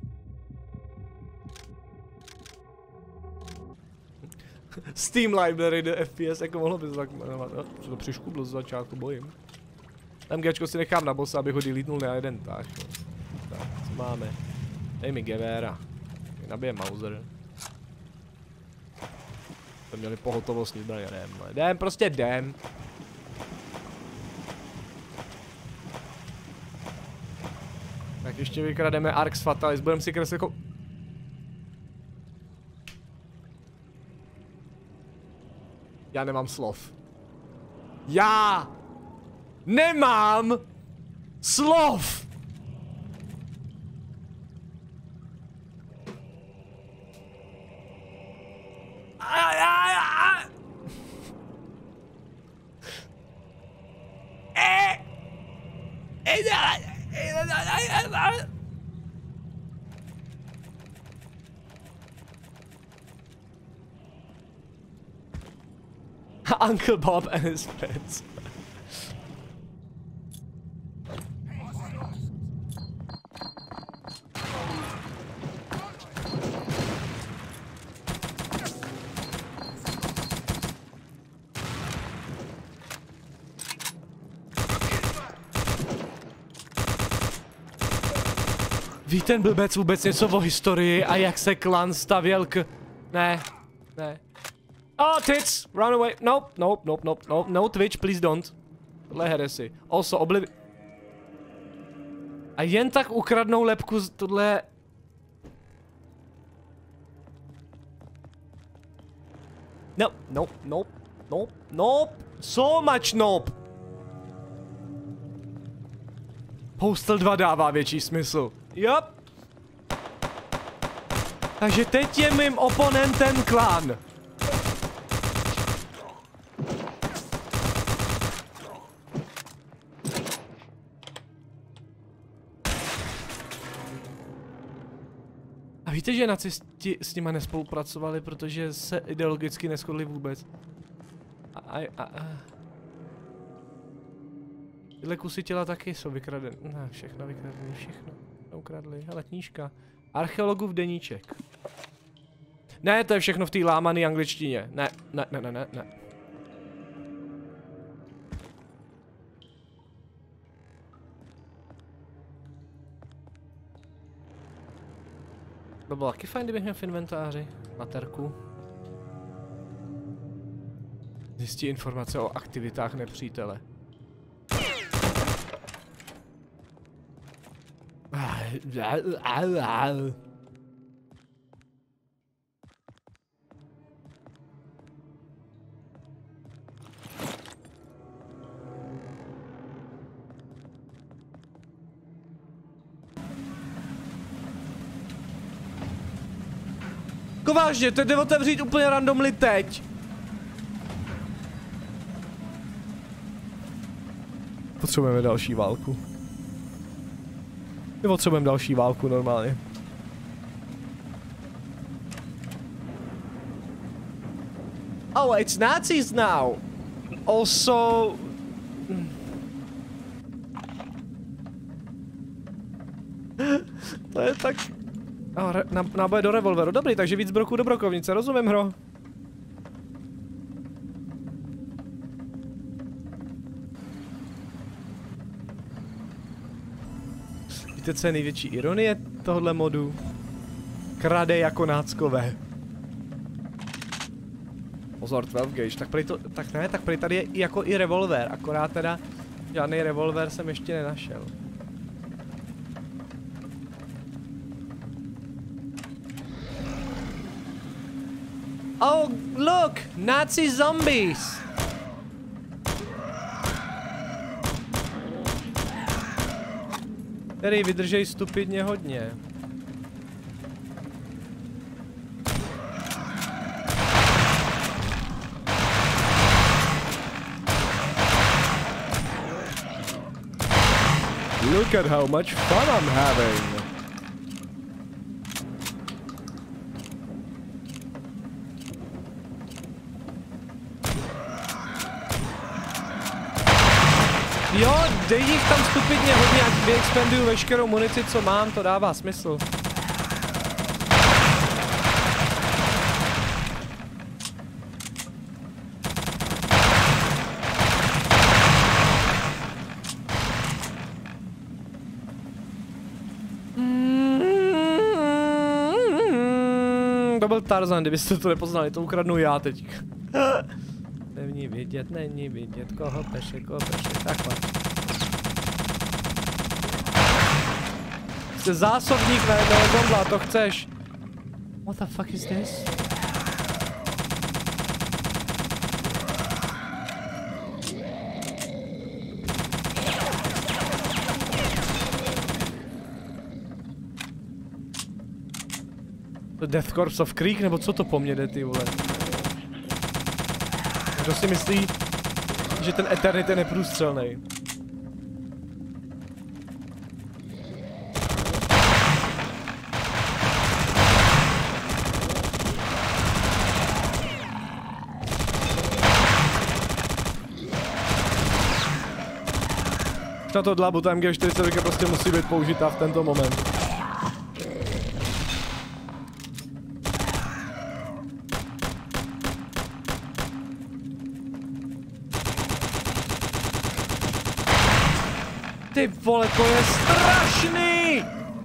Steam Library do F P S, jako mohlo by se tak jmenovat, no, to přiškublo z začátku, bojím. MGčko si nechám na bossa, abych ho delítnul na jeden tak. No. Tak, co máme? Dej mi Gevera. Nabije Mauser. To měli pohotovostní zbraně, jdem, jdem, prostě jdem. Tak ještě vykrademe Arx Fatalis, budeme si kreslit jako... Já nemám slov. Já! Nemám slov. Uncle Bob and his friends. Ví ten blbec vůbec něco o historii a jak se klan stavěl k... Ne, ne. Oh, tits! Run away! Nope, nope, nope, nope, nope, no Twitch, please don't. Tohle je heresy. Also, obliv... A jen tak ukradnou lebku z tohle... No, nope, nope, nope, nope. So much nope. Postal dva dává větší smysl. Yup. Takže teď je mým oponentem klan. A víte, že nacisti s nima nespolupracovali, protože se ideologicky neshodli vůbec. A, a, a, a. Tyhle kusy těla taky jsou vykradené. Ne, všechno vykradené, všechno. Ukradli. Hele, knížka. Archeologův deníček. Ne, to je všechno v té lámané angličtině. Ne, ne, ne, ne, ne, ne. To bylo taky fajn, kdybych měl v inventáři. Materku. Zjistí informace o aktivitách nepřítele. Jako vážně, to jde otevřít úplně randomly teď. Potřebujeme další válku. My potřebujeme další válku normálně. Oh, it's Nazis now. Also... To je tak... Oh, náboje do revolveru. Dobrý, takže víc broků do brokovnice, rozumím, hro. Víte, co je největší ironie tohle modu? Krade jako náckové. Pozor, dvanáct gauge, tak prej to, tak ne, tak prej tady je i jako i revolver, akorát teda žádný revolver jsem ještě nenašel. Oh, look! Nazi zombies! Který vydržej stupidně hodně. Look at how much fun I'm having! Jo, dej jich tam stupidně hodně, ať vyexpenduju veškerou munici, co mám, to dává smysl. To byl Tarzan, kdybyste to nepoznali, to ukradnu já teď. Není vidět, není vidět, koho peše, koho peše, takhle. Jste zásobník na jednoho zombla, to chceš. What the fuck is this? To Death Corps of Creek, nebo co to po mně jde, ty vole? Kdo si myslí, že ten Eternity je neprůstřelnej? Na to dlabu, ta M G čtyřicet prostě musí být použitá v tento moment. Ty vole, to je strašný!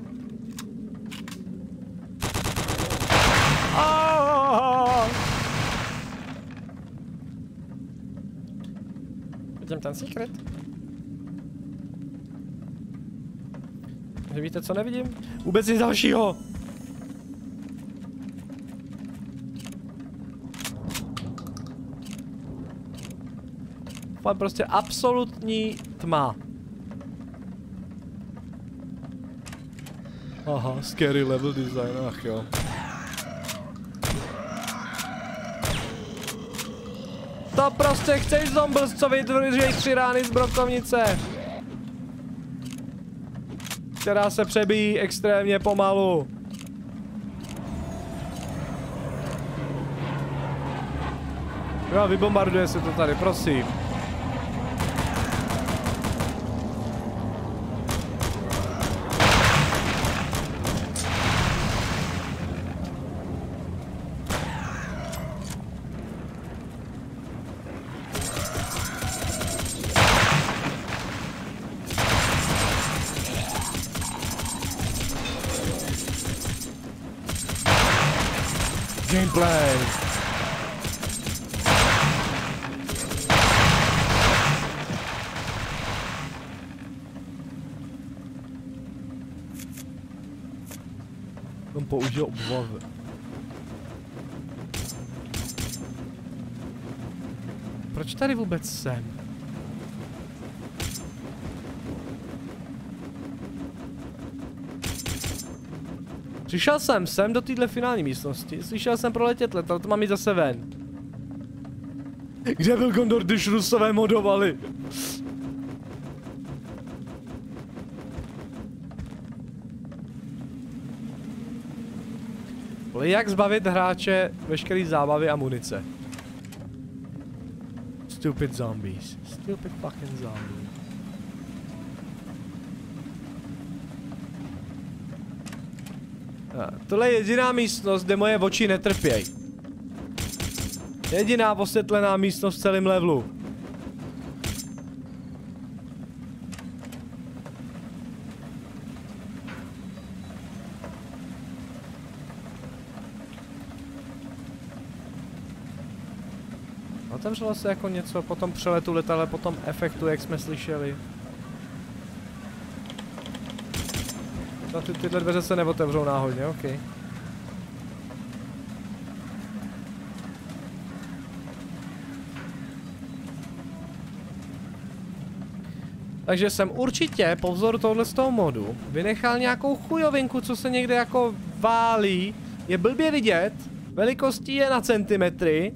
Oh! Vidím ten secret. Že víte, co nevidím? Vůbec nic dalšího! Fakt prostě absolutní tma. Aha, scary level design, ach jo. To prostě chceš zombles, co vydrží tři rány z brokovnice. Která se přebíjí extrémně pomalu. Jo, vybombarduje se to tady, prosím. Gameplay. On použil obvaz. Proč tady vůbec jsem? Přišel jsem sem do téhle finální místnosti, slyšel jsem proletět let, ale to mám jít zase ven. Kde byl Gondor, když Rusové modovali? Jak zbavit hráče veškerý zábavy a munice? Stupid zombies. Stupid fucking zombies. A, tohle je jediná místnost, kde moje oči netrpěj. Jediná osvětlená místnost v celém levelu. Otevřelo se jako něco po tom přeletu letadla, po tom efektu, jak jsme slyšeli. No, ty, tyhle dveře se neotevřou náhodně, ok. Takže jsem určitě po vzoru tohle z toho modu vynechal nějakou chujovinku, co se někde jako válí. Je blbě vidět, velikostí je na centimetry.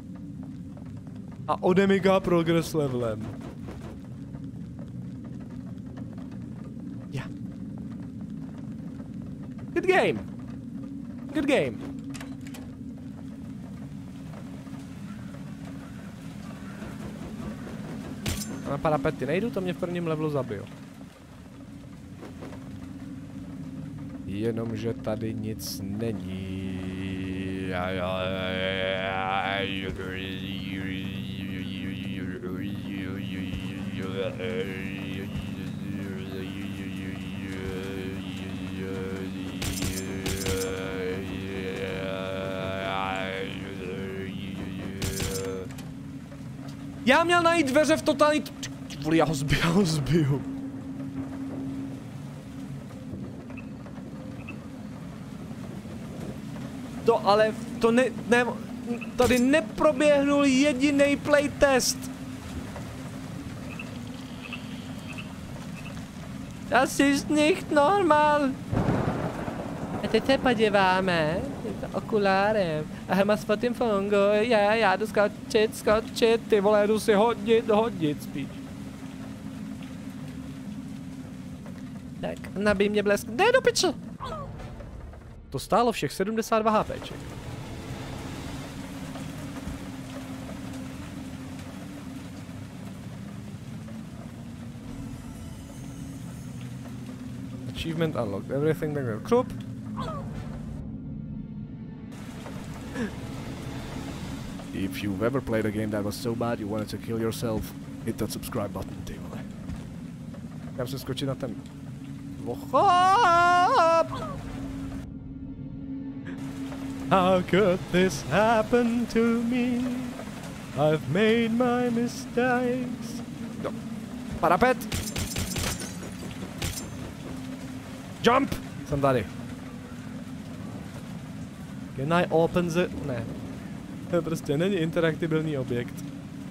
A odemigá progress levelem. Yeah. Good game. Good game. Na parapety nejdu, to mě v prvním levelu zabiju. Jenomže tady nic není. Já měl najít dveře v totální... Vůli, já ho zbiju, já ho zbiju. To ale, to ne, ne, tady neproběhnul jediný playtest. Das ist nicht normal. A teď se podíváme, Okulárem. A má s tím funguje, já jdu skočit, skočit, ty vole, jdu si hodit, hodit spíš. Tak, nabij mě blesk, ne do piče! To stálo všech sedmdesát dva HPček. Achievement unlocked, everything like that. Krupp! If you've ever played a game that was so bad you wanted to kill yourself, hit that subscribe button, ty vole. Já musím skočit na ten... How could this happen to me? I've made my mistakes. No. Parapet! Jump! Jsem tady. Can I open the... Ne. To prostě není interaktibilní objekt.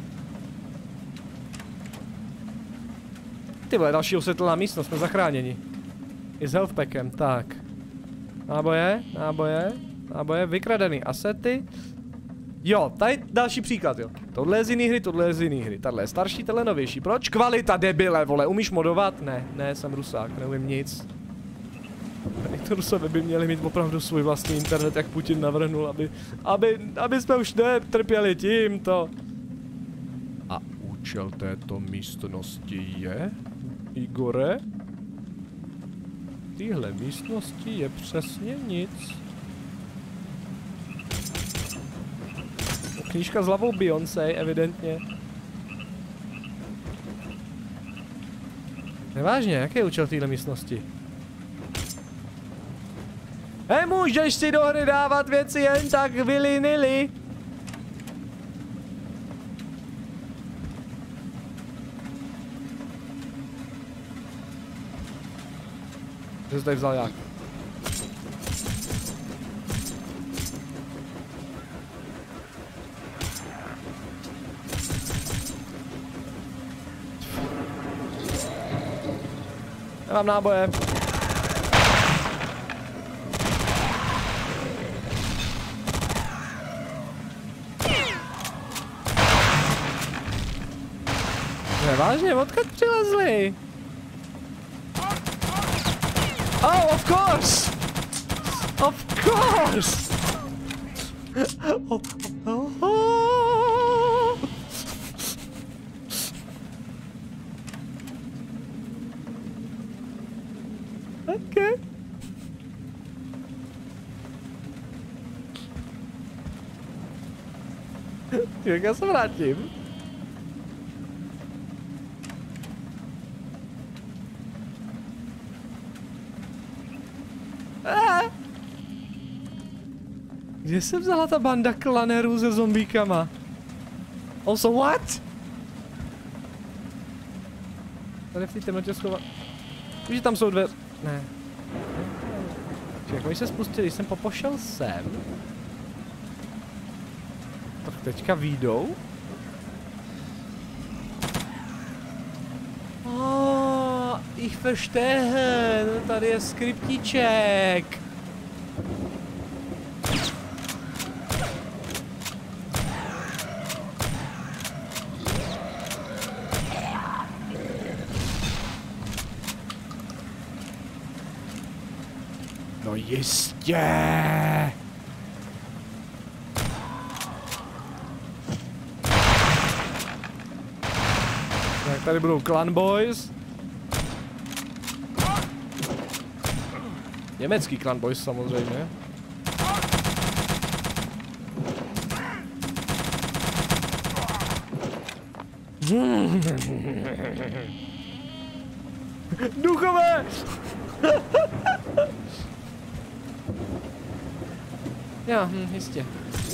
Ty vole, další osvětlená místnost, jsme zachráněni. I s health packem, tak. Náboje, náboje, náboje, vykradený asety. Jo, tady další příklad, jo. Tohle je z jiný hry, tohle je z jiný hry. Tahle je starší, tahle novější. Proč? Kvalita, debile, vole, umíš modovat? Ne, ne, jsem Rusák, neumím nic. To Rusové by měli mít opravdu svůj vlastní internet, jak Putin navrhnul, aby, aby, aby jsme už netrpěli tímto. A účel této místnosti je, Igore? V téhle místnosti je přesně nic. Knížka s hlavou Beyoncé, evidentně. Nevážně, jaký je účel téhle místnosti? Hej, můžeš si do hry dávat věci jen tak vily-nily. Že jsi tady vzal jak? Nemám náboje. Vážně, odkud přilezli? Oh, of course! Of course! Oh, oh, oh. Okay. Jak já se vrátím? Kde se vzala ta banda klanerů se zombíkama? Also what? Tady v té temnotě schovat. Víš, že tam jsou dveře. Ne. Jak oni se spustili, když jsem popošel sem. Tak teďka výjdou. Oh, ich verstehen. Tady je skriptíček. No jistě. Tak tady budou Clan Boys. Německý Clan Boys samozřejmě. Duchové! Jo, hm, jistě.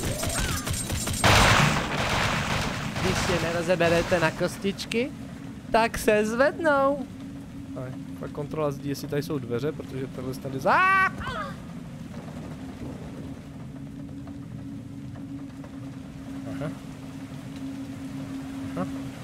Když je nerozeberete na kostičky, tak se zvednou. Ale pak kontrola zdí, jestli tady jsou dveře, protože tohle se tady za... Aha. Aha.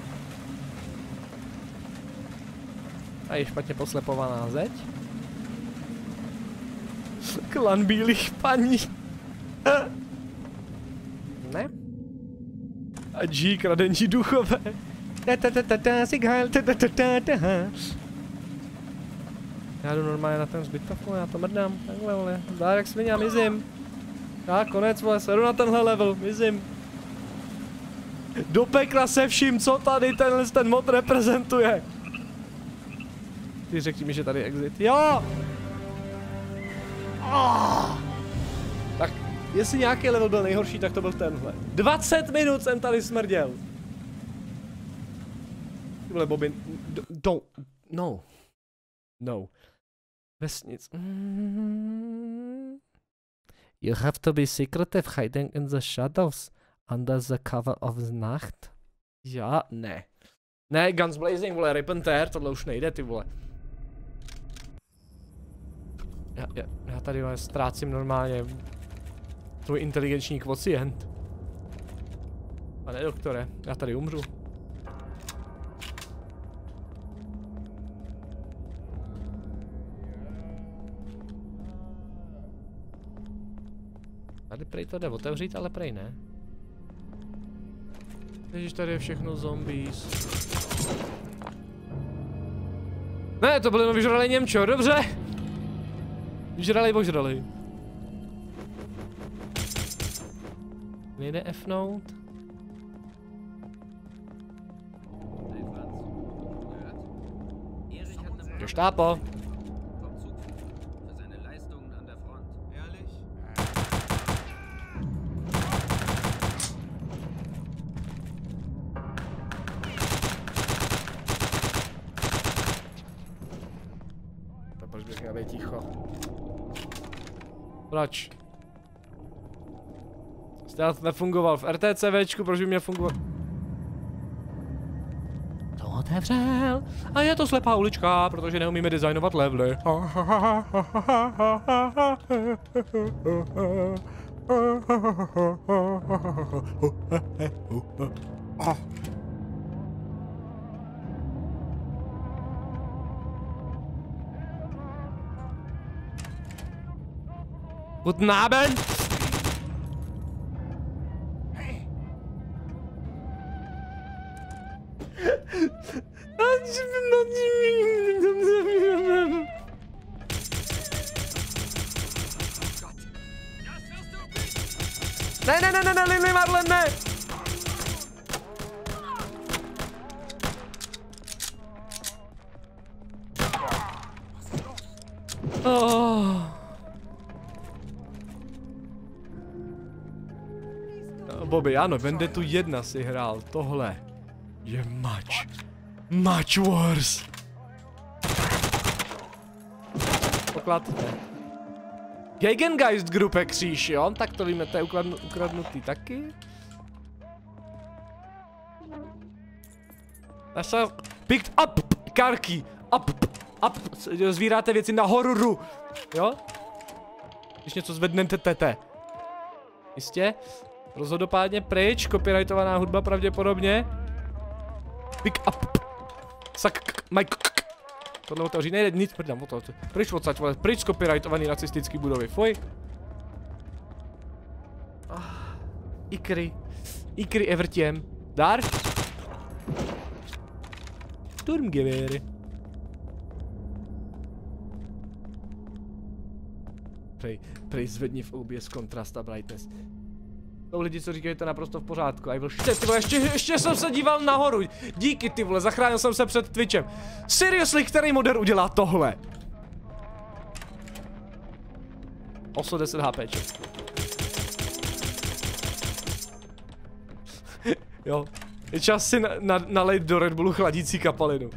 A je špatně poslepovaná zeď. Klan bílých paní. Ne? A G, kradení duchové. Ta ta ta ta ta, Sighal, ta ta ta ta ta. Já jdu normálně na ten zbytov, já to mrdám, takhle vole, dá jak svině a mizím. Já konec vole, sedu na tenhle level, mizím. Do pekla se vším, co tady tenhle ten mod reprezentuje. Ty řekni mi, že tady je exit, jo! Oh! Tak, jestli nějaký level byl nejhorší, tak to byl tenhle. dvacet minut jsem tady smrděl. Tyhle Bobin, don't, no. No. Vesnic. Mm. You have to be secretive, hiding in the shadows, under the cover of the night. Já, ne. Ne, Guns Blazing, vole, Rip and Tear, tohle už nejde, ty vole. Já, já, já tady vole, ztrácím normálně tvůj inteligenční kvocient. Pane doktore, já tady umřu. Tady prej to jde otevřít, ale prej ne. Ježiš, tady je všechno zombies. Ne, to byl jenom vyžralý Němčo, dobře. Vyžralej, božralej. Nejde F-nout. Gestapo. Ticho. Proč? Stealth nefungoval v RTCVčku, proč by měl fungovat? To otevřel. A je to slepá ulička, protože neumíme designovat levely. Guten Abend! Ne, ne, ne, ne, ne, Lily Marlen, ne! Oh. Bobby, ano, Vendetu jedna si hrál, tohle je much, much worse. Poklad, ne. Gegengeist Gruppe kříž, jo? Tak to víme, to je ukradnu, ukradnutý taky. Nasa, picked up, karky, up, up, zvíráte věci na hororu, jo? Když něco zvednete, tete. Jistě? Rozhodopádně pryč, copyrightovaná hudba pravděpodobně. Pick up. Sak, Mike. Tohle otevří, nejde nic, prdám o to. Pryč odsaď, vole, pryč copyrightovaný nacistický budovy, fuj. Ah, ikry. Ikry evertěm. Dar? Sturmgewery. Prej, prej zvedni v O B S kontrast a brightness. Jsou lidi, co říkají, to naprosto v pořádku. A ještě, ty vole, ještě, ještě jsem se díval nahoru. Díky, ty vole, zachránil jsem se před Twitchem. Seriously, který modder udělá tohle? Oso deset HPček. Jo, je čas si na, na, nalejt do Red Bullu chladící kapalinu.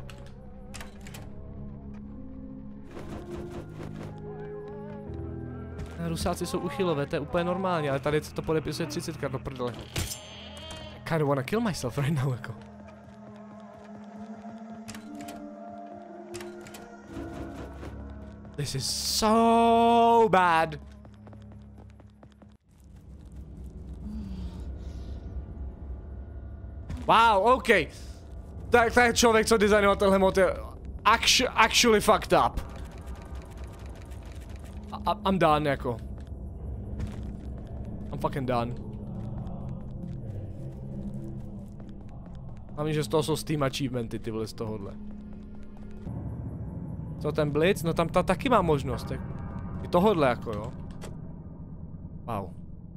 Rusáci jsou uchylové, to je úplně normální, ale tady to podepisuje třicet do prdele. I kinda wanna kill myself right now, jako. This is so bad. Wow, OK. Tak, tak člověk, co designoval tenhle mod, je actu actually fucked up. I'm done, jako. I'm fucking done. Hlavně, že z toho jsou Steam achievementy, ty vole, z tohohle. Co ten Blitz? No tam ta taky má možnost, tak... I tohodle jako, jo. Wow.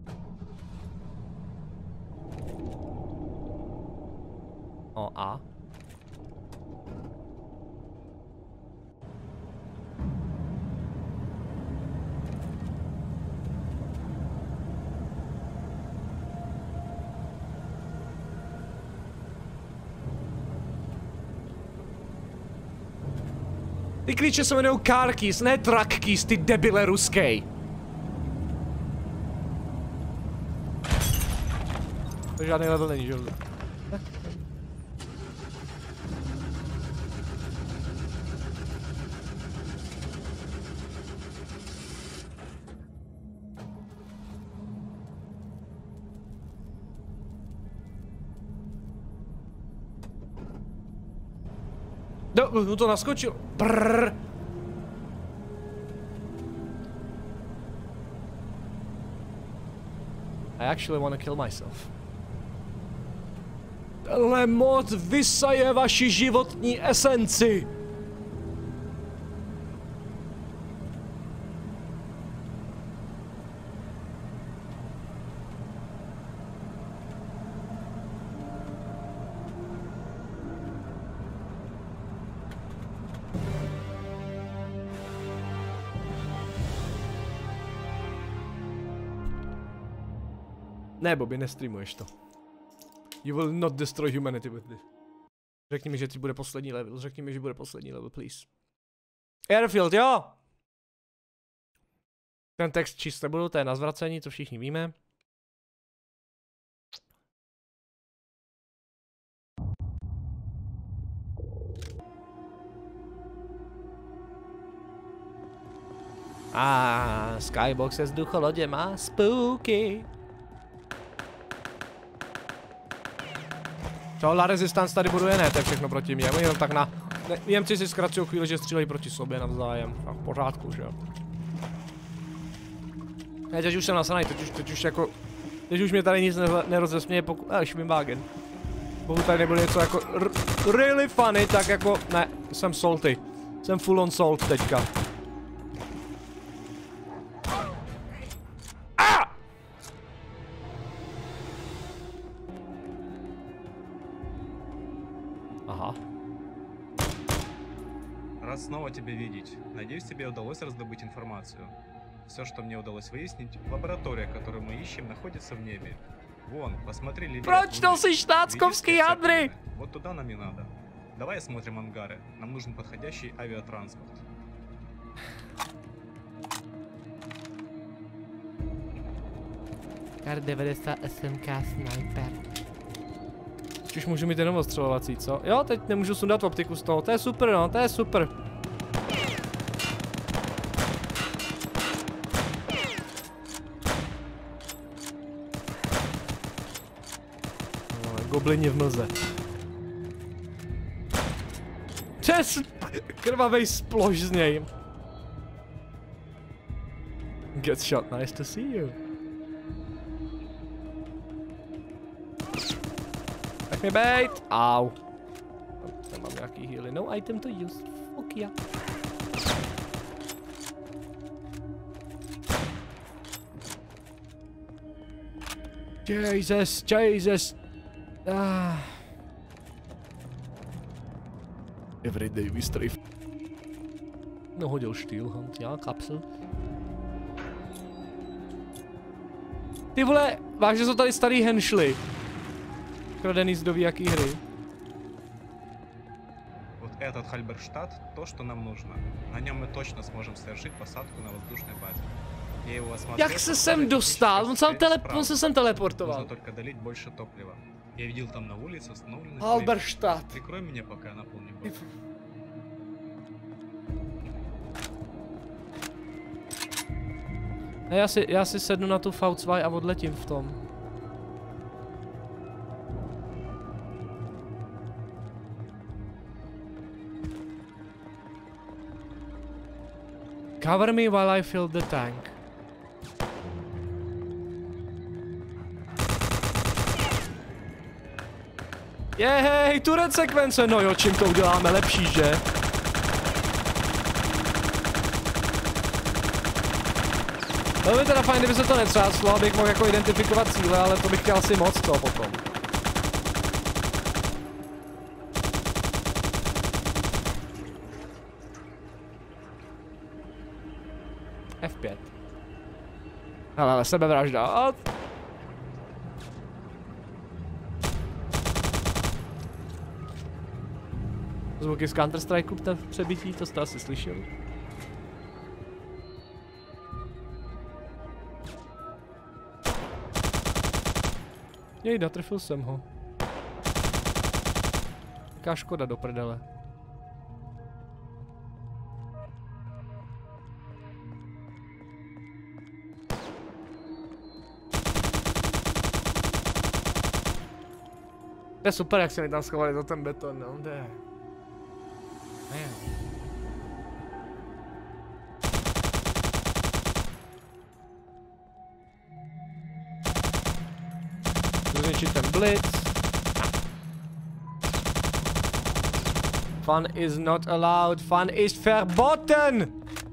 O, a? Ty klíče se jmenují car keys, ne truck keys, ty debile ruskej. To žádný level není, že? No, no to naskočil. Brrr. I actually want to kill myself. Tenhle mod vysaje vaši životní esenci. Ne, Bobby, nestreamuješ to. You will not destroy humanity with this. Řekni mi, že ti bude poslední level. Řekni mi, že bude poslední level, please. Airfield, jo! Ten text číst nebudu, to je na zvracení, to všichni víme. A ah, Skybox se vzducholodě má spooky. Co, La Resistance tady buduje? Ne, to je všechno proti mě. Jenom tak na... Ne, Němci si zkracují chvíli, že střílejí proti sobě navzájem. A v pořádku, že jo. Ne, teď už jsem nasranej, teď už, teď už jako... Teď už mě tady nic nerozesměje, pokud... A, Schwimwagen. Pokud tady nebude něco jako... Really funny, tak jako... Ne, jsem salty. Jsem full on salt teďka. Рад снова тебя видеть. Надеюсь, тебе удалось раздобыть информацию. Все, что мне удалось выяснить, лаборатория, которую мы ищем, находится в небе. Вон, посмотри, левее. Прочно си штатсковский Андрей! Вот туда нам и надо. Давай осмотрим ангары. Нам нужен подходящий авиатранспорт. Kar devadesát S M K Sniper. Už můžu mít jenom ostřelovací, co? Jo, teď nemůžu sundat optiku z toho, to je super, no, to je super. No, goblini v mlze. Čes! Krvavej sploš z něj. Get shot, nice to see you. Tak mi bejt! Au. Tam mám nějaký healy. No item to use. Fuck yeah. Jesus, Jesus. Ah. Everyday we strafe. No hodil štýl, já kapsel. Ty vole, vážně jsou tady starý henšly. Kradený z doví jaký hry. Вот этот Хальберштадт, то, что нам нужно. На нем мы точно сможем совершить посадку на воздушной базе. Я его осмотрел. Jak se sem dostal? On se, tele, on se sem teleportoval. Нужно только долить больше топлива. Я видел там на улице установленный. Halberstadt. Прикрой меня, пока я наполню бак. Já si, já si sednu na tu V dva a odletím v tom. Cover me while I fill the tank. Jej, turret sekvence, no jo, čím to uděláme lepší, že? To by teda fajn, kdyby se to netřáslo, abych mohl jako identifikovat cíle, ale to bych chtěl asi moc to potom. F pět. Hele, ale sebevražda. Zvuky z Counter-Strikeu v přebytí, to jste asi slyšeli. Jej, natrfil jsem ho. Jaká škoda do prdele. To je super, jak se mi tam schovali za ten beton, no, to je... Zničit ten blitz. Fun is not allowed, fun is verboten!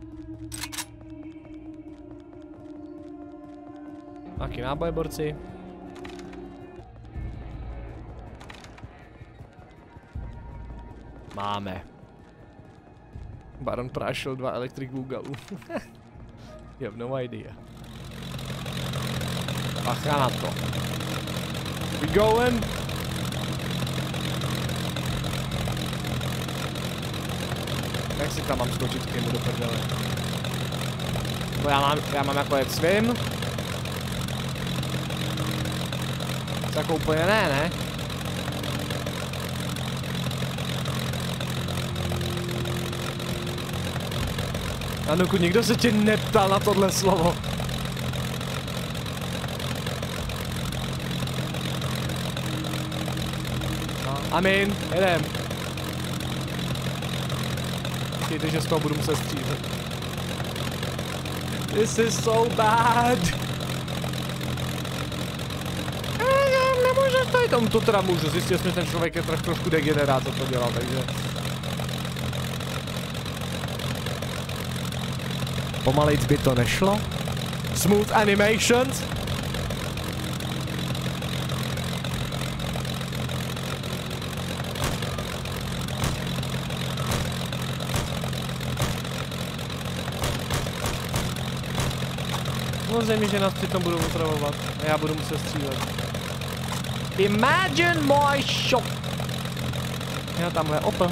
Taky náboje, borci. Máme. Baron prášil dva Electric Boogaloo. You have no idea. Bacha na to. We going? Jak si tam mám skočit k němu do prdele? To já mám, já mám jako jet svým. To jako úplně ne, ne? A dokud nikdo se tě neptal na tohle slovo. Amin, jedem. Počkejte, že z toho budu muset střílet. This is so bad. Nemůžu tady tomu to teda můžu. Zjistil jsem, že ten člověk je troch, trošku degenerát, co to dělal, takže... Pomalejc by to nešlo. Smooth animations. Samozřejmě, že nás přitom budou otravovat a já budu muset střílet. Imagine my shot! Já tamhle opl.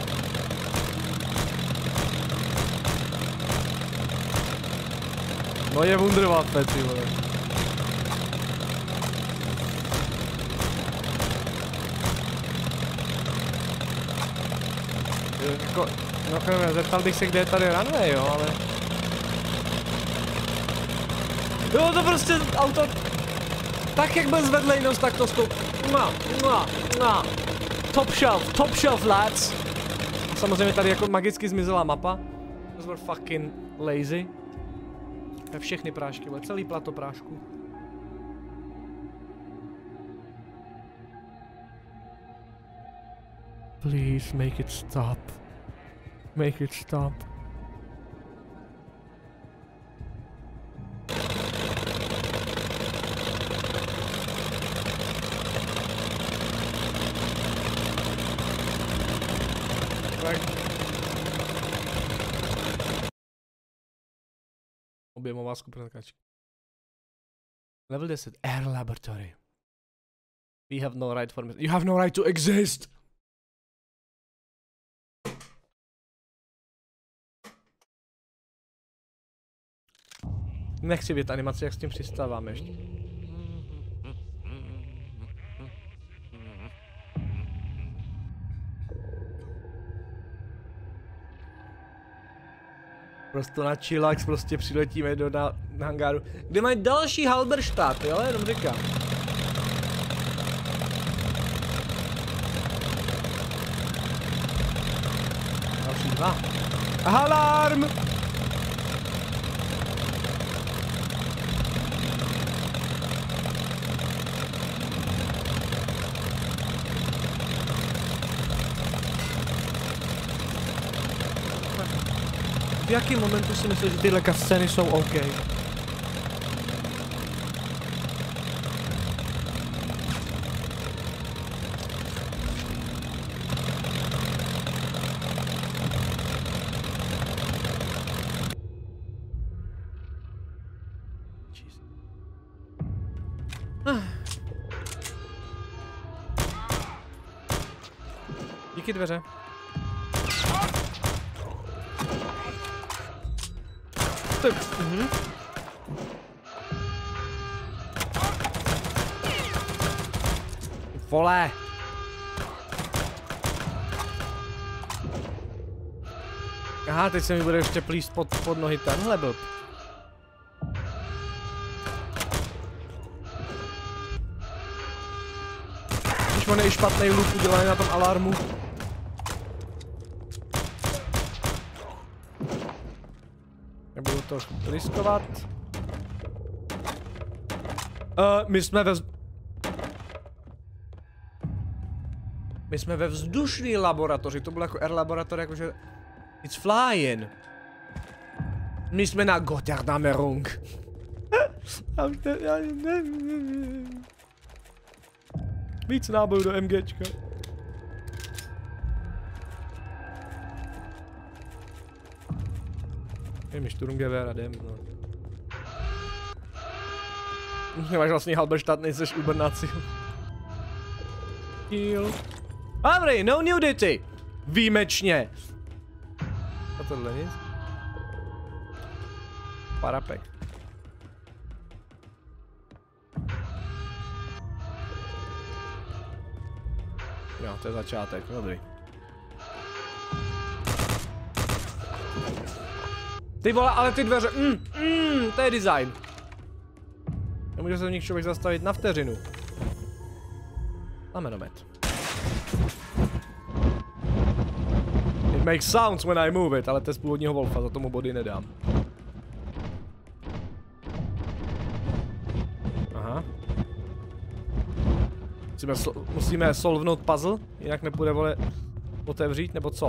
No je wunderwaffle, ty vole. Jako, no chvíli, zeptal bych se, kde je tady runway, jo, ale... Jo, to prostě auto... Tak jak byl zvedlej nos, tak to stoup... Mua, mua, mua. Top shelf, top shelf, lads. A samozřejmě tady jako magicky zmizela mapa. Those were fucking lazy. Ve všechny prášky, ale celý plato prášku. Please make it stop. Make it stop. Objemová skupina kačky. Level deset. Air Laboratory. We have no right for... You have no right to exist! Nechci vidět animaci, jak s tím přistáváme ještě. Prostě na chillax prostě přiletíme do na, na hangáru, kde mají další Halberstadt, jo, jenom říkám. Další dva. Alarm! v jakém momentu si myslíš, že tyhle scény jsou OK? Díky dveře. Ty, mhm. Vole. Aha, teď se mi bude ještě plíst pod, pod nohy tenhle blb. Když on je i špatný loop udělaný na tom alarmu. Nebudu to riskovat. Uh, my jsme ve... My jsme ve vzdušné laboratoři, to bylo jako air laboratory, jakože... It's flying. My jsme na Gotterdammerung. Víc nábojů do MGčka. Je mi Sturmgewehr a jdem, no. Nemáš vlastně Halberstadt, nejseš Ubernaci. Kill. Dobrý, no nudity. Výjimečně. A tohle nic? Parapek. Jo, to je začátek, dobrý. Ty vole, ale ty dveře, mm, mm, to je design. Nemůže se v nich člověk zastavit na vteřinu. Lamenomet. It makes sounds when I move it, ale to je z původního Wolfa, za tomu body nedám. Aha. Musíme, so, musíme solvnout puzzle, jinak nepůjde vole otevřít, nebo co?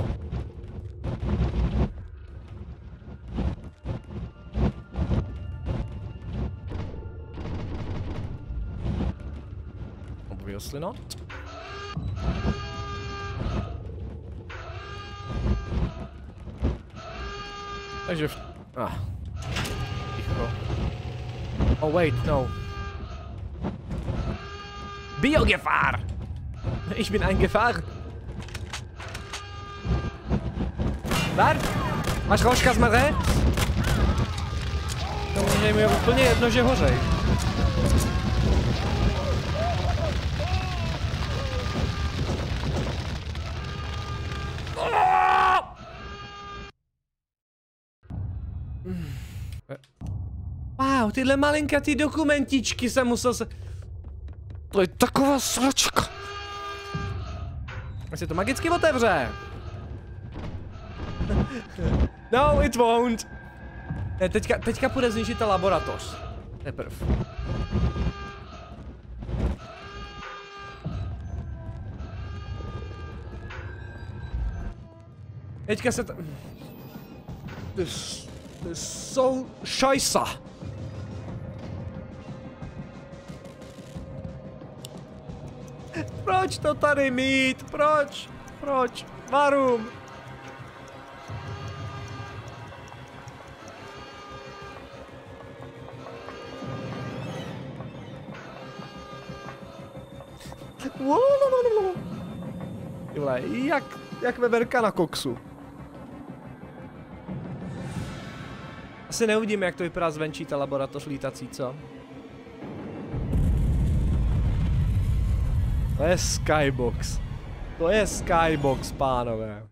Obviously not. Takže v... Ah. Ticho. Oh wait, no. Biogefahr! Ich bin ein Gefahr. Dar? Máš rožka z mre? To mi je úplně jedno, že hořej. Wow, tyhle malinkatý dokumentičky jsem musel se... To je taková sračka. Asi to magicky otevře. No, it won't. Ne, teďka, teďka půjde zničit ta laboratoř. Teprv. Teďka se to... This, this so scheiße. Proč to tady mít? Proč? Proč? Varum! Tyhle, jak, jak veverka na koksu. Asi neuvidíme, jak to vypadá zvenčí ta laboratoř lítací, co? To je Skybox. To je Skybox, pánové.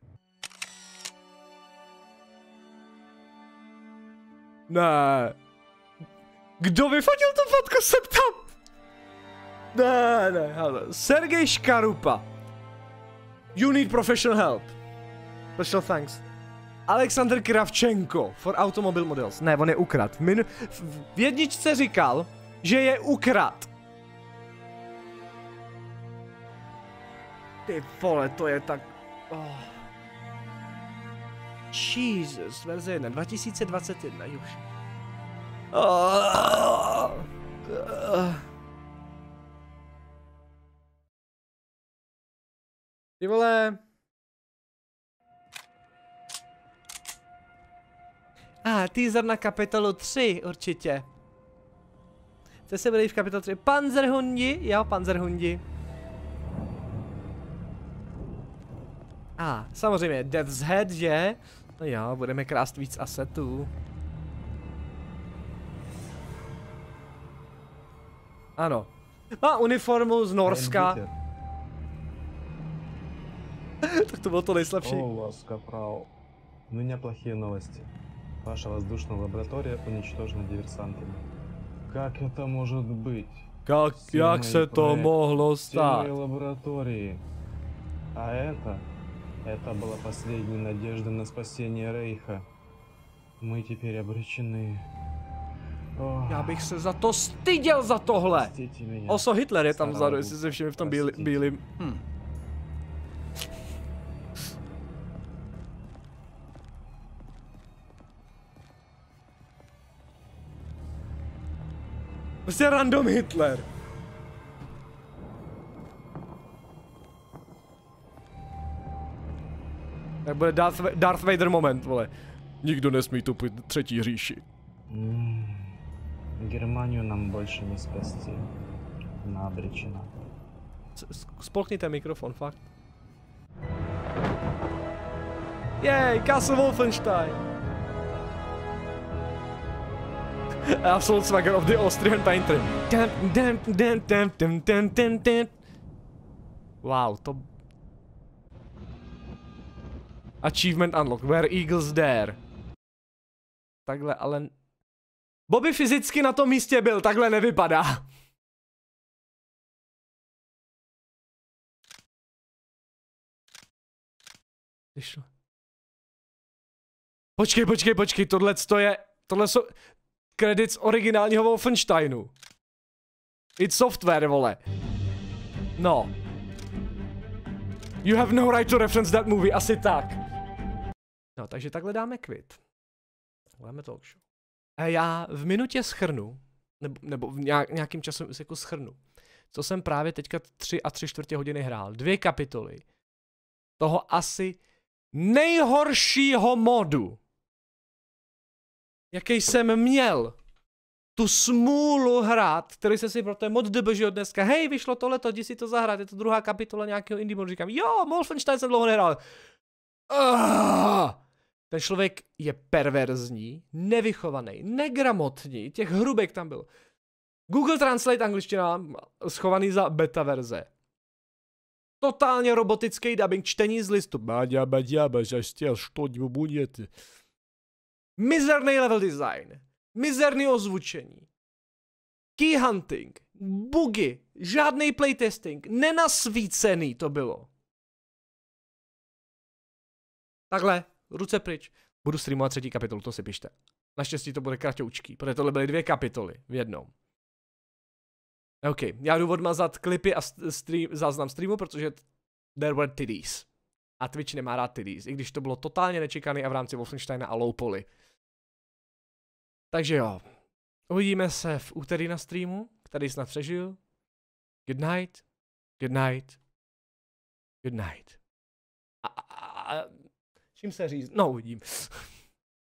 Ne. Kdo vyfotil tu fotku, se ptám? Ne, ne, hele. Sergej Škarupa. You need professional help. Special thanks. Alexander Kravchenko for Automobile Models. Ne, on je ukrad. Min v jedničce říkal, že je ukrad. Ty vole, to je tak... Oh. Jesus, verze jedna, dva tisíce dvacet jedna, už. Oh. Ty vole. A, ah, teaser na kapitolu tři, určitě. Co se byli v kapitolu tři? Panzerhundi, jo, Panzerhundi. A, ah, samozřejmě, Death's Head, že? No jo, budeme krást víc asetů. Ano. Má uniformu z Norska. Tak to bylo to nejslabší. О, вас, капрал. У меня плохие новости. Ваша воздушная лаборатория уничтожена диверсантами. Как это может быть? Jak, jak se to mohlo stát? Лаборатории. А это, это была последняя надежда на спасение Рейха. Мы теперь обречены. Oh. Já bych se za to styděl za tohle. Oso Hitler je tam vzadu, jestli se všimli v tom bílý, bílým. Hm. Prostě random Hitler. Tak bude Darth, Darth Vader moment, vole. Nikdo nesmí tupit třetí říši. Mm. Германию нам больше не спасти. Она обречена. Spolkněte mikrofon, fakt. Jej, Castle Wolfenstein. Absolute swagger of the Austrian painter. Wow, to... Achievement unlocked. Where eagles dare. Takhle, ale... Bobby fyzicky na tom místě byl, takhle nevypadá. Počkej, počkej, počkej, tohle je, tohle jsou credits originálního Wolfensteinu. It's software, vole. No. You have no right to reference that movie, asi tak. No, takže takhle dáme quit. Dáme talk show. A já v minutě schrnu, nebo, nebo v nějakým časem jako schrnu, co jsem právě teďka tři a tři čtvrtě hodiny hrál. Dvě kapitoly toho asi nejhoršího modu, jaký jsem měl tu smůlu hrát, který jsem si pro ten mod dobežil dneska. Hej, vyšlo tohleto, jdi si to zahrát, je to druhá kapitola nějakého indie modu. Říkám, jo, Wolfenstein jsem dlouho nehrál. Uh! Ten člověk je perverzní, nevychovaný, negramotní, těch hrubek tam byl. Google Translate angličtina schovaný za beta verze. Totálně robotický dubbing, čtení z listu. Mizerný level design, mizerný ozvučení, key hunting, bugy, žádný playtesting, nenasvícený to bylo. Takhle. Ruce pryč. Budu streamovat třetí kapitolu, to si pište. Naštěstí to bude kratoučký, protože tohle byly dvě kapitoly v jednom. OK, já jdu odmazat klipy a stream, záznam streamu, protože there were titties. A Twitch nemá rád titties, i když to bylo totálně nečekaný a v rámci Wolfensteina a low poly. Takže jo, uvidíme se v úterý na streamu, který snad přežiju. Good night, good night, good night. A, a, a, čím se říct? No, uvidím.